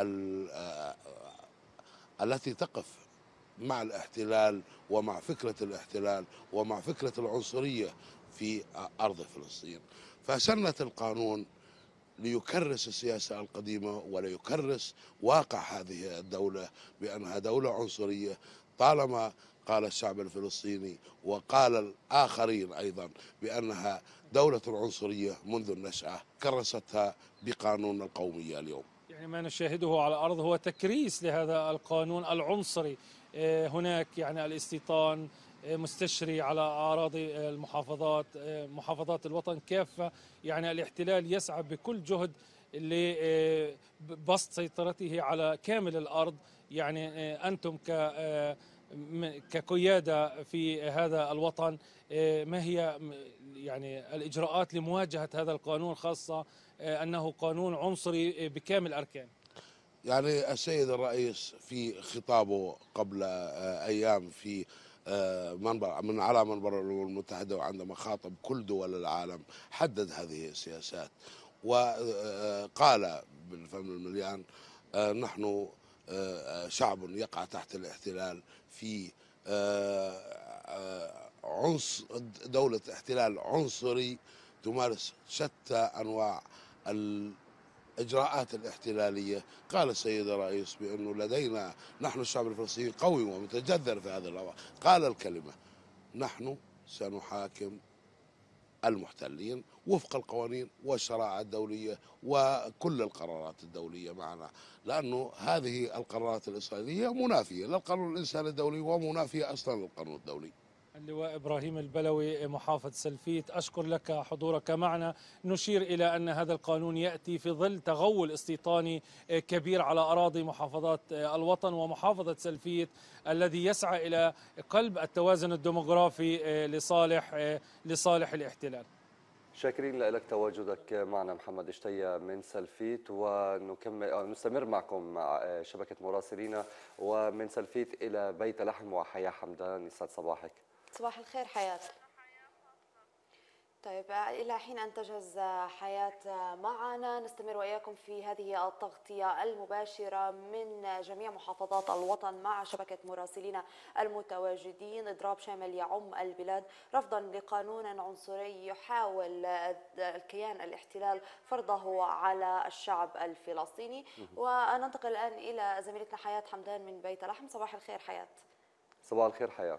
التي تقف مع الاحتلال ومع فكرة الاحتلال ومع فكرة العنصرية في أرض فلسطين، فسنت القانون ليكرس السياسة القديمة وليكرس واقع هذه الدولة بأنها دولة عنصرية، طالما قال الشعب الفلسطيني وقال الآخرين أيضا بأنها دولة عنصرية منذ النشأة، كرستها بقانون القومية اليوم. يعني ما نشاهده على الأرض هو تكريس لهذا القانون العنصري. هناك يعني الاستيطان مستشري على أراضي المحافظات، محافظات الوطن كافة. يعني الاحتلال يسعى بكل جهد لبسط سيطرته على كامل الأرض. يعني أنتم كقيادة في هذا الوطن، ما هي يعني الإجراءات لمواجهة هذا القانون، خاصة أنه قانون عنصري بكامل أركانه؟ يعني السيد الرئيس في خطابه قبل أيام في على منبر الأمم المتحدة وعندما خاطب كل دول العالم حدد هذه السياسات وقال بالفم المليان نحن شعب يقع تحت الاحتلال في دولة احتلال عنصري تمارس شتى أنواع الإجراءات الاحتلالية. قال السيد الرئيس بأنه لدينا نحن الشعب الفلسطيني قوي ومتجذر في هذا الوضع، قال الكلمة نحن سنحاكم المحتلين وفق القوانين والشرائع الدولية وكل القرارات الدولية معنا، لأنه هذه القرارات الإسرائيلية منافية للقانون الإنساني الدولي ومنافية أصلا للقانون الدولي. اللواء إبراهيم البلوي محافظ سلفيت، أشكر لك حضورك معنا. نشير إلى أن هذا القانون يأتي في ظل تغول استيطاني كبير على أراضي محافظات الوطن ومحافظة سلفيت الذي يسعى إلى قلب التوازن الديموغرافي لصالح الاحتلال. شاكرين لك تواجدك معنا محمد اشتيا من سلفيت، ونستمر معكم مع شبكة مراسلين ومن سلفيت إلى بيت لحم وحياة حمدان. يسعد صباحك. صباح الخير حياة. طيب إلى حين أن تجهز حياة معنا نستمر وإياكم في هذه التغطية المباشرة من جميع محافظات الوطن مع شبكة مراسلين المتواجدين. إضراب شامل يعم البلاد رفضا لقانون عنصري يحاول الكيان الاحتلال فرضه على الشعب الفلسطيني. وننتقل الآن إلى زميلتنا حياة حمدان من بيت لحم. صباح الخير حياة. صباح الخير حياة.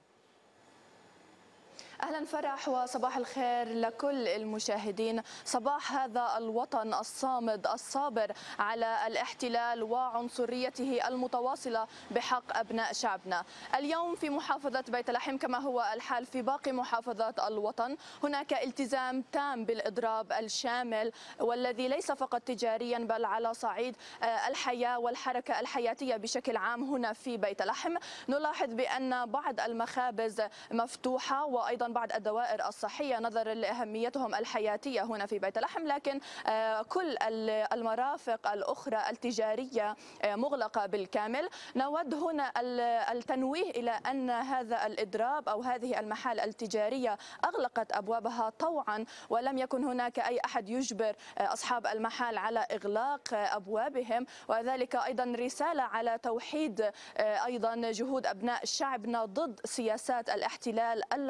أهلا فرح وصباح الخير لكل المشاهدين. صباح هذا الوطن الصامد الصابر على الاحتلال وعنصريته المتواصلة بحق أبناء شعبنا. اليوم في محافظة بيت لحم كما هو الحال في باقي محافظات الوطن هناك التزام تام بالإضراب الشامل والذي ليس فقط تجاريا بل على صعيد الحياة والحركة الحياتية بشكل عام هنا في بيت لحم. نلاحظ بأن بعض المخابز مفتوحة وأيضا بعض الدوائر الصحية نظرا لأهميتهم الحياتية هنا في بيت لحم، لكن كل المرافق الأخرى التجارية مغلقة بالكامل. نود هنا التنويه إلى أن هذا الإضراب أو هذه المحال التجارية أغلقت أبوابها طوعا ولم يكن هناك أي أحد يجبر أصحاب المحال على إغلاق أبوابهم، وذلك أيضا رسالة على توحيد أيضا جهود أبناء شعبنا ضد سياسات الاحتلال العنصري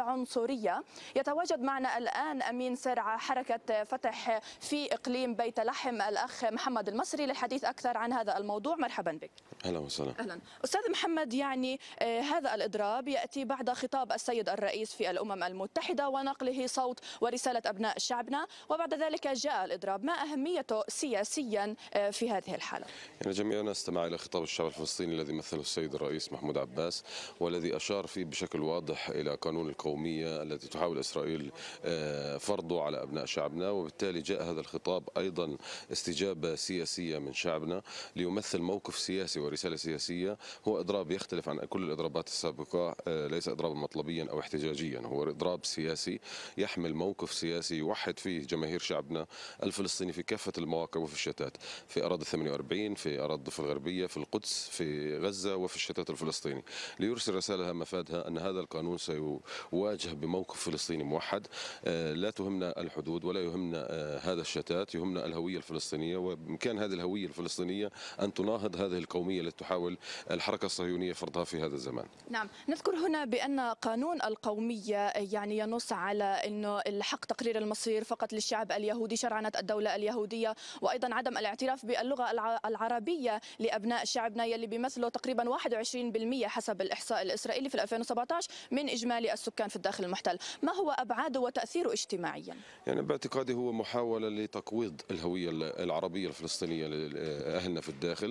العنصرية. يتواجد معنا الآن أمين سرعة حركة فتح في إقليم بيت لحم الأخ محمد المصري للحديث أكثر عن هذا الموضوع. مرحبا بك. أهلا وسهلا. أهلا أستاذ محمد، يعني هذا الإضراب يأتي بعد خطاب السيد الرئيس في الأمم المتحدة ونقله صوت ورسالة أبناء شعبنا، وبعد ذلك جاء الإضراب. ما أهميته سياسيا في هذه الحالة؟ يعني جميعنا استمع إلى خطاب الشعب الفلسطيني الذي مثله السيد الرئيس محمود عباس، والذي أشار فيه بشكل واضح إلى قانون القومية التي تحاول إسرائيل فرضه على أبناء شعبنا، وبالتالي جاء هذا الخطاب أيضا استجابة سياسية من شعبنا ليمثل موقف سياسي ورسالة سياسية. هو إضراب يختلف عن كل الإضرابات السابقة، ليس إضرابا مطلبيا أو احتجاجيا، هو إضراب سياسي يحمل موقف سياسي يوحد فيه جماهير شعبنا الفلسطيني في كافة المواقع وفي الشتات، في أراضي 48، في أراضي الضفة الغربية، في القدس، في غزة، وفي الشتات الفلسطيني، ليرسل رسالة مفادها أن هذا القانون سيواجه بموقف فلسطيني موحد. لا تهمنا الحدود ولا يهمنا هذا الشتات، يهمنا الهوية الفلسطينية، وبإمكان هذه الهوية الفلسطينية أن تناهض هذه القومية التي تحاول الحركة الصهيونية فرضها في هذا الزمان. نعم، نذكر هنا بأن قانون القومية يعني ينص على أنه الحق تقرير المصير فقط للشعب اليهودي، شرعنة الدولة اليهودية، وأيضا عدم الاعتراف باللغة العربية لأبناء شعبنا يلي بيمثلوا تقريبا 21% حسب الإحصاء الإسرائيلي في 2017 من إجمالي السكان في الداخل المحتل. ما هو أبعاده وتأثيره اجتماعيا؟ يعني باعتقادي هو محاولة لتقويض الهوية العربية الفلسطينية لأهلنا في الداخل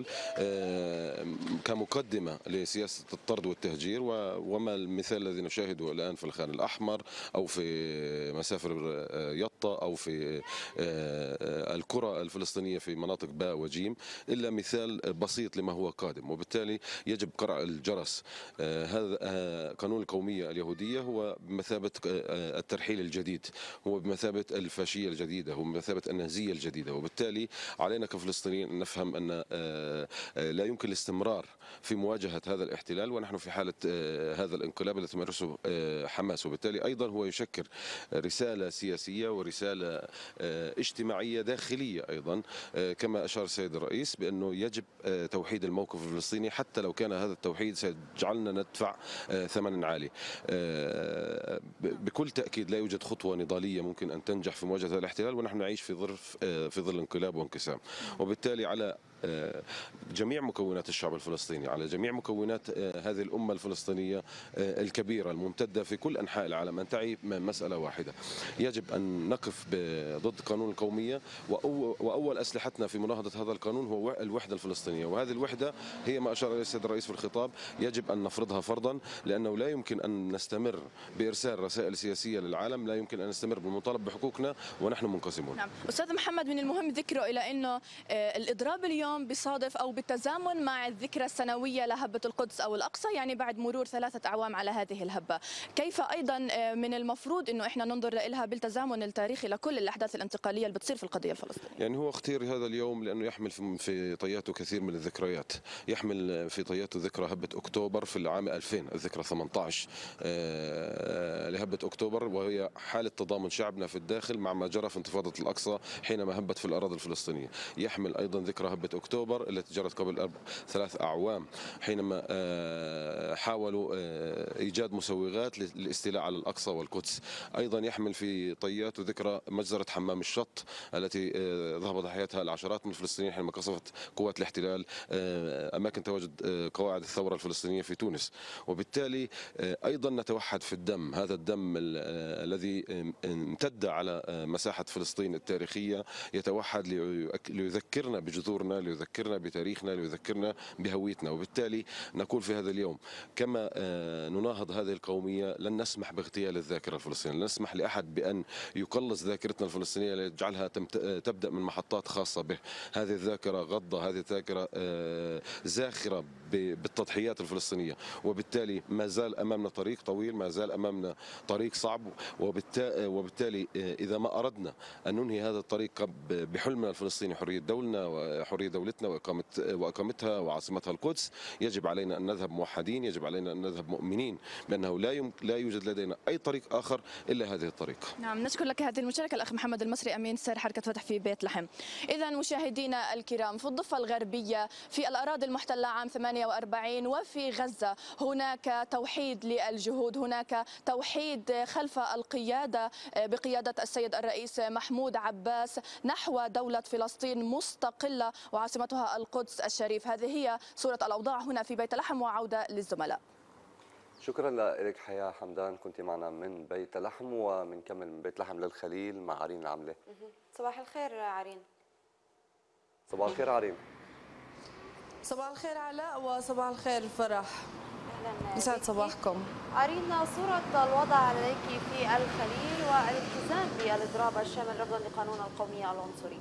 كمقدمة لسياسة الطرد والتهجير، وما المثال الذي نشاهده الآن في الخان الأحمر أو في مسافر يطا أو في القرى الفلسطينية في مناطق باء وجيم، إلا مثال بسيط لما هو قادم. وبالتالي يجب قرع الجرس. هذا قانون القومية اليهودية هو بمثابة الترحيل الجديد، هو بمثابة الفاشية الجديدة، هو بمثابة النازية الجديدة، وبالتالي علينا كفلسطينيين أن نفهم أن لا يمكن الاستمرار في مواجهة هذا الاحتلال ونحن في حالة هذا الانقلاب الذي تمارسه حماس. وبالتالي أيضا هو يشكل رسالة سياسية ورسالة اجتماعية داخلية أيضا، كما أشار السيد الرئيس بأنه يجب توحيد الموقف الفلسطيني، حتى لو كان هذا التوحيد سيجعلنا ندفع ثمنا عالي. بكل تأكيد لا يوجد خطوة نضالية ممكن أن تنجح في مواجهة هذا الاحتلال ونحن نعيش في ظل انقلاب وانقسام. وبالتالي على جميع مكونات الشعب الفلسطيني، على جميع مكونات هذه الأمة الفلسطينية الكبيرة الممتدة في كل أنحاء العالم أن تعي مسألة واحدة: يجب أن نقف ضد قانون القومية، وأول أسلحتنا في مناهضة هذا القانون هو الوحدة الفلسطينية، وهذه الوحدة هي ما أشار إليه السيد الرئيس في الخطاب، يجب أن نفرضها فرضا، لأنه لا يمكن أن نستمر بإرسال رسائل سياسية للعالم، لا يمكن أن نستمر بالمطالب بحقوقنا ونحن منقسمون. نعم. أستاذ محمد، من المهم ذكره إلى أنه الإضراب اليوم بصادف أو بالتزامن مع الذكرى السنوية لهبة القدس أو الأقصى، يعني بعد مرور 3 أعوام على هذه الهبة. كيف أيضا من المفروض أنه إحنا ننظر لها بالتزامن التاريخي لكل الأحداث الانتقالية اللي بتصير في القضية الفلسطينية؟ يعني هو اختير هذا اليوم لأنه يحمل في طياته كثير من الذكريات، يحمل في طياته ذكرى هبة أكتوبر في العام 2000، الذكرى 18 لهبة أكتوبر، وهي حالة تضامن شعبنا في الداخل مع ما جرى في انتفاضة الأقصى حينما هبت في الأراضي الفلسطينية. يحمل أيضا ذكرى هبة أكتوبر التي جرت قبل 3 أعوام حينما حاولوا إيجاد مسوغات للاستيلاء على الأقصى والقدس. أيضا يحمل في طياته ذكرى مجزرة حمام الشط التي ذهب ضحيتها العشرات من الفلسطينيين حينما قصفت قوات الاحتلال أماكن تواجد قواعد الثورة الفلسطينية في تونس. وبالتالي أيضا نتوحد في الدم، هذا الدم الذي امتد على مساحة فلسطين التاريخية يتوحد ليذكرنا بجذورنا، ليذكرنا بتاريخنا، ليذكرنا بهويتنا. وبالتالي نقول في هذا اليوم كما نناهض هذه القومية لن نسمح باغتيال الذاكرة الفلسطينية، لن نسمح لأحد بأن يقلص ذاكرتنا الفلسطينية ليجعلها تبدأ من محطات خاصة به. هذه الذاكرة غضة، هذه الذاكرة زاخرة بالتضحيات الفلسطينية، وبالتالي ما زال أمامنا طريق طويل، ما زال أمامنا طريق صعب. وبالتالي إذا ما أردنا أن ننهي هذا الطريق بحلمنا الفلسطيني، حرية دولنا وحرية دولتنا وإقامتها وعاصمتها القدس. يجب علينا أن نذهب موحدين، يجب علينا أن نذهب مؤمنين بأنه لا يوجد لدينا أي طريق آخر إلا هذه الطريق. نعم، نشكر لك هذه المشاركة الأخ محمد المصري أمين سر حركة فتح في بيت لحم. إذا مشاهدينا الكرام، في الضفة الغربية في الأراضي المحتلة عام 48 وفي غزة هناك توحيد للجهود، هناك توحيد خلف القيادة بقيادة السيد الرئيس محمود عباس نحو دولة فلسطين مستقلة وعاصمتها القدس الشريف. هذه هي صورة الأوضاع هنا في بيت لحم، وعودة للزملاء. شكرا لك حياة حمدان، كنت معنا من بيت لحم، ومنكمل من بيت لحم للخليل مع عرين العملة. صباح الخير عرين. صباح الخير عرين. صباح الخير علاء وصباح الخير فرح. يسعد صباحكم. عرين، صورة الوضع لديك في الخليل والالتزام بالإضراب الشامل رفضا لقانون القومية العنصري.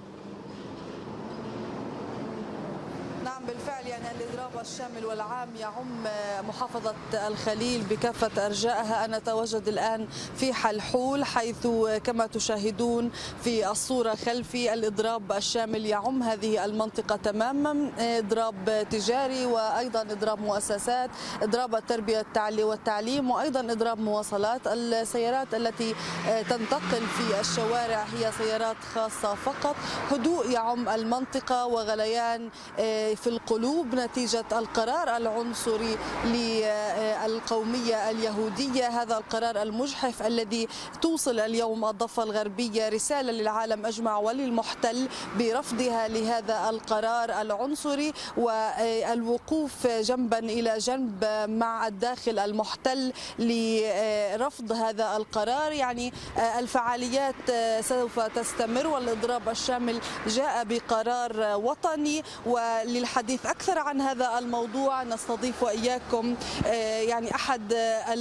نعم بالفعل، يعني الإضراب الشامل والعام يعم محافظة الخليل بكافة أرجائها. أنا أتواجد الآن في حلحول، حيث كما تشاهدون في الصورة خلفي الإضراب الشامل يعم هذه المنطقة تماما، إضراب تجاري وأيضا إضراب مؤسسات، إضراب التربية والتعليم، وأيضا إضراب مواصلات. السيارات التي تنتقل في الشوارع هي سيارات خاصة فقط. هدوء يعم المنطقة وغليان في القلوب نتيجة القرار العنصري للقومية اليهودية، هذا القرار المجحف الذي توصل اليوم الضفة الغربية رسالة للعالم أجمع وللمحتل برفضها لهذا القرار العنصري والوقوف جنبا إلى جنب مع الداخل المحتل لرفض هذا القرار. يعني الفعاليات سوف تستمر، والإضراب الشامل جاء بقرار وطني. وللحديث أكثر عن هذا الموضوع نستضيف وإياكم يعني أحد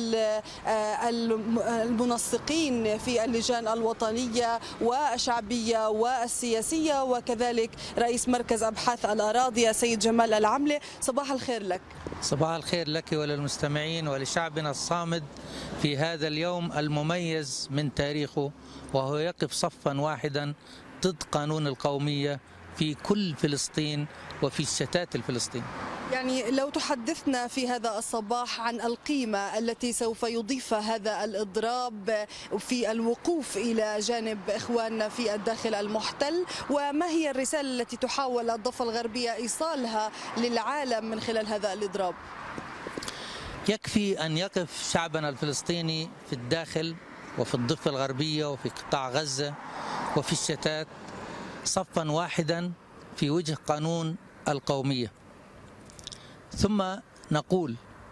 المنسقين في اللجان الوطنية والشعبية والسياسية، وكذلك رئيس مركز أبحاث الأراضي السيد جمال العملة. صباح الخير لك. صباح الخير لك وللمستمعين ولشعبنا الصامد في هذا اليوم المميز من تاريخه، وهو يقف صفا واحدا ضد قانون القومية في كل فلسطين وفي الشتات الفلسطيني. يعني لو تحدثنا في هذا الصباح عن القيمة التي سوف يضيفها هذا الإضراب في الوقوف إلى جانب إخواننا في الداخل المحتل، وما هي الرسالة التي تحاول الضفة الغربية إيصالها للعالم من خلال هذا الإضراب؟ يكفي أن يقف شعبنا الفلسطيني في الداخل وفي الضفة الغربية وفي قطاع غزة وفي الشتات صفا واحدا في وجه قانون القومية. ثم نقول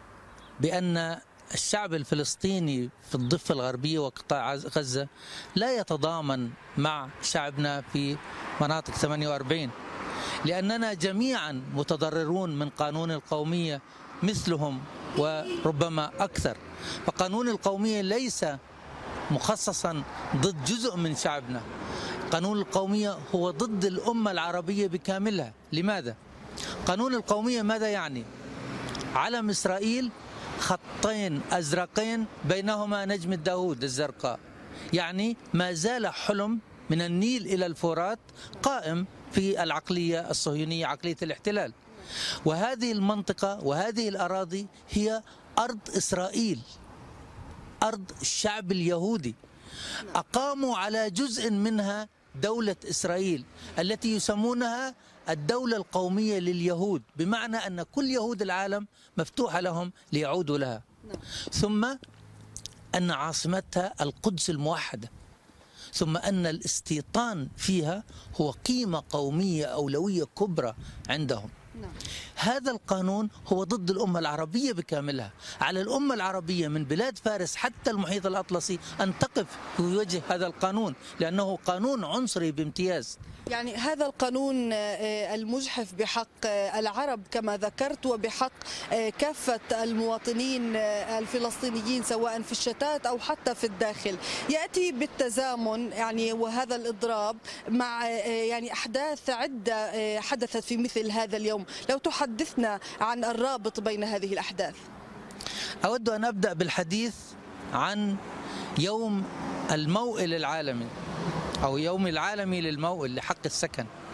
بأن الشعب الفلسطيني في الضفة الغربية وقطاع غزة لا يتضامن مع شعبنا في مناطق 48، لأننا جميعا متضررون من قانون القومية مثلهم وربما أكثر. فقانون القومية ليس مخصصا ضد جزء من شعبنا، قانون القومية هو ضد الأمة العربية بكاملها. لماذا؟ قانون القومية ماذا يعني؟ علم إسرائيل خطين أزرقين بينهما نجمة داوود الزرقاء، يعني ما زال حلم من النيل إلى الفرات قائم في العقلية الصهيونية، عقلية الاحتلال. وهذه المنطقة وهذه الأراضي هي أرض إسرائيل، أرض الشعب اليهودي. أقاموا على جزء منها دولة إسرائيل التي يسمونها الدولة القومية لليهود، بمعنى أن كل يهود العالم مفتوحة لهم ليعودوا لها. ثم أن عاصمتها القدس الموحدة، ثم أن الاستيطان فيها هو قيمة قومية أولوية كبرى عندهم. هذا القانون هو ضد الأمة العربية بكاملها. على الأمة العربية من بلاد فارس حتى المحيط الأطلسي أن تقف في وجه هذا القانون، لأنه قانون عنصري بامتياز. يعني هذا القانون المجحف بحق العرب كما ذكرت وبحق كافة المواطنين الفلسطينيين سواء في الشتات أو حتى في الداخل، يأتي بالتزامن يعني وهذا الإضراب مع يعني أحداث عدة حدثت في مثل هذا اليوم. لو تحدثنا عن الرابط بين هذه الأحداث. أود أن أبدأ بالحديث عن يوم الموئل العالمي أو يوم العالمي للموئل لحق السكن.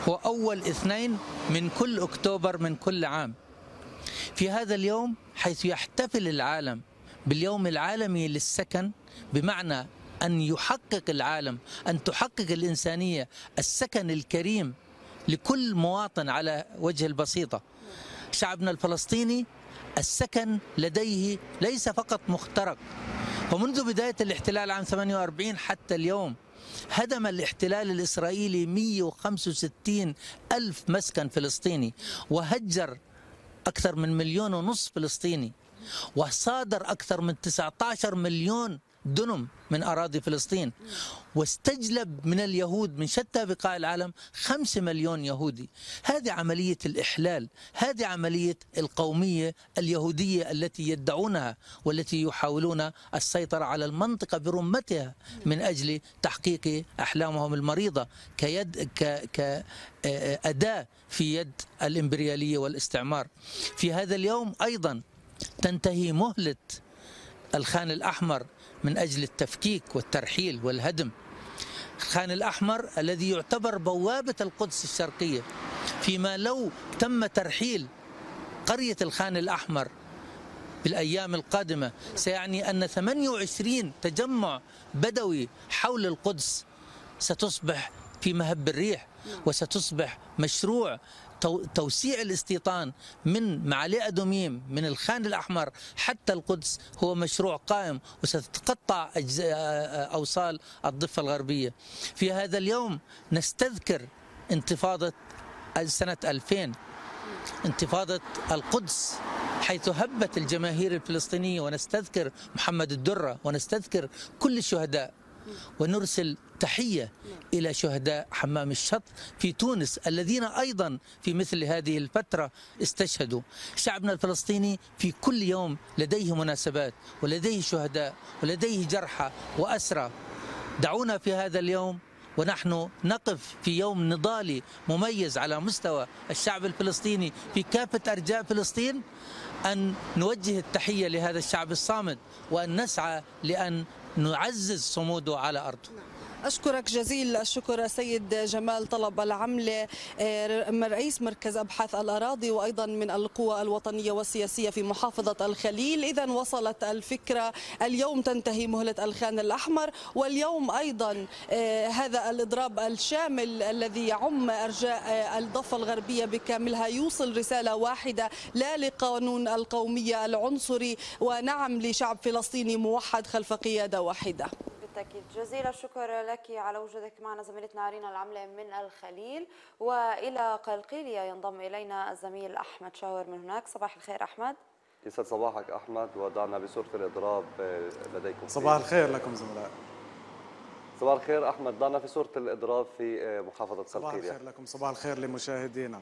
هو أول 2 من كل أكتوبر من كل عام. في هذا اليوم حيث يحتفل العالم باليوم العالمي للسكن، بمعنى أن يحقق العالم، أن تحقق الإنسانية السكن الكريم لكل مواطن على وجه البسيطة. شعبنا الفلسطيني السكن لديه ليس فقط مخترق، ومنذ بداية الاحتلال عام 48 حتى اليوم هدم الاحتلال الإسرائيلي 165 ألف مسكن فلسطيني، وهجر أكثر من 1.5 مليون فلسطيني، وصادر أكثر من 19 مليون دنم من أراضي فلسطين، واستجلب من اليهود من شتى بقاع العالم 5 مليون يهودي. هذه عملية الإحلال، هذه عملية القومية اليهودية التي يدعونها، والتي يحاولون السيطرة على المنطقة برمتها من أجل تحقيق أحلامهم المريضة كأداة في يد الإمبريالية والاستعمار. في هذا اليوم أيضا تنتهي مهلة الخان الأحمر من أجل التفكيك والترحيل والهدم. الخان الأحمر الذي يعتبر بوابة القدس الشرقية، فيما لو تم ترحيل قرية الخان الأحمر بالأيام القادمة سيعني أن 28 تجمع بدوي حول القدس ستصبح في مهب الريح، وستصبح مشروع توسيع الاستيطان من معالي أدوميم من الخان الأحمر حتى القدس هو مشروع قائم، وستتقطع أوصال الضفة الغربية. في هذا اليوم نستذكر انتفاضة سنة 2000، انتفاضة القدس، حيث هبت الجماهير الفلسطينية، ونستذكر محمد الدرة، ونستذكر كل الشهداء، ونرسل تحية إلى شهداء حمام الشط في تونس الذين أيضا في مثل هذه الفترة استشهدوا. شعبنا الفلسطيني في كل يوم لديه مناسبات، ولديه شهداء، ولديه جرحى وأسرى. دعونا في هذا اليوم ونحن نقف في يوم نضالي مميز على مستوى الشعب الفلسطيني في كافة أرجاء فلسطين، أن نوجه التحية لهذا الشعب الصامد، وأن نسعى لأن نعزز صموده على أرضه. أشكرك جزيل الشكر سيد جمال طلب العملة، رئيس مركز أبحاث الأراضي وأيضا من القوى الوطنية والسياسية في محافظة الخليل. إذا وصلت الفكرة، اليوم تنتهي مهلة الخان الأحمر، واليوم أيضا هذا الإضراب الشامل الذي يعم أرجاء الضفة الغربية بكاملها يوصل رسالة واحدة: لا لقانون القومية العنصري، ونعم لشعب فلسطيني موحد خلف قيادة واحدة. بالتأكيد. جزيل الشكر لك على وجودك معنا زميلتنا رينا العملة من الخليل. وإلى قلقيلية ينضم إلينا الزميل أحمد شاور من هناك. صباح الخير أحمد. يسعد صباحك أحمد، ودعنا بصورة الإضراب لديكم. صباح الخير لكم زملاء. صباح الخير أحمد، ضعنا في صورة الإضراب في محافظة قلقيلية. صباح الخير لكم، صباح الخير لمشاهدينا.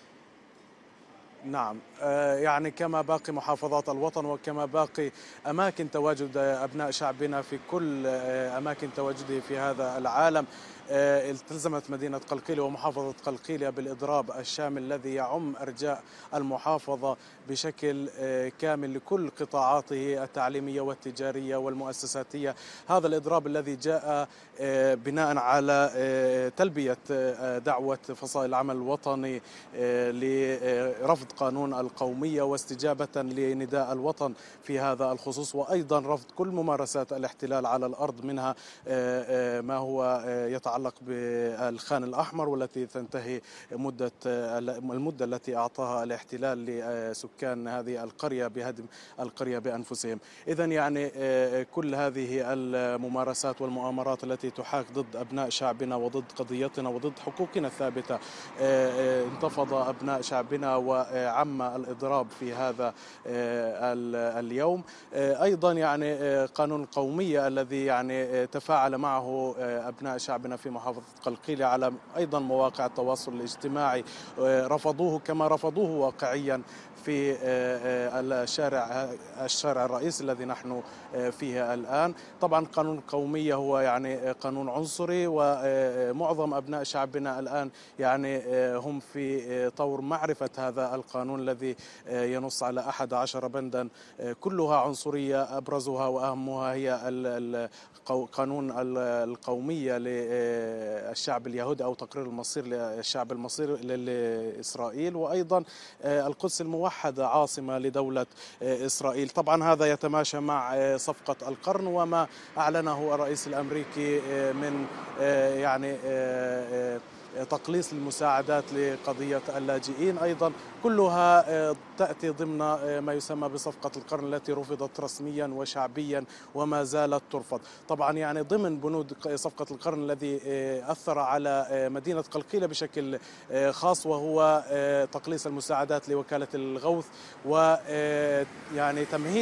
نعم، يعني كما باقي محافظات الوطن وكما باقي أماكن تواجد أبناء شعبنا في كل أماكن تواجده في هذا العالم، التزمت مدينة قلقيلية ومحافظة قلقيلية بالإضراب الشامل الذي يعم أرجاء المحافظة بشكل كامل لكل قطاعاته التعليمية والتجارية والمؤسساتية. هذا الإضراب الذي جاء بناء على تلبية دعوة فصائل العمل الوطني لرفض قانون القومية واستجابة لنداء الوطن في هذا الخصوص، وأيضا رفض كل ممارسات الاحتلال على الأرض، منها ما هو يتعلق بالخان الأحمر والتي تنتهي المدة التي أعطاها الاحتلال لسكان هذه القرية بهدم القرية بأنفسهم. إذن يعني كل هذه الممارسات والمؤامرات التي تحاك ضد أبناء شعبنا وضد قضيتنا وضد حقوقنا الثابتة، انتفض أبناء شعبنا وعم الإضراب في هذا اليوم. أيضا يعني قانون القومية الذي يعني تفاعل معه أبناء شعبنا في محافظة قلقيلية على أيضا مواقع التواصل الاجتماعي، رفضوه كما رفضوه واقعيا في الشارع الرئيسي الذي نحن فيه الآن. طبعا قانون القومية هو يعني قانون عنصري، ومعظم أبناء شعبنا الآن يعني هم في طور معرفة هذا القانون الذي ينص على 11 بندا كلها عنصرية، أبرزها وأهمها هي قانون القومية الشعب اليهودي أو تقرير المصير للشعب المصير لإسرائيل، وأيضا القدس الموحدة عاصمة لدولة إسرائيل. طبعا هذا يتماشى مع صفقة القرن وما أعلنه الرئيس الأمريكي من يعني تقليص المساعدات لقضية اللاجئين، أيضا كلها تأتي ضمن ما يسمى بصفقة القرن التي رفضت رسميا وشعبيا وما زالت ترفض. طبعا يعني ضمن بنود صفقة القرن الذي أثر على مدينة قلقيلة بشكل خاص وهو تقليص المساعدات لوكالة الغوث، ويعني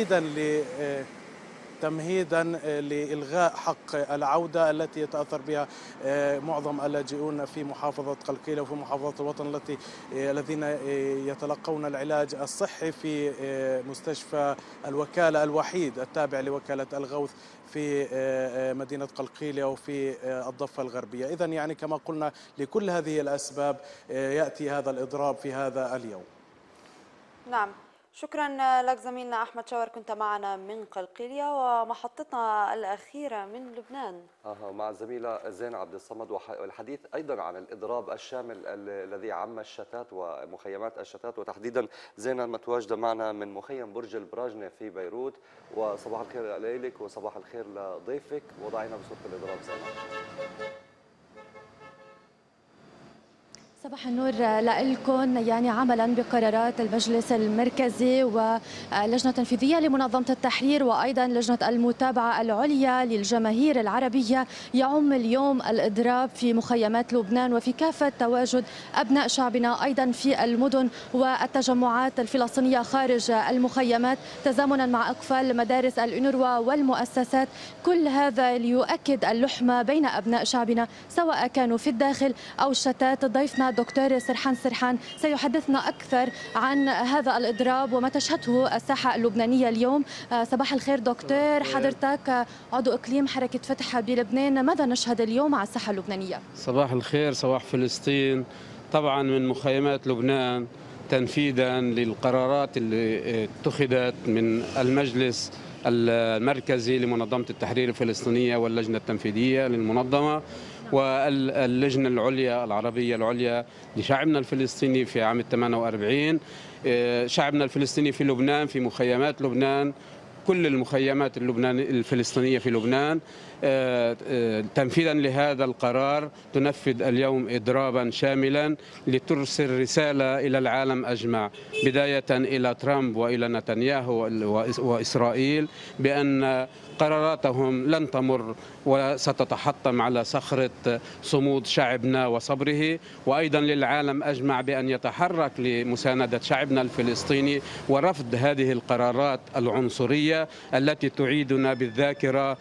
تمهيدا لإلغاء حق العودة التي يتأثر بها معظم اللاجئون في محافظة قلقيلة وفي محافظة الوطن الذين يتلقون العلاج الصحي في مستشفى الوكالة الوحيد التابع لوكالة الغوث في مدينة قلقيلة وفي الضفة الغربية. إذن يعني كما قلنا لكل هذه الأسباب يأتي هذا الإضراب في هذا اليوم. نعم، شكرا لك زميلنا أحمد شاور، كنت معنا من قلقيلية. ومحطتنا الأخيرة من لبنان مع الزميلة زين عبد الصمد، والحديث أيضا عن الإضراب الشامل الذي عم الشتات ومخيمات الشتات، وتحديدا زين متواجدة معنا من مخيم برج البراجنة في بيروت. وصباح الخير لك وصباح الخير لضيفك، وضعينا بصورة الإضراب زين. صباح النور لكم. يعني عملا بقرارات المجلس المركزي واللجنة التنفيذية لمنظمة التحرير وأيضا لجنة المتابعة العليا للجماهير العربية، يعم اليوم الإضراب في مخيمات لبنان وفي كافة تواجد أبناء شعبنا أيضا في المدن والتجمعات الفلسطينية خارج المخيمات، تزامنا مع إقفال مدارس الأونروا والمؤسسات. كل هذا ليؤكد اللحمة بين أبناء شعبنا سواء كانوا في الداخل أو الشتات. ضيفنا دكتور سرحان سيحدثنا أكثر عن هذا الإضراب وما تشهده الساحة اللبنانية اليوم. صباح الخير دكتور، حضرتك عضو إقليم حركة فتح بلبنان، ماذا نشهد اليوم على الساحة اللبنانية؟ صباح الخير، صباح فلسطين. طبعا من مخيمات لبنان تنفيذا للقرارات اللي اتخذت من المجلس المركزي لمنظمة التحرير الفلسطينية واللجنة التنفيذية للمنظمة واللجنة العليا العربية العليا لشعبنا الفلسطيني في عام 48. شعبنا الفلسطيني في لبنان، في مخيمات لبنان، كل المخيمات الفلسطينية في لبنان تنفيذا لهذا القرار تنفذ اليوم إضرابا شاملا لترسل رسالة إلى العالم أجمع، بداية إلى ترامب وإلى نتنياهو وإسرائيل، بأن قراراتهم لن تمر وستتحطم على صخرة صمود شعبنا وصبره، وأيضا للعالم أجمع بأن يتحرك لمساندة شعبنا الفلسطيني ورفض هذه القرارات العنصرية التي تعيدنا بالذاكرة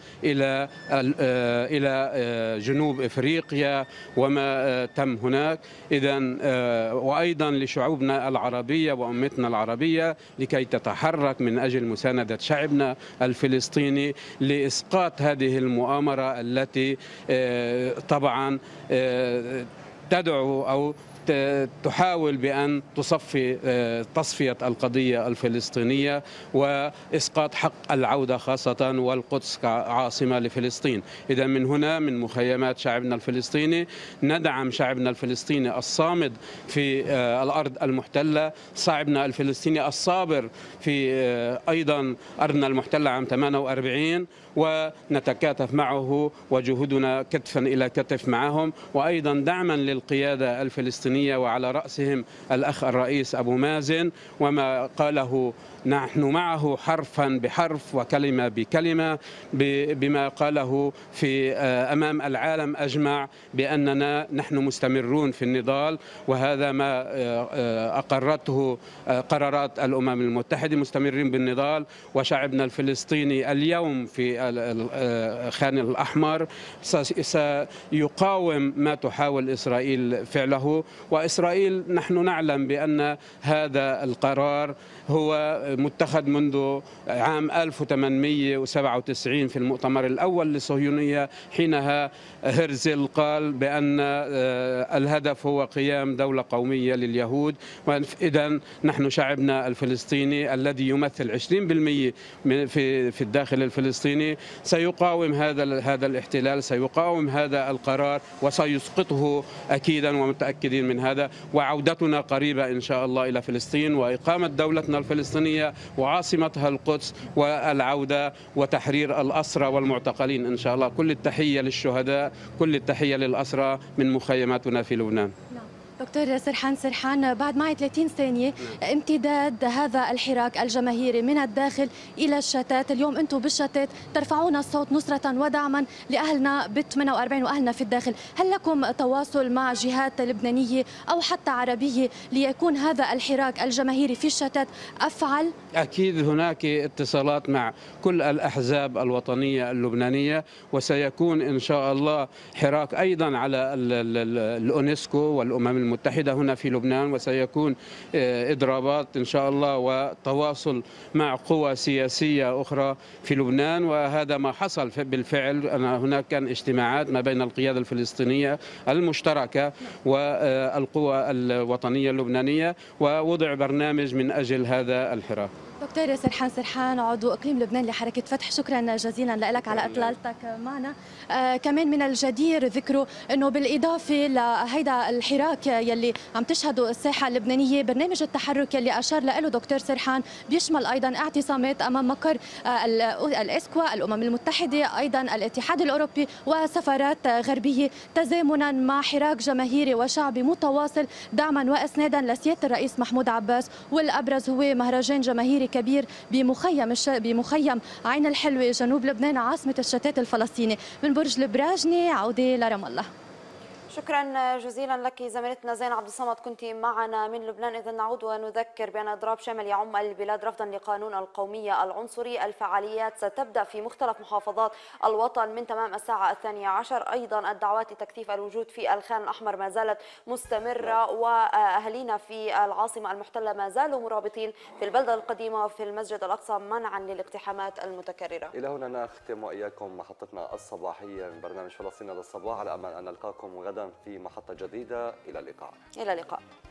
إلى جنوب إفريقيا وما تم هناك. إذن وأيضا لشعوبنا العربية وأمتنا العربية لكي تتحرك من أجل مساندة شعبنا الفلسطيني لإسقاط هذه المؤامرة التي طبعا تدعو أو تحاول بأن تصفية القضية الفلسطينية وإسقاط حق العودة خاصة والقدس كعاصمة لفلسطين. إذا من هنا من مخيمات شعبنا الفلسطيني ندعم شعبنا الفلسطيني الصامد في الأرض المحتلة، شعبنا الفلسطيني الصابر في أيضا أرضنا المحتلة عام 48، ونتكاتف معه وجهودنا كتفا إلى كتف معهم، وأيضا دعما للقيادة الفلسطينية وعلى رأسهم الأخ الرئيس أبو مازن، وما قاله نحن معه حرفا بحرف وكلمة بكلمة بما قاله في أمام العالم أجمع بأننا نحن مستمرون في النضال، وهذا ما أقرته قرارات الأمم المتحدة، مستمرين بالنضال. وشعبنا الفلسطيني اليوم في الخان الأحمر سيقاوم ما تحاول إسرائيل فعله، وإسرائيل نحن نعلم بأن هذا القرار هو متخذ منذ عام 1897 في المؤتمر الأول للصهيونية، حينها هرزل قال بأن الهدف هو قيام دولة قومية لليهود. وإذا نحن شعبنا الفلسطيني الذي يمثل 20% في الداخل الفلسطيني سيقاوم هذا الاحتلال، سيقاوم هذا القرار وسيسقطه أكيدا، ومتأكدين من هذا. وعودتنا قريبة إن شاء الله إلى فلسطين وإقامة دولتنا الفلسطينية وعاصمتها القدس والعودة وتحرير الأسرى والمعتقلين إن شاء الله. كل التحية للشهداء، كل التحية للأسرى من مخيماتنا في لبنان. دكتور سرحان، بعد معي 30 ثانية، امتداد هذا الحراك الجماهيري من الداخل إلى الشتات. اليوم أنتم بالشتات ترفعون الصوت نصرة ودعما لأهلنا ب 48 وأهلنا في الداخل. هل لكم تواصل مع جهات لبنانية أو حتى عربية ليكون هذا الحراك الجماهيري في الشتات أفعل؟ أكيد هناك اتصالات مع كل الأحزاب الوطنية اللبنانية، وسيكون إن شاء الله حراك أيضا على الأونسكو والأمم المتحدة هنا في لبنان، وسيكون إضرابات إن شاء الله وتواصل مع قوى سياسية أخرى في لبنان. وهذا ما حصل بالفعل. هناك كان اجتماعات ما بين القيادة الفلسطينية المشتركة والقوى الوطنية اللبنانية، ووضع برنامج من أجل هذا الحراك. دكتور سرحان عضو إقليم لبنان لحركة فتح، شكرا جزيلا لك على إطلالتك معنا. كمان من الجدير ذكره أنه بالإضافة لهيدا الحراك يلي عم تشهده الساحة اللبنانية، برنامج التحرك يلي أشار له دكتور سرحان بيشمل أيضا اعتصامات أمام مقر الإسكوا، الأمم المتحدة، أيضا الاتحاد الأوروبي وسفارات غربية، تزامنا مع حراك جماهيري وشعبي متواصل دعما وإسنادا لسيادة الرئيس محمود عباس. والأبرز هو مهرجان جماهيري كبير بمخيم عين الحلوة جنوب لبنان عاصمة الشتات الفلسطيني. من برج البراجني عودة لرام الله. شكرا جزيلا لك زميلتنا زين عبد الصمد، كنت معنا من لبنان. إذا نعود ونذكر بأن إضراب شامل يعم البلاد رفضا لقانون القومية العنصري. الفعاليات ستبدأ في مختلف محافظات الوطن من تمام الساعة 12. أيضا الدعوات لتكثيف الوجود في الخان الأحمر ما زالت مستمرة، وأهالينا في العاصمة المحتلة ما زالوا مرابطين في البلدة القديمة وفي المسجد الأقصى منعا للاقتحامات المتكررة. إلى هنا نختم وإياكم محطتنا الصباحية من برنامج فلسطين للصباح، على أمل أن نلقاكم غدا في محطة جديدة. إلى اللقاء. إلى اللقاء.